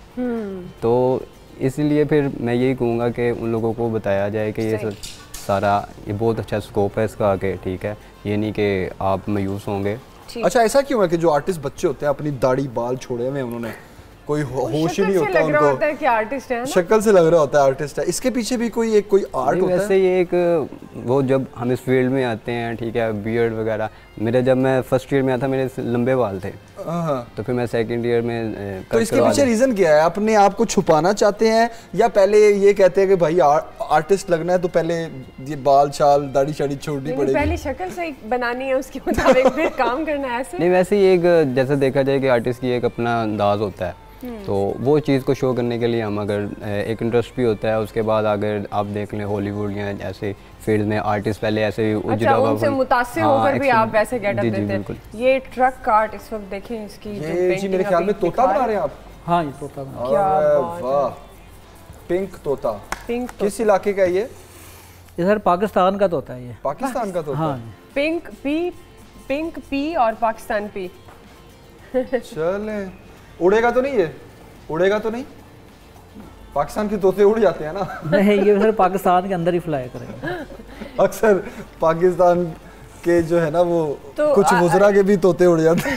तो इसलिए फिर मैं यही कहूँगा कि उन लोगों को बताया जाए कि ये सारा, ये बहुत अच्छा स्कोप है इसका आगे। ठीक है, ये नहीं कि आप मायूस होंगे। अच्छा, ऐसा क्यों है कि जो आर्टिस्ट बच्चे होते हैं अपनी दाढ़ी बाल छोड़े हुए, उन्होंने कोई होश ही नहीं होता उनको, होता है कि आर्टिस्ट है ना? शक्ल से लग रहा होता है आर्टिस्ट है। इसके पीछे भी कोई आर्ट होता है? वैसे ये एक वो, जब हम इस फील्ड में आते हैं, ठीक है, बियर्ड वगैरह, मेरे जब मैं फर्स्ट ईयर में आया था मेरे लंबे बाल थे, तो फिर मैं सेकंड ईयर में तो इसके पीछे रीजन क्या है? अपने आप को छुपाना चाहते हैं या पहले ये कहते हैं कि भाई आर्टिस्ट लगना है तो पहले ये बाल छाल दाढ़ी शाड़ी छोड़नी पड़ेगी, पहले शक्ल सही बनानी है, उसके मुताबिक फिर काम करना है? ऐसे नहीं, वैसे ही एक जैसे देखा जाए कि आर्टिस्ट की एक अपना अंदाज होता है, तो वो चीज़ को शो करने के लिए हम अगर एक इंटरेस्ट भी होता है, उसके बाद अगर आप देख लें हॉलीवुड या ऐसे फील्ड में आर्टिस्ट पहले ऐसे अच्छा, उनसे मुतासिर होकर भी आप वैसे गेटअप देते हैं। ये ट्रक आर्ट इस वक्त देखें, इसकी ये जी मेरे ख्याल में तोता बना रहे हैं आप। हाँ, ये तोता बना रहे हैं। वाह, पिंक तोता। किस इलाके का है ये? सर पाकिस्तान का तोता है ये। पाकिस्तान का तोता? हाँ। पिंक पी और पाकिस्तान पी। चले, उड़ेगा तो नहीं ये? उड़ेगा तो नहीं? पाकिस्तान के तोते उड़ जाते हैं ना? नहीं, ये सर पाकिस्तान के अंदर ही फ्लाई करेंगे। अक्सर पाकिस्तान के जो है ना वो तो कुछ वुज़रा के भी तोते उड़ जाते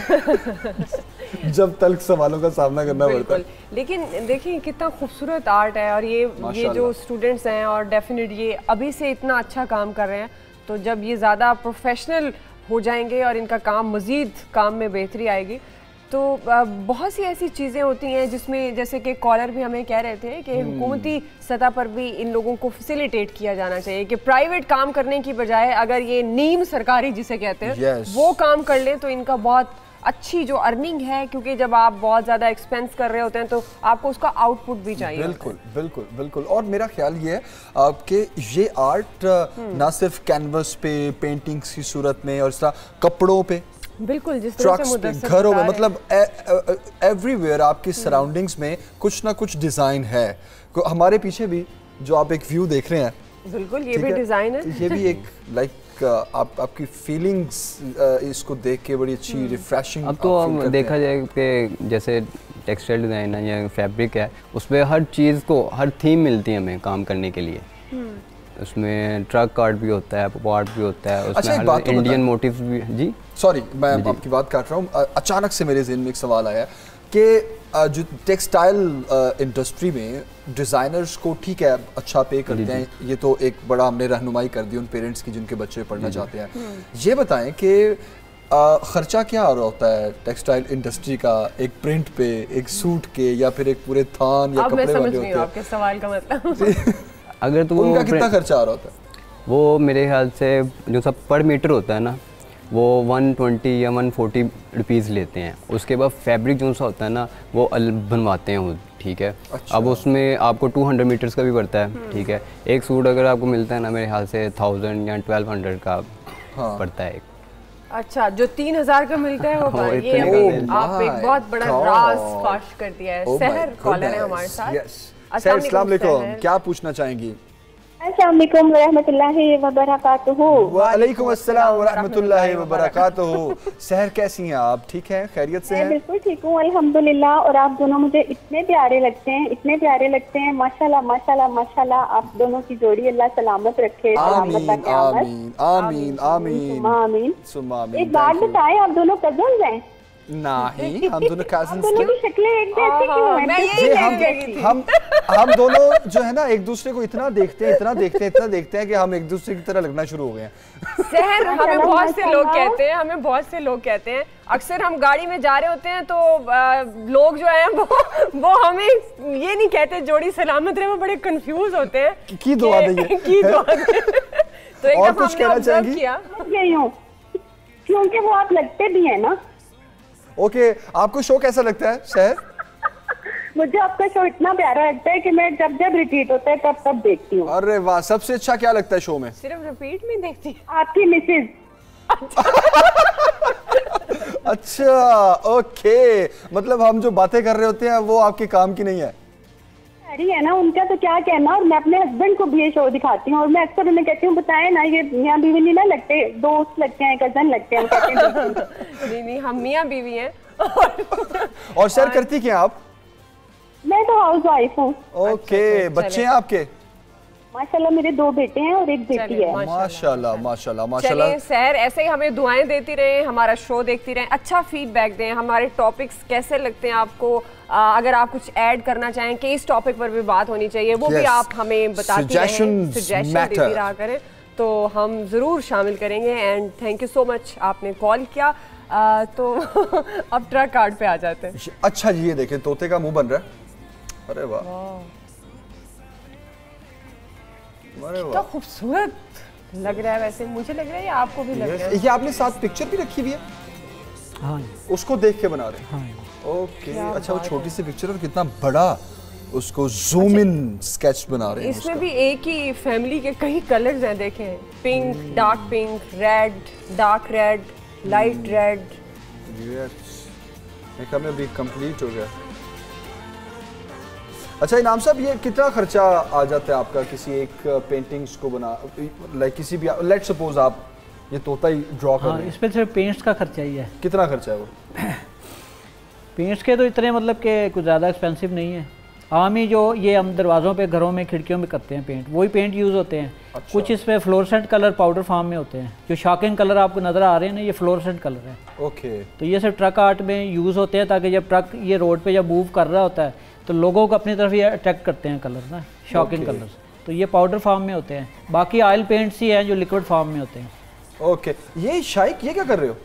हैं जब तल्ख सवालों का सामना करना पड़ता है। लेकिन देखिए कितना खूबसूरत आर्ट है, और ये जो स्टूडेंट्स हैं और डेफिनेट ये अभी से इतना अच्छा काम कर रहे हैं, तो जब ये ज़्यादा प्रोफेशनल हो जाएंगे और इनका काम मज़ीद काम में बेहतरी आएगी, तो बहुत सी ऐसी चीज़ें होती हैं जिसमें, जैसे कि कॉलर भी हमें कह रहे थे कि हुकूमती सतह पर भी इन लोगों को फैसिलिटेट किया जाना चाहिए कि प्राइवेट काम करने की बजाय अगर ये नीम सरकारी जिसे कहते हैं वो काम कर ले तो इनका बहुत अच्छी जो अर्निंग है, क्योंकि जब आप बहुत ज़्यादा एक्सपेंस कर रहे होते हैं तो आपको उसका आउटपुट भी चाहिए। बिल्कुल बिल्कुल बिल्कुल। और मेरा ख्याल ये है कि ये आर्ट ना सिर्फ कैनवस पे पेंटिंग्स की सूरत में और इस तरह कपड़ों पे, बिल्कुल जिस तरह से पे, घरों में, मतलब एवरीवेयर आपकी सराउंडिंग्स में कुछ ना कुछ डिज़ाइन है। हमारे पीछे भी जो आप एक व्यू देख रहे हैं बिल्कुल, ये भी डिजाइन है। ये भी एक लाइक आपकी फीलिंग्स इसको देख के बड़ी अच्छी रिफ्रेशिंग। अब तो हम देखा जाए कि जैसे टेक्सटाइल डिज़ाइन है या फैब्रिक है, उसमें हर चीज़ को हर थीम मिलती है हमें काम करने के लिए। उसमें ट्रक आर्ट भी होता है, पॉप आर्ट भी होता है, उसमें इंडियन मोटिव्स भी। जी सॉरी, मैं आपकी बात काट रहा हूँ। अचानक से मेरे ज़हन में एक सवाल आया कि जो टेक्सटाइल इंडस्ट्री में डिज़ाइनर्स को ठीक है अच्छा पे करते हैं, ये तो एक बड़ा हमने रहनुमाई कर दी उन पेरेंट्स की जिनके बच्चे पढ़ना चाहते हैं। ये बताएं कि खर्चा क्या आ रहा होता है टेक्सटाइल इंडस्ट्री का एक प्रिंट पे, एक सूट के, या फिर एक पूरे थान या कपड़े वाले होते हैं? आपके सवाल का मतलब अगर तो उनका कितना खर्चा आ रहा होता है? वो मेरे ख्याल से जो सब पर मीटर होता है ना, वो 120 या 140 रुपीज़ लेते हैं। उसके बाद फैब्रिक जो सा होता है ना, वो बनवाते हैं वो, ठीक है। अच्छा। अब उसमें आपको 200 मीटर्स का भी पड़ता है, ठीक है। एक सूट अगर आपको मिलता है ना, मेरे ख्याल से 1000 या 1200 का पड़ता है। अच्छा, जो 3000 का मिलता है वो ये आप एक बहुत बड़ा राज फाश कर दिया है। सहर कॉलर है हमारे साथ। अस्सलाम वालेकुम, क्या पूछना चाहेंगी? अस्सलाम वालेकुम रहमतुल्लाहि व बरकातुहू। वालेकुम अस्सलाम व रहमतुल्लाहि व बरकातुहू। सहर कैसी हैं आप? ठीक है, खैरियत से हैं? मैं बिल्कुल ठीक हूँ अल्हम्दुलिल्लाह। और आप दोनों मुझे इतने प्यारे लगते हैं, इतने प्यारे लगते हैं, माशाल्लाह माशाल्लाह माशाल्लाह। आप दोनों की जोड़ी अल्लाह सलामत रखे। आमीन आमीन आमीन आमीन आमीन। एक बात बताएं, आप दोनों कजन्स हैं? नहीं, हम दोनों कजिन्स दोनों की शक्लें एक जैसी क्यों हैं? हम दोनों जो है ना एक दूसरे को इतना देखते हैं, इतना देखते हैं कि हम एक दूसरे की तरह लगना शुरू हो गए हैं। सहर, हमें बहुत से लोग कहते हैं, अक्सर हम गाड़ी में जा रहे होते हैं तो लोग जो हैं वो हमें ये नहीं कहते जोड़ी सलामत रहे, वो बड़े कंफ्यूज होते हैं की दुआ देंगे। तो एक और कुछ कहना चाहेंगी? क्योंकि वो आप लगते भी हैं ना। ओके, आपको शो कैसा लगता है सहर? मुझे आपका शो इतना प्यारा लगता है कि मैं जब जब रिपीट होता है तब देखती हूँ। अरे वाह, सबसे अच्छा क्या लगता है शो में? सिर्फ रिपीट में देखती हूँ। आपकी मिसेज। अच्छा, ओके, मतलब हम जो बातें कर रहे होते हैं वो आपके काम की नहीं है? है ना, उनका तो क्या कहना। और मैं अपने हस्बैंड को भी ये शो दिखाती हूँ और मैं अक्सर उन्हें कहती हूँ बताएं ना, ये मियाँ बीवी नहीं ना लगते, दोस्त लगते हैं, कजन लगते हैं। नहीं, हम मियाँ बीवी हैं। और सर करती क्या आप? मैं तो हाउस वाइफ हूँ। ओके, बच्चे हैं आपके? माशाल्लाह मेरे 2 बेटे हैं और 1 बेटी है। माशाल्लाह माशाल्लाह माशाल्लाह। चलिए सहर, ऐसे ही हमें दुआएं देती रहें, हमारा शो देखती रहें, अच्छा फीडबैक दें, हमारे टॉपिक्स कैसे लगते हैं आपको। अगर आप कुछ ऐड करना चाहें कि इस टॉपिक पर भी बात होनी चाहिए, वो भी आप हमें बताती रहें, सजेशन देती रहा करें, तो हम ज़रूर शामिल करेंगे। And thank you so much, आपने कॉल किया। तो अब ट्रक कार्ड पे आ जाते हैं। अच्छा जी, ये देखें तोते का मुंह बन रहा है। अरे वाह, कितना खूबसूरत लग रहा है। वैसे मुझे लग रहा है, आपको भी लग रहा है? ये आपने साथ पिक्चर भी रखी हुई है? हाँ, उसको देख के बना रहे हैं? हाँ। ओके, अच्छा, वो छोटी सी पिक्चर और कितना बड़ा उसको जूम इन स्केच बना रहे हैं। इसमें भी एक ही फैमिली के कई कलर्स हैं, देखें, pink, dark pink, red, dark red, light red. एक हमें अभी कंप्लीट हो गया। अच्छा इनाम साहब, ये कितना खर्चा आ जाता है आपका किसी एक पेंटिंग्स को बना, लाइक किसी भी, लेट सपोज आप ये तोता ही ड्रॉ कर रहे हैं, इस पे सिर्फ पेंट्स का खर्चा ही है। कितना खर्चा है वो? पेंट्स के तो इतने मतलब कि कुछ ज़्यादा एक्सपेंसिव नहीं है। आम ही जो ये हम दरवाज़ों पे, घरों में, खिड़कियों में करते हैं पेंट, वही पेंट यूज़ होते हैं। अच्छा। कुछ इसमें फ्लोरेसेंट कलर पाउडर फॉर्म में होते हैं, जो शॉकिंग कलर आपको नज़र आ रहे हैं ना, ये फ्लोरेसेंट कलर है। ओके। तो ये सिर्फ ट्रक आर्ट में यूज़ होते हैं, ताकि जब ट्रक ये रोड पे जब मूव कर रहा होता है तो लोगों को अपनी तरफ ये अट्रैक्ट करते हैं कलर ना, शॉकिंग कलर्स। तो ये पाउडर फॉर्म में होते हैं, बाकी ऑयल पेंट्स ही हैं जो लिक्विड फॉर्म में होते हैं। ओके, ये शाइक, ये क्या कर रहे हो?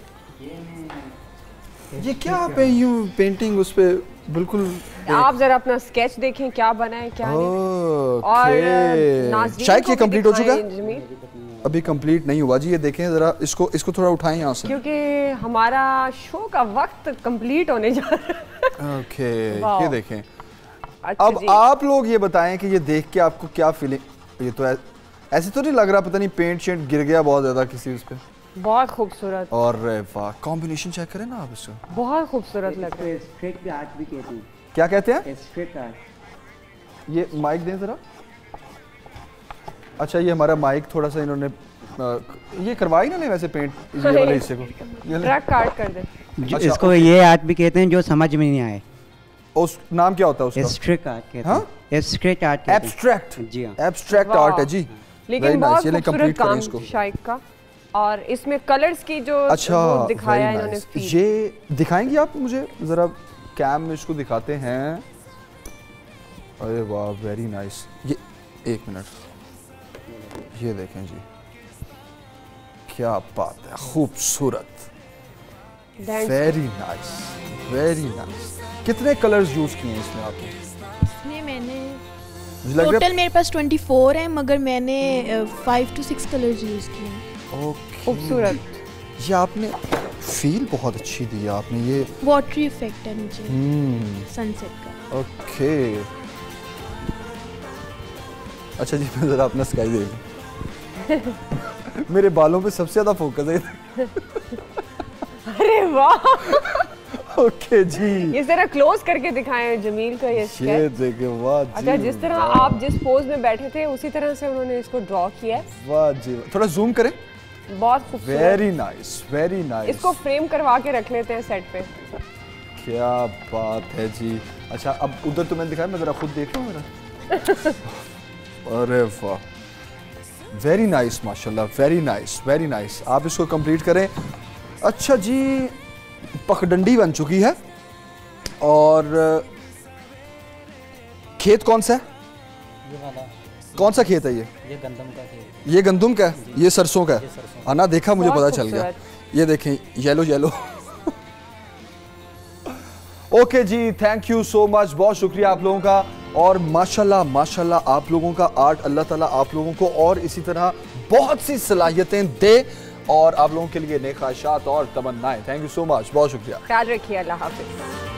ये क्या आप यूं पेंटिंग उस पे बिल्कुल, आप जरा अपना स्केच देखें क्या बना है क्या नहीं। और शाइक ये कंप्लीट हो चुका है? अभी कंप्लीट नहीं हुआ जी, ये देखें जरा, इसको थोड़ा उठाएं यहाँ से, क्योंकि हमारा शो का वक्त कंप्लीट होने जा रहा है। ओके, ये देखें। अच्छा, अब आप लोग ये बताएं कि ये देख के आपको क्या फीलिंग, ये तो ऐसे तो नहीं लग रहा पता नहीं पेंट शेंट गिर गया बहुत ज्यादा किसी उस पे? बहुत खूबसूरत। और वाह, कॉम्बिनेशन चेक करें ना आप इसको, बहुत खूबसूरत लग रहा है। स्ट्रेट आर्ट भी कहते हैं। क्या कहते हैं? Straight art. ये माइक दें जरा। अच्छा ये हमारा माइक थोड़ा सा इन्होंने ये करवाई ना वैसे पेंट ये वाले हिस्से को ट्रैक काट कर दे। अच्छा, इसको ये आर्ट भी कहते हैं जो समझ में नहीं आए। उस नाम क्या होता है उसका? एब्स्ट्रैक्ट आर्ट कहते हैं। Abstract art. एब्स्ट्रैक्ट जी हाँ, एब्स्ट्रैक्ट आर्ट है जी। लेकिन बहुत खूबसूरत काम शाइक का, और इसमें कलर्स की जो अच्छा दिखाया इन्होंने। ये दिखाएंगी आप मुझे जरा, कैम में इसको दिखाते हैं। अरे वाह वेरी नाइस। ये एक मिनट, ये देखें जी, क्या बात है, खूबसूरत, वेरी नाइस वेरी नाइस। कितने कलर्स यूज किए हैं इसमें आपने? इसमें मैंने टोटल मेरे पास 24 है, मगर मैंने 5 to 6 कलर्स यूज किए हैं। ओके, खूबसूरत। ये आपने फील बहुत अच्छी दी है आपने। ये वाटरी इफेक्ट है नीचे सनसेट का। ओके अच्छा जी, मैं जरा अपना स्काई दे लूं। मेरे बालों पे सबसे ज्यादा फोकस है। अरे वाह। ओके जी, ये जरा क्लोज करके दिखाएं जमील का ये देखिए, वाह जी। अच्छा, जिस तरह आप जिस पोज में बैठे थे उसी तरह से उन्होंने इसको ड्रॉ किया है। वाह जी, थोड़ा जूम करें। बहुत खूबसूरत, वेरी नाइस वेरी नाइस। इसको फ्रेम करवा के रख लेते हैं सेट पे। क्या बात है जी। अच्छा अब उधर तो मैंने दिखाया, मैं जरा खुद देख लूं मेरा। अरे वाह, वेरी नाइस माशाल्लाह, वेरी नाइस वेरी नाइस। आप इसको कंप्लीट करें। अच्छा जी, पखडंडी बन चुकी है। और खेत कौन सा है? ये वाला कौन सा खेत है? ये गंदम का खेत। ये गंदम का है, ये सरसों का है। आना देखा, मुझे पता चल गया। ये देखें, yellow yellow. Okay ji, thank you so much, बहुत शुक्रिया आप लोगों का। और माशाल्लाह माशाल्लाह आप लोगों का आर्ट, अल्लाह ताला आप लोगों को और इसी तरह बहुत सी सलाहियतें दे और आप लोगों के लिए नेक ख्वाहिशात और तमन्नाएं। थैंक यू सो मच, बहुत शुक्रिया। ख्याल रखिए, अल्लाह हाफिज।